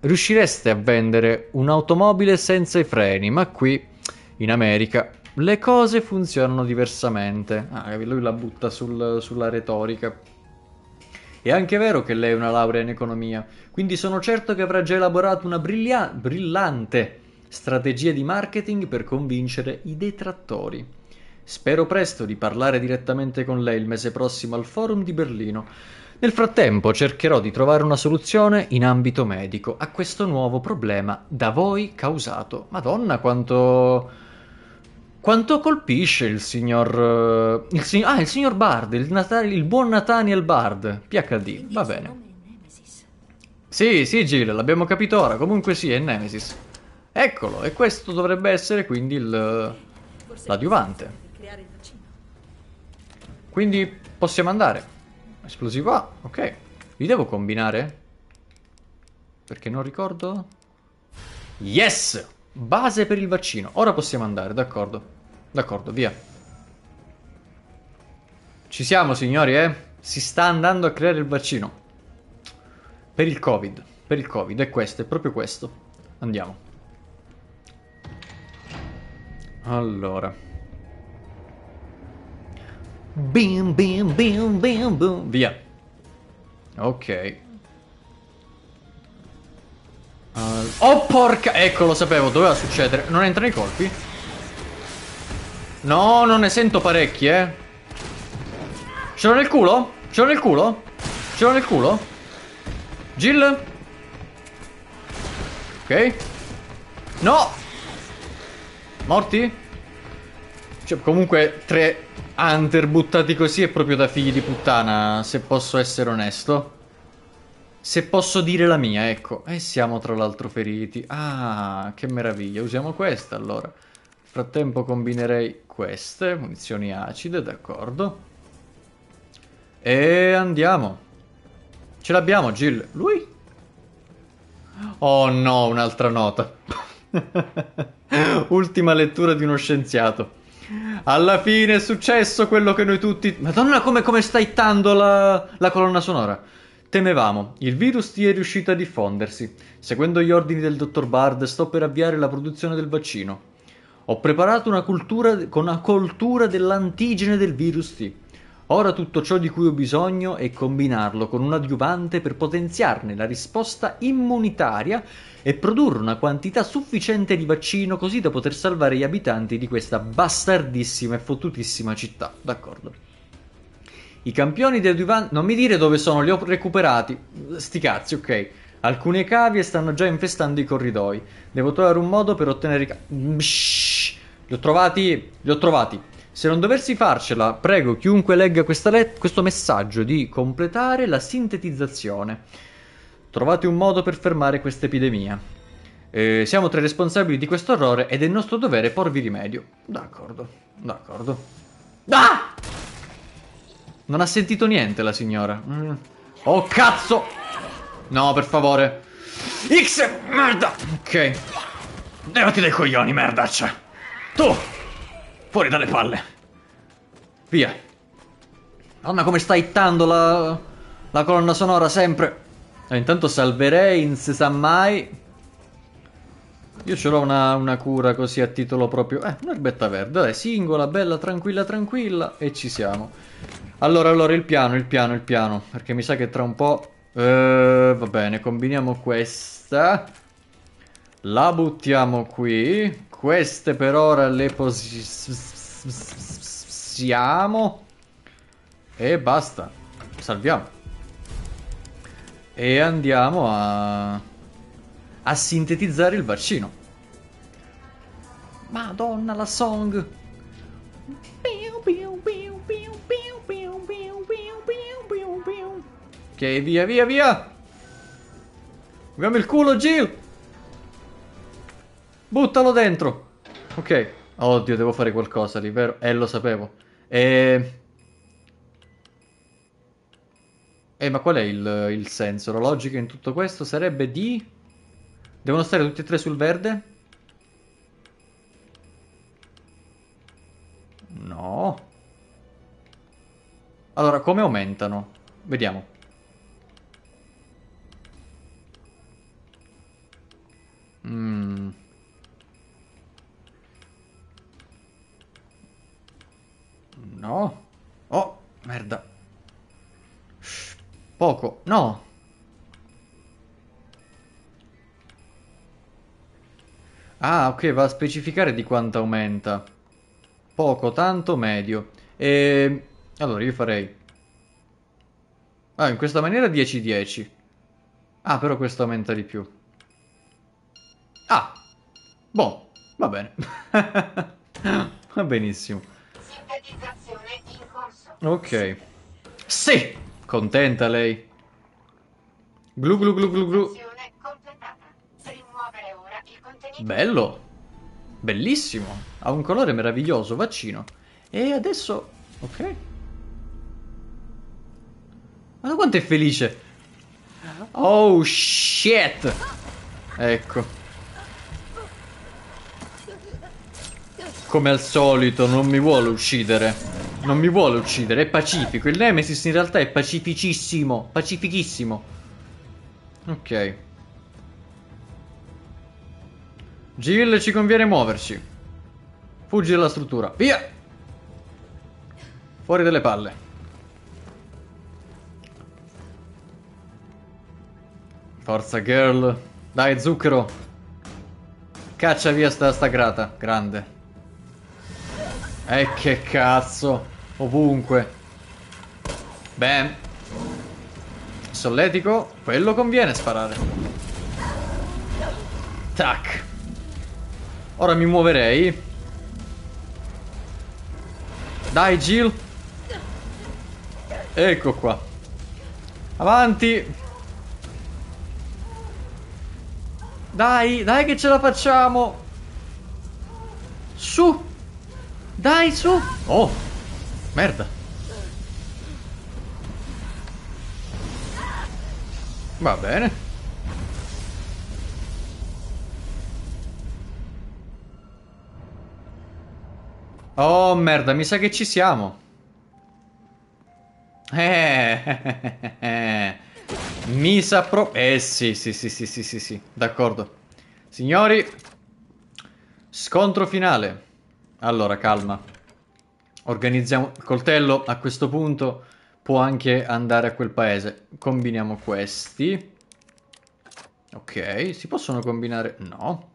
riuscireste a vendere un'automobile senza i freni, ma qui, in America, le cose funzionano diversamente. Ah, lui la butta sul- sulla retorica. È anche vero che lei ha una laurea in economia, quindi sono certo che avrà già elaborato una briglia- brillante strategia di marketing per convincere i detrattori. Spero presto di parlare direttamente con lei il mese prossimo al Forum di Berlino. Nel frattempo cercherò di trovare una soluzione in ambito medico a questo nuovo problema da voi causato. Madonna, quanto... Quanto colpisce il signor... eh, Il signor ah, il signor Bard, il, Nata- il buon Nathaniel Bard. P H D, va bene. Sì, sì, Jill, l'abbiamo capito ora. Comunque sì, è Nemesis. Eccolo, e questo dovrebbe essere quindi il... l'adiuvante. Quindi possiamo andare. Esplosivo A, ok. Li devo combinare? Perché non ricordo... Yes! Base per il vaccino. Ora possiamo andare, d'accordo. D'accordo, via. Ci siamo, signori, eh? Si sta andando a creare il vaccino. Per il Covid. Per il Covid, è questo, è proprio questo. Andiamo. Allora. Bim, bim, bim, bim, bim. Via. Ok. Uh, oh porca... Ecco, lo sapevo, doveva succedere. Non entra nei colpi? No, non ne sento parecchi, eh. Ce l'ho nel culo? Ce l'ho nel culo? Ce l'ho nel culo? Jill? Ok. No! Morti? Cioè, comunque, tre hunter buttati così è proprio da figli di puttana, se posso essere onesto. Se posso dire la mia, ecco. E siamo tra l'altro feriti. Ah, che meraviglia. Usiamo questa allora. Nel frattempo combinerei queste. Munizioni acide, d'accordo. E andiamo. Ce l'abbiamo, Jill. Lui? Oh no, un'altra nota. Ultima lettura di uno scienziato. Alla fine è successo quello che noi tutti... Madonna, come, come sta hittando la, la colonna sonora. Temevamo, il virus è riuscito a diffondersi. Seguendo gli ordini del dottor Bard, sto per avviare la produzione del vaccino. Ho preparato una cultura con una coltura dell'antigene del virus T. Ora tutto ciò di cui ho bisogno è combinarlo con un adiuvante per potenziarne la risposta immunitaria e produrre una quantità sufficiente di vaccino così da poter salvare gli abitanti di questa bastardissima e fottutissima città. D'accordo. I campioni di adiuvanti... Non mi dire dove sono, li ho recuperati. Sti cazzi, ok. Alcune cavie stanno già infestando i corridoi. Devo trovare un modo per ottenere i... Ca... Bshh. Li ho trovati, li ho trovati. Se non dovessi farcela, prego chiunque legga questa let- questo messaggio di completare la sintetizzazione. Trovate un modo per fermare questa epidemia. Eh, siamo tra i responsabili di questo orrore ed è nostro dovere porvi rimedio. D'accordo, d'accordo. Ah! Non ha sentito niente la signora. Mm. Oh cazzo! No, per favore. X, merda! Ok. Levati dai coglioni, merdaccia. Tu! Fuori dalle palle. Via. Madonna, come sta hittando la, la colonna sonora sempre. Eh, intanto salverei, in se sa mai. Io ce l'ho una, una cura così a titolo proprio... Eh, un'erbetta verde, dai, singola, bella, tranquilla, tranquilla. E ci siamo. Allora, allora, il piano, il piano, il piano. Perché mi sa che tra un po'... Eh, va bene, combiniamo questa. La buttiamo qui. Queste per ora le posiamo. E basta. Salviamo. E andiamo a... a sintetizzare il vaccino. Madonna, la song. Ok, via, via, via. Muoviamo il culo, Jill. Buttalo dentro. Ok. Oddio, devo fare qualcosa lì, vero? Eh, lo sapevo. E... Eh, ma qual è il, il senso? La logica in tutto questo sarebbe di... Devono stare tutti e tre sul verde? No. Allora, come aumentano? Vediamo. No. Oh, merda. Shh, poco. No. Ah, ok, va a specificare di quanto aumenta. Poco, tanto, medio. E... allora, io farei... ah, in questa maniera dieci dieci. Ah, però questo aumenta di più. Ah. Boh, va bene. Va benissimo. Sintetizzazione in corso. Ok. Sì! Contenta lei. Glu glu glu glu glu. Sintetizzazione completata. Rimuovere ora il contenitore. Bello. Bellissimo. Ha un colore meraviglioso, vaccino. E adesso... ok. Guarda quanto è felice. Oh, shit. Ecco. Come al solito, non mi vuole uccidere. Non mi vuole uccidere, è pacifico. Il Nemesis in realtà è pacificissimo. Pacifichissimo. Ok. Jill, ci conviene muoverci. Fuggi dalla struttura. Via! Fuori dalle palle. Forza, girl. Dai, zucchero. Caccia via sta, sta grata. Grande. E che cazzo. Ovunque. Bam. Solletico. Quello conviene sparare. Tac. Ora mi muoverei. Dai, Jill. Ecco qua. Avanti. Dai, dai che ce la facciamo. Su. Dai, su. Oh, merda. Va bene. Oh, merda, mi sa che ci siamo. Eh, mi sa pro... Eh, sì, sì, sì, sì, sì, sì, sì, d'accordo. Signori, scontro finale. Allora, calma. Organizziamo... il coltello a questo punto può anche andare a quel paese. Combiniamo questi. Ok, si possono combinare? No.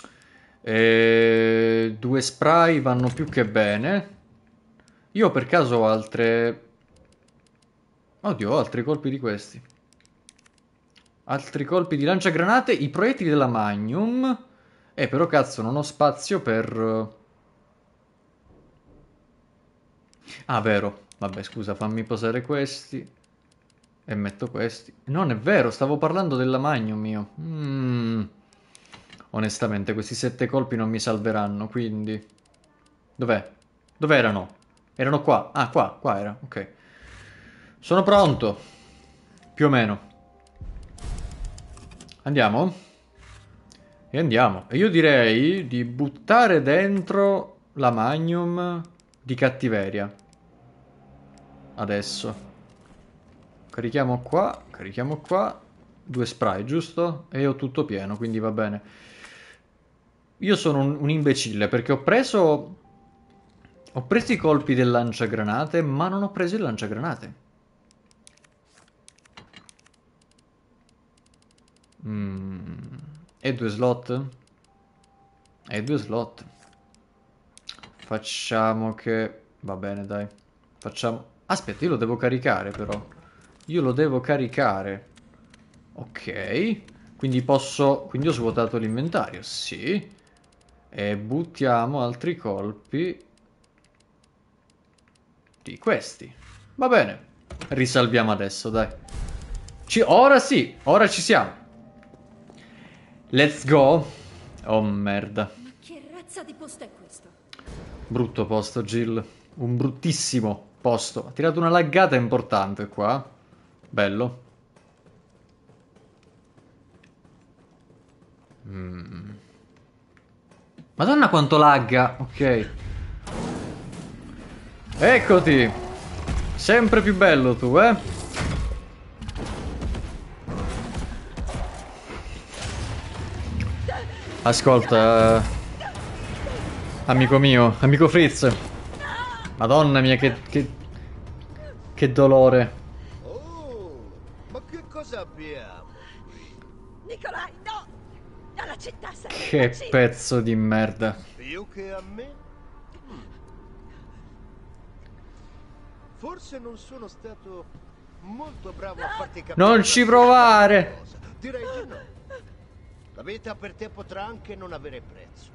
E... due spray vanno più che bene. Io per caso ho altre... oddio, ho altri colpi di questi. Altri colpi di lanciagranate. I proiettili della Magnum. Eh, però cazzo, non ho spazio per... ah, vero. Vabbè, scusa, fammi posare questi. E metto questi. Non è vero, stavo parlando della Magnum io. Mm. Onestamente, questi sette colpi non mi salveranno, quindi... dov'è? Dove erano? Erano qua. Ah, qua, qua era. Ok. Sono pronto. Più o meno. Andiamo? E andiamo. E io direi di buttare dentro la Magnum di cattiveria. Adesso. Carichiamo qua, carichiamo qua. Due spray, giusto? E ho tutto pieno, quindi va bene. Io sono un, un imbecille perché ho preso... ho preso i colpi del lanciagranate, ma non ho preso il lanciagranate. Mm. E due slot? E due slot. Facciamo che... va bene, dai. Facciamo... aspetta, io lo devo caricare però. Io lo devo caricare. Ok. Quindi posso... quindi ho svuotato l'inventario. Sì. E buttiamo altri colpi di questi. Va bene. Risalviamo adesso, dai. Ci... ora sì. Ora ci siamo. Let's go. Oh, merda. Ma che razza di posto è questo? Brutto posto, Jill. Un bruttissimo posto. Ha tirato una laggata importante qua. Bello. Mm. Madonna quanto lagga. Ok. Eccoti. Sempre più bello tu, eh. Ascolta, amico mio, amico Fritz. Madonna mia, che... Che, che dolore. Oh, ma che cosa abbiamo? Nicolai, no! Alla città sei Che impazzito. pezzo di merda. Più che a me? Forse non sono stato molto bravo a farti capire. Non ci provare. cosa. Direi di no. La vita per te potrà anche non avere prezzo.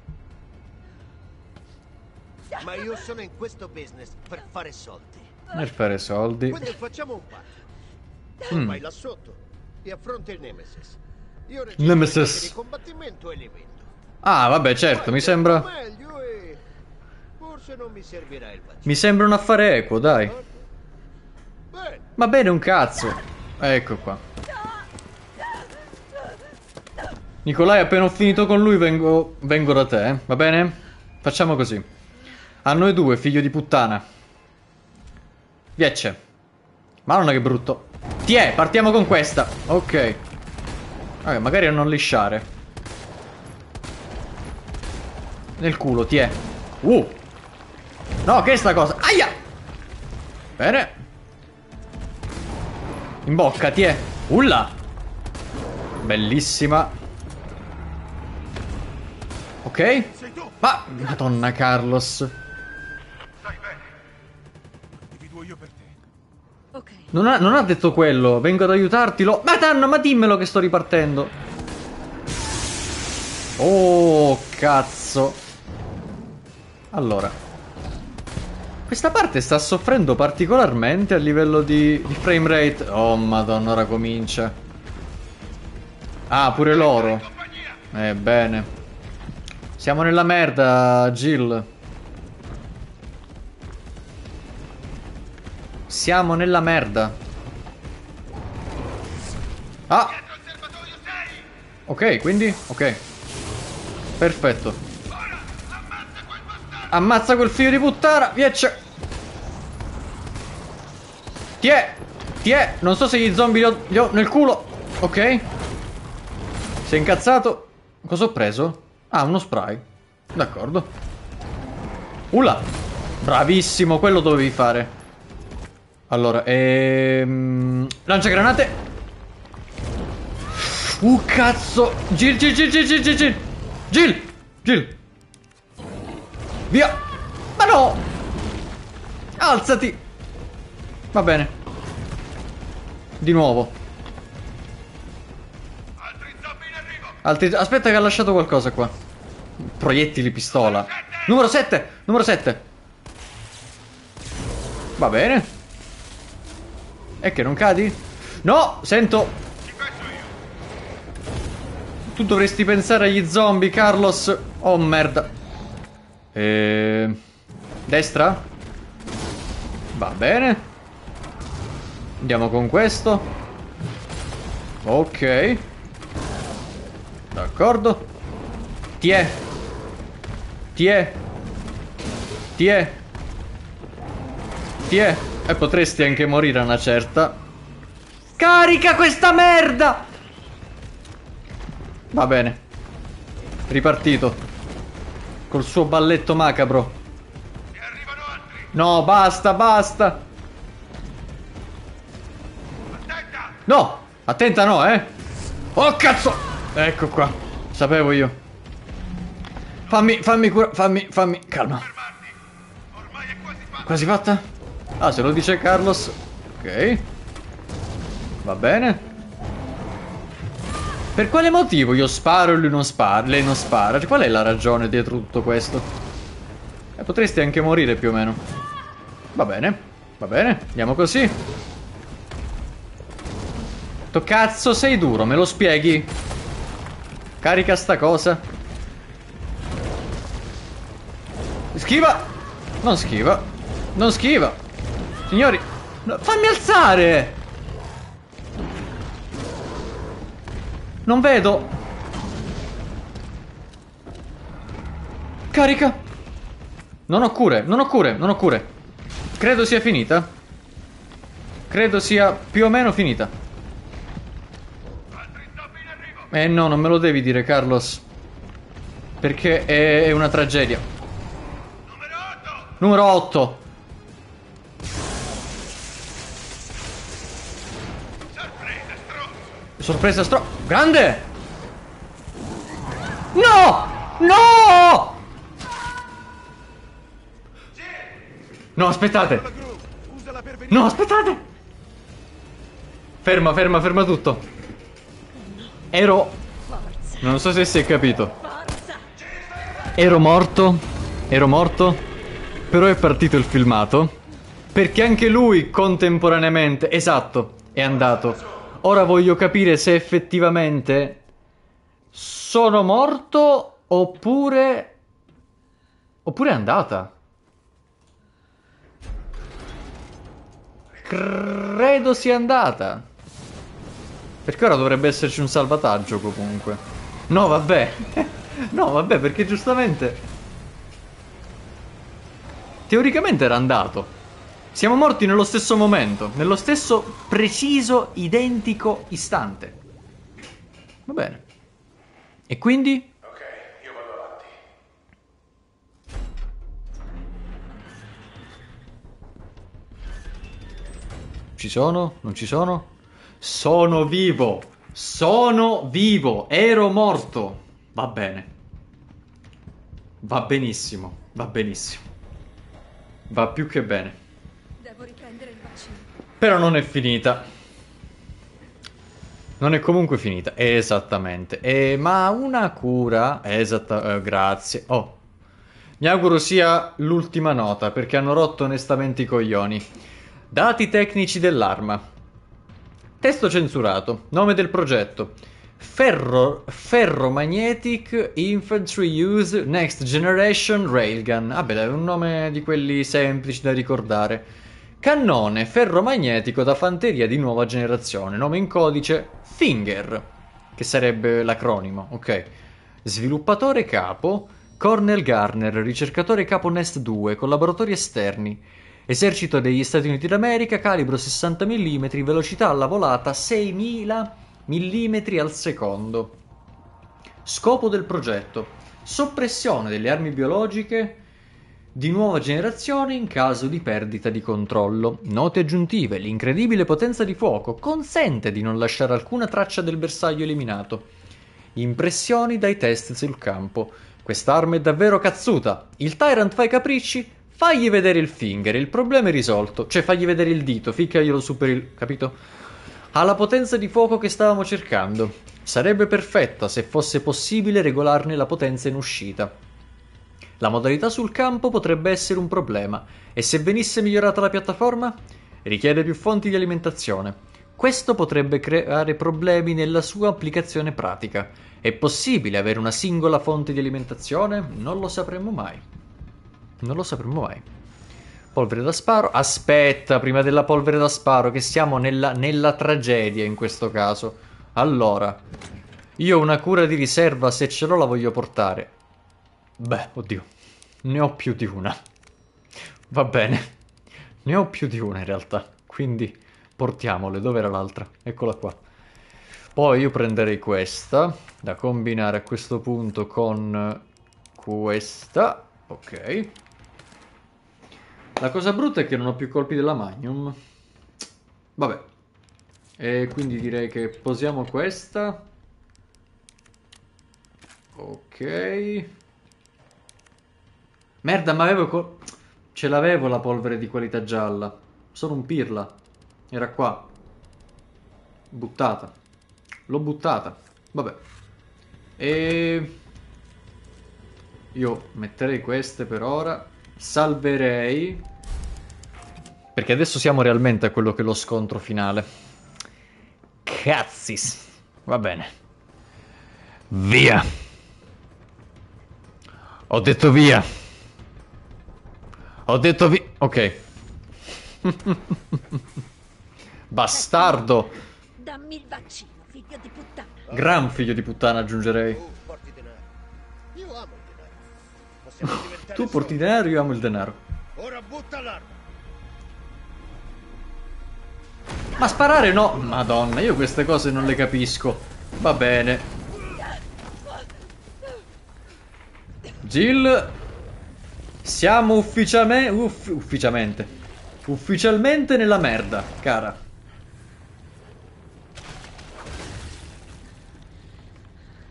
Ma io sono in questo business per fare soldi. Per fare soldi. Quindi facciamo un patto. Tu Mm. vai là sotto e affronta il Nemesis. Io registro Nemesis. i campi di combattimento e li vendo. Ah, vabbè, certo, mi sembra... Meglio e forse non mi servirà il vaccino. Mi sembra un affare equo, dai. Bene. Va bene un cazzo. Ecco qua. Nicolai, appena ho finito con lui vengo, vengo da te, eh? Va bene? Facciamo così. A noi due, figlio di puttana. Viecce. Madonna che brutto. Tiè, partiamo con questa. Ok. Vabbè, magari a non lisciare. Nel culo, tiè. Uh. No, che è sta cosa? Aia! Bene. In bocca, tiè. Ulla. Bellissima. Ok? Sei tu! Ma, madonna Carlos. Stai bene. Individuo io per te. Ok. Non ha, non ha detto quello. Vengo ad aiutarti. Lo... Madonna, ma dimmelo che sto ripartendo. Oh, cazzo. Allora. Questa parte sta soffrendo particolarmente a livello di, di frame rate. Oh, madonna, ora comincia. Ah, pure loro. Eh, bene. Siamo nella merda, Jill. Siamo nella merda. Ah! Ok, quindi? Ok. Perfetto. Ammazza quel figlio di puttana. Viecce. Tiè. Tiè. Non so se gli zombie li ho, li ho nel culo. Ok. Sei incazzato? Cosa ho preso? Ah, uno spray. D'accordo. Ula. Bravissimo, quello dovevi fare. Allora, ehm... lancia granate. Uh, cazzo. Gil, Gil, Gil, Gil, Gil, Gil, Gil. Gil. Gil. Via. Ma no. Alzati. Va bene. Di nuovo. Altri... Aspetta che ha lasciato qualcosa qua. Proiettili pistola. Numero sette. Numero sette. Va bene. E che non cadi? No, sento. Tu dovresti pensare agli zombie, Carlos. Oh merda. E... Destra? Va bene. Andiamo con questo. Ok. D'accordo. Tiè. Tiè. Tiè. Tiè. E potresti anche morire a una certa. Carica questa merda! Va bene. Ripartito. Col suo balletto macabro. No, basta, basta. No, attenta no, eh. Oh, cazzo. Ecco qua. Sapevo io. Fammi, fammi cura, fammi, fammi, calma. Quasi fatta? Ah, se lo dice Carlos. Ok. Va bene. Per quale motivo io sparo e lui non spara? Lei non spara? Qual è la ragione dietro tutto questo? Eh, potresti anche morire più o meno. Va bene. Va bene. Andiamo così. To cazzo sei duro, me lo spieghi? Carica sta cosa. Schiva. Non schiva. Non schiva. Signori, no, fammi alzare. Non vedo. Carica. Non ho cure, non ho cure, non ho cure. Credo sia finita. Credo sia più o meno finita. Eh no, non me lo devi dire, Carlos. Perché è, è una tragedia. Numero otto. Sorpresa stro... Grande! No! No! No, aspettate! No, aspettate! Ferma, ferma, ferma tutto. Ero... Non so se si è capito. Ero morto. Ero morto. Però è partito il filmato. Perché anche lui contemporaneamente... Esatto, è andato. Ora voglio capire se effettivamente... Sono morto oppure... Oppure è andata. Credo sia andata. Perché ora dovrebbe esserci un salvataggio comunque. No, vabbè. No, vabbè, perché giustamente... Teoricamente era andato. Siamo morti nello stesso momento. Nello stesso preciso, identico istante. Va bene. E quindi? Ok, io vado avanti. Ci sono? Non ci sono? Sono vivo! Sono vivo! Ero morto! Va bene. Va benissimo. Va benissimo. Va più che bene. Devo riprendere il vaccino. Però non è finita. Non è comunque finita. Esattamente. Eh, ma una cura... Esatta... Eh, grazie. Oh. Mi auguro sia l'ultima nota, perché hanno rotto onestamente i coglioni. Dati tecnici dell'arma. Testo censurato. Nome del progetto. Ferro... Ferromagnetic Infantry Use Next Generation Railgun. Ah beh, è un nome di quelli semplici da ricordare. Cannone ferromagnetico da fanteria di nuova generazione. Nome in codice Finger, che sarebbe l'acronimo, ok. Sviluppatore capo Cornell Garner, ricercatore capo Nest due, collaboratori esterni. Esercito degli Stati Uniti d'America, calibro sessanta millimetri, velocità alla volata seimila millimetri al secondo. Scopo del progetto: soppressione delle armi biologiche di nuova generazione in caso di perdita di controllo. Note aggiuntive: l'incredibile potenza di fuoco consente di non lasciare alcuna traccia del bersaglio eliminato. Impressioni dai test sul campo: quest'arma è davvero cazzuta. Il Tyrant fa i capricci? Fagli vedere il finger, il problema è risolto. Cioè, fagli vedere il dito, ficcaglielo su per il... capito? Ha la potenza di fuoco che stavamo cercando. Sarebbe perfetta se fosse possibile regolarne la potenza in uscita. La modalità sul campo potrebbe essere un problema, e se venisse migliorata la piattaforma? Richiede più fonti di alimentazione. Questo potrebbe creare problemi nella sua applicazione pratica. È possibile avere una singola fonte di alimentazione? Non lo sapremmo mai. Non lo sapremmo mai. Polvere da sparo. Aspetta, prima della polvere da sparo, che siamo nella, nella tragedia in questo caso. Allora, io una cura di riserva, se ce l'ho, la voglio portare. Beh, oddio, ne ho più di una. Va bene, ne ho più di una in realtà, quindi portiamole. Dov'era l'altra? Eccola qua. Poi io prenderei questa, da combinare a questo punto con questa. Ok. La cosa brutta è che non ho più colpi della Magnum. Vabbè. E quindi direi che posiamo questa. Ok. Merda, ma avevo... col- Ce l'avevo la polvere di qualità gialla. Sono un pirla. Era qua. Buttata. L'ho buttata. Vabbè. E... Io metterei queste per ora. Salverei. Perché adesso siamo realmente a quello che è lo scontro finale. Cazzis. Va bene. Via. Ho detto via. Ho detto via. Ok. Bastardo. Dammi il vaccino, figlio di puttana. Gran figlio di puttana, aggiungerei. Tu porti denaro. Io amo il denaro. Possiamo diventare Tu porti soli. denaro, io amo il denaro. Ora butta l'arma. Ma sparare no. Madonna, io queste cose non le capisco. Va bene. Jill, siamo ufficialmente uff, ufficialmente ufficialmente nella merda, cara.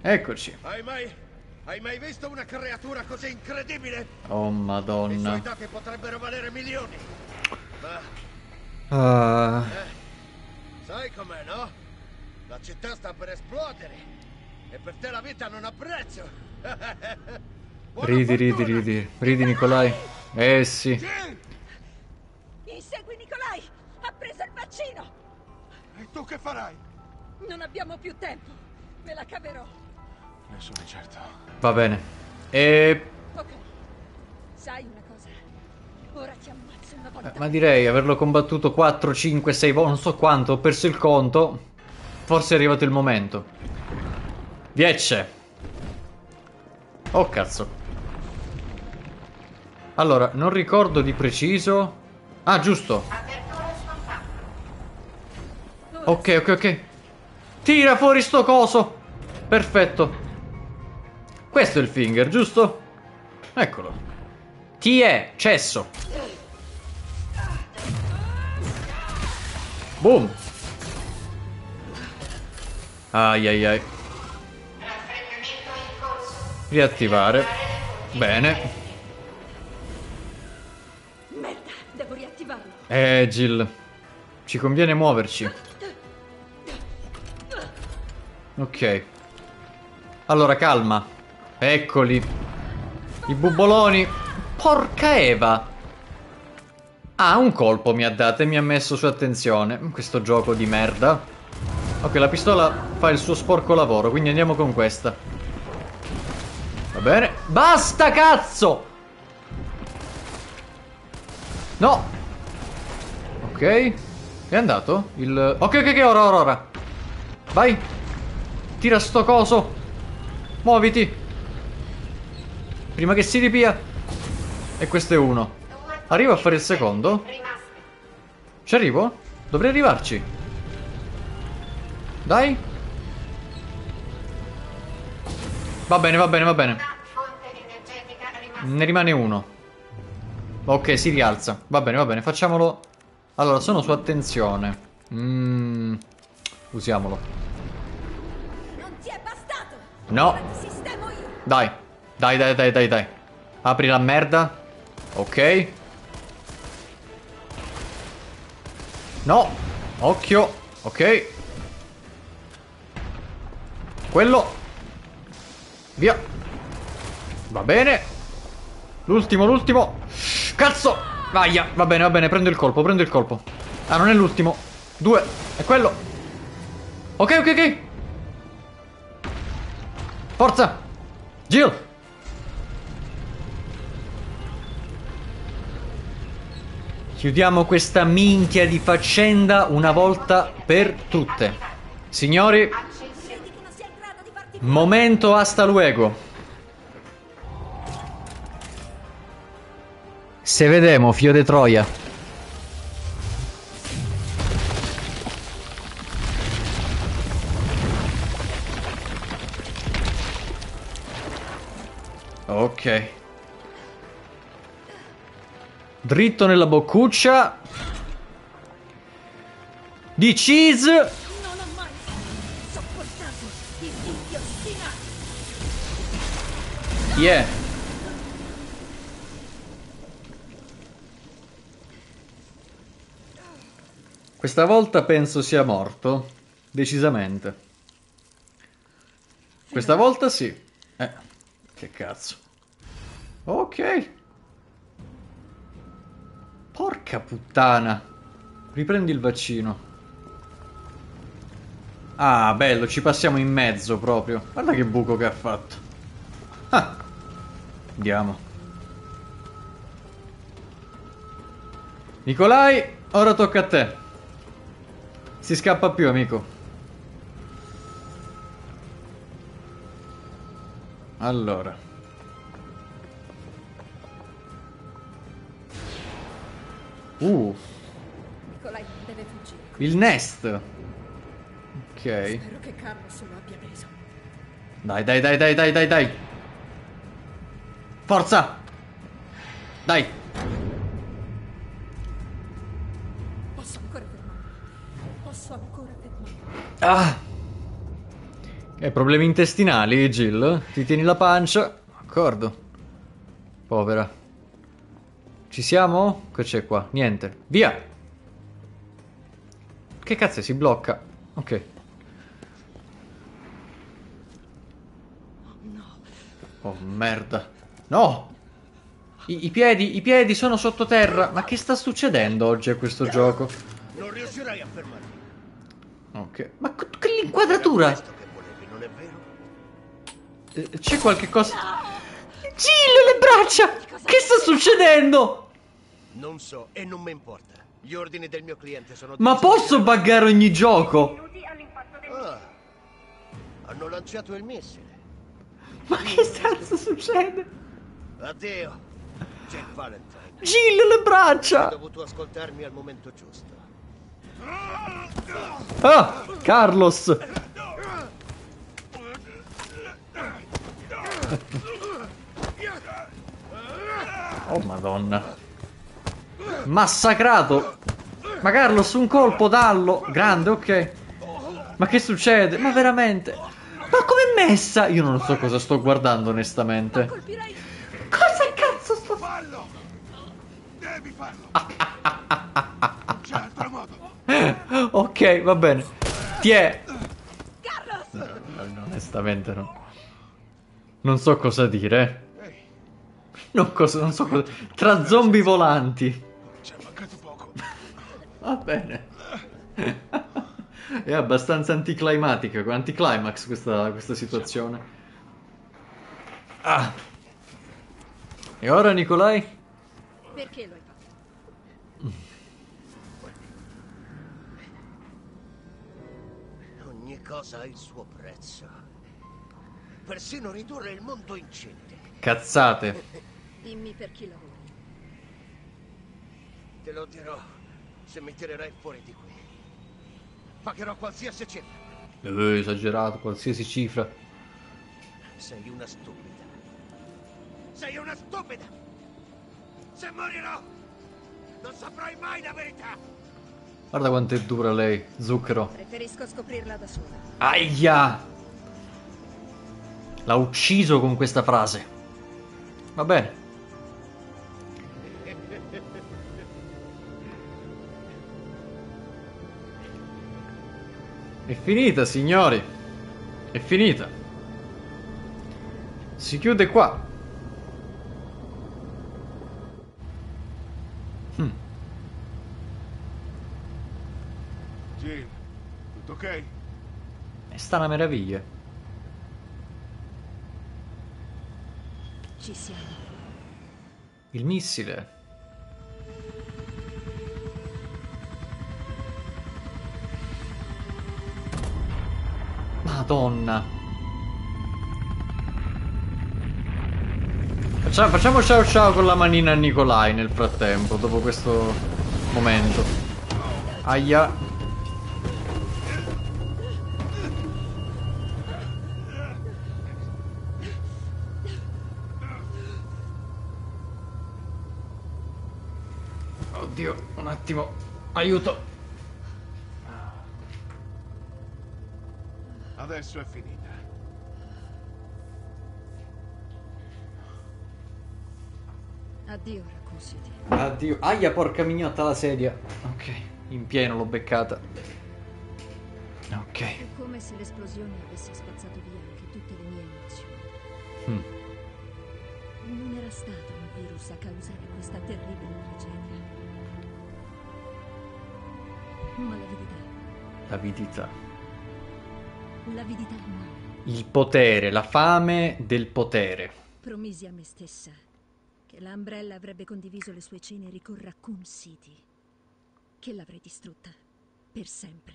Eccoci. Hai mai... hai mai visto una creatura così incredibile? Oh, I madonna. suoi dati potrebbero valere milioni. Ma... Ah, Eh, sai com'è, no? La città sta per esplodere. E per te la vita non ha prezzo. Buona ridi, ridi, fortuna. ridi. Ridi, Nicolai. Eh sì. Insegui Nicolai! Ha preso il vaccino! E tu che farai? Non abbiamo più tempo. Me la caverò. Ne sono certo. Va bene. E... Ok. Sai una cosa? Ora ti ammazzo una volta. eh, ma direi averlo combattuto quattro, cinque, sei volte, non so quanto, ho perso il conto. Forse è arrivato il momento. Dieci. Oh cazzo. Allora, non ricordo di preciso. Ah, giusto. Ok, ok, ok. Tira fuori sto coso. Perfetto. Questo è il finger, giusto? Eccolo. Chi è? Cesso. Boom. Ai ai ai. Riattivare. Bene. Merda, devo riattivarlo. Eh, Jill. Ci conviene muoverci. Ok. Allora, calma. Eccoli. I buboloni. Porca Eva. Ah, un colpo mi ha dato e mi ha messo su attenzione. Questo gioco di merda. Ok, la pistola fa il suo sporco lavoro, quindi andiamo con questa. Va bene. Basta, cazzo! No. Ok. È andato? Il... Ok, ok, ok, ora, ora, ora. Vai. Tira sto coso. Muoviti. Prima che si ripia. E questo è uno. Arrivo a fare il secondo? Ci arrivo? Dovrei arrivarci. Dai. Va bene, va bene, va bene. Ne rimane uno. Ok, si rialza. Va bene, va bene, facciamolo. Allora, sono su attenzione. Mm, usiamolo. Non ti è bastato. No. Ora ti sistemo io. Dai. Dai, dai, dai, dai, dai. Apri la merda. Ok. No. Occhio. Ok. Quello. Via. Va bene. L'ultimo, l'ultimo. Cazzo. Vaia. Va bene, va bene. Prendo il colpo, prendo il colpo. Ah, non è l'ultimo. Due. È quello. Ok, ok, ok. Forza. Jill. Chiudiamo questa minchia di faccenda una volta per tutte. Signori, momento hasta luego. Se vedemo, fio de Troia. Ok. Dritto nella boccuccia. Di cheese. Non ho mai sopportato i figli ostinati. Chi è? Questa volta penso sia morto. Decisamente. Questa volta sì. Eh, che cazzo. Ok. Porca puttana. Riprendi il vaccino. Ah, bello, ci passiamo in mezzo proprio. Guarda che buco che ha fatto. Ah. Andiamo. Nicolai, ora tocca a te. Si scappa più, amico. Allora. Uh. Nicolai deve fuggire. Il nest. Ok. Spero che Carlos lo abbia preso. Dai, dai, dai, dai, dai, dai, dai. Forza. Dai. Posso ancora fermarmi. Posso ancora fermarmi. Ah. Che problemi intestinali, Jill? Ti tieni la pancia? D'accordo. Povera. Ci siamo? Che c'è qua? Niente. Via! Che cazzo si blocca? Ok. Oh merda. No! I, i piedi, i piedi sono sottoterra. Ma che sta succedendo oggi a questo gioco? Non riuscirai a fermarmi. Ok. Ma che l'inquadratura? Questo che volevi, non è vero? Eh, C'è qualche cosa. Jill, le braccia! Che sta succedendo? Non so e non mi importa. Gli ordini del mio cliente sono... Ma posso buggare ogni gioco? Ah, hanno lanciato il missile. Ma che cazzo succede? Addio, Jack Valentine. Jill, le braccia! Hai dovuto ascoltarmi al momento giusto. Ah, Carlos! Oh madonna. Massacrato. Ma Carlos, un colpo, dallo. Grande, ok. Ma che succede? Ma veramente? Ma com'è messa? Io non so cosa sto guardando onestamente. Cosa cazzo sto Fallo! Devi farlo! Non c'è altro modo! Ok, va bene. Ti è. No, no, onestamente no. Non so cosa dire. Non, cosa, non so cosa. Tra zombie volanti. Ci è mancato poco. Va bene. È abbastanza anticlimatica, anticlimax questa, questa situazione. Ah. E ora, Nicolai? Perché lo hai fatto? Ogni cosa ha il suo prezzo. Persino ridurre il mondo in cenere. Cazzate. Dimmi per chi lavori. Te lo dirò se mi tirerai fuori di qui. Pagherò qualsiasi cifra. Eh, esagerato, qualsiasi cifra. Sei una stupida. Sei una stupida! Se morirò, non saprai mai la verità! Guarda quanto è dura lei, zucchero. Preferisco scoprirla da sola. Aia! L'ha ucciso con questa frase. Va bene. È finita, signori. È finita. Si chiude qua. Hm. Jill, tutto ok? È sta una meraviglia. Ci siamo. Il missile. Madonna. Facciamo, facciamo ciao ciao con la manina a Nicolai nel frattempo, dopo questo momento. Aia. Oddio, un attimo. Aiuto. Adesso è finita. Addio, Raccoon City. Addio. Aia, porca mignotta la sedia. Ok, in pieno l'ho beccata. Ok. È come se l'esplosione avesse spazzato via anche tutte le mie emozioni. Mm. Non era stato un virus a causare questa terribile tragedia, ma l'avidità. L'avidità. L'avidità umana. Il potere, la fame del potere. Promisi a me stessa che la Umbrella avrebbe condiviso le sue ceneri con Raccoon City, che l'avrei distrutta per sempre.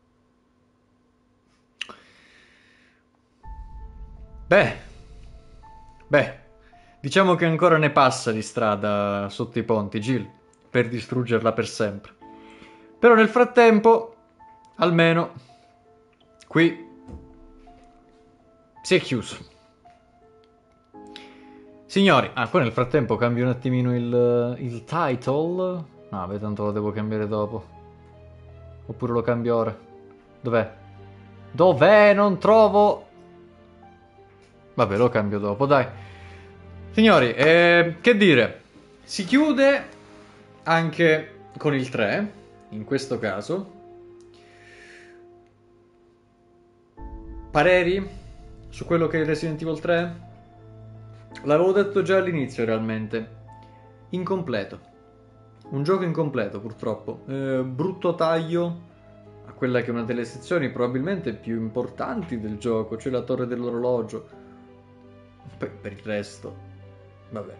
Beh, beh, diciamo che ancora ne passa di strada sotto i ponti, Jill, per distruggerla per sempre. Però nel frattempo, almeno, qui si è chiuso. Signori, ah, poi nel frattempo cambio un attimino il, il title. No, beh, tanto lo devo cambiare dopo. Oppure lo cambio ora. Dov'è? Dov'è? Non trovo Vabbè, lo cambio dopo, dai. Signori, eh, che dire? Si chiude anche con il tre, in questo caso. Pareri su quello che è Resident Evil tre? L'avevo detto già all'inizio, realmente. Incompleto. Un gioco incompleto, purtroppo. Eh, brutto taglio a quella che è una delle sezioni probabilmente più importanti del gioco, cioè la torre dell'orologio. Poi per il resto, vabbè.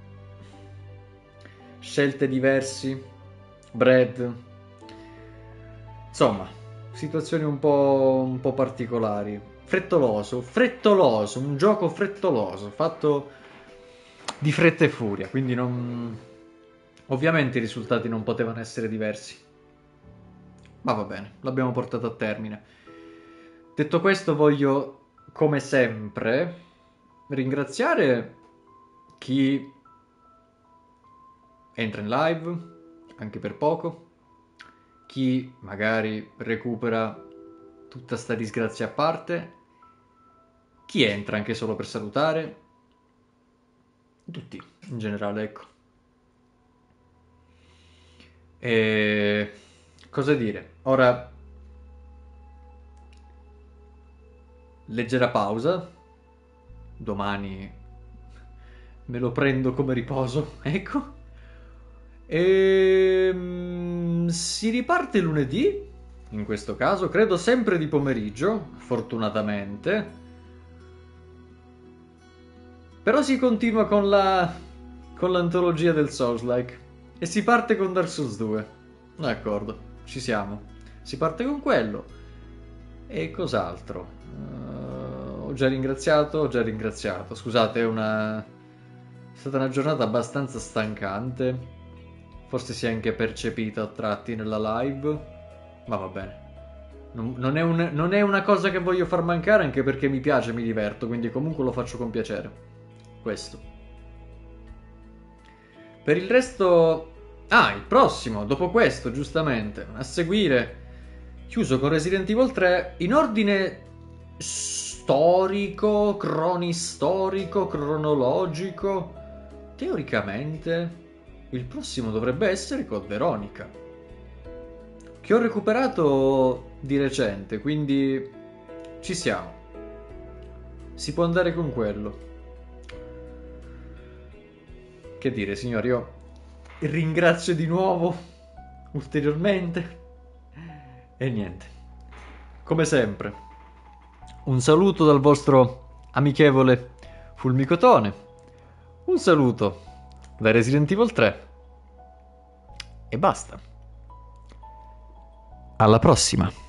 Scelte diversi, Brad. Insomma, situazioni un po', un po' particolari. Frettoloso, frettoloso, un gioco frettoloso, fatto di fretta e furia, quindi non... Ovviamente i risultati non potevano essere diversi. Ma va bene, l'abbiamo portato a termine. Detto questo, voglio, come sempre, ringraziare chi entra in live, anche per poco, chi magari recupera tutta sta disgrazia a parte, chi entra anche solo per salutare, tutti, in generale, ecco. E... cosa dire? Ora, leggera pausa, domani me lo prendo come riposo, ecco. E mm, si riparte lunedì, in questo caso, credo sempre di pomeriggio, fortunatamente. Però si continua con la con l'antologia del Souls-like e si parte con Dark Souls due. D'accordo, ci siamo. Si parte con quello. E cos'altro? Uh, ho già ringraziato, ho già ringraziato. Scusate, è una... è stata una giornata abbastanza stancante. Forse si è anche percepita a tratti nella live. Ma va bene. Non, non, è un, non è una cosa che voglio far mancare, anche perché mi piace, mi diverto. Quindi comunque lo faccio con piacere. Questo. Per il resto... Ah, il prossimo, dopo questo, giustamente, a seguire, chiuso con Resident Evil tre, in ordine storico, cronistorico, cronologico, teoricamente, il prossimo dovrebbe essere Code Veronica, che ho recuperato di recente, quindi ci siamo. Si può andare con quello. Che dire, signori, io ringrazio di nuovo ulteriormente e niente, come sempre, un saluto dal vostro amichevole Fulmicotone, un saluto da Resident Evil tre e basta. Alla prossima.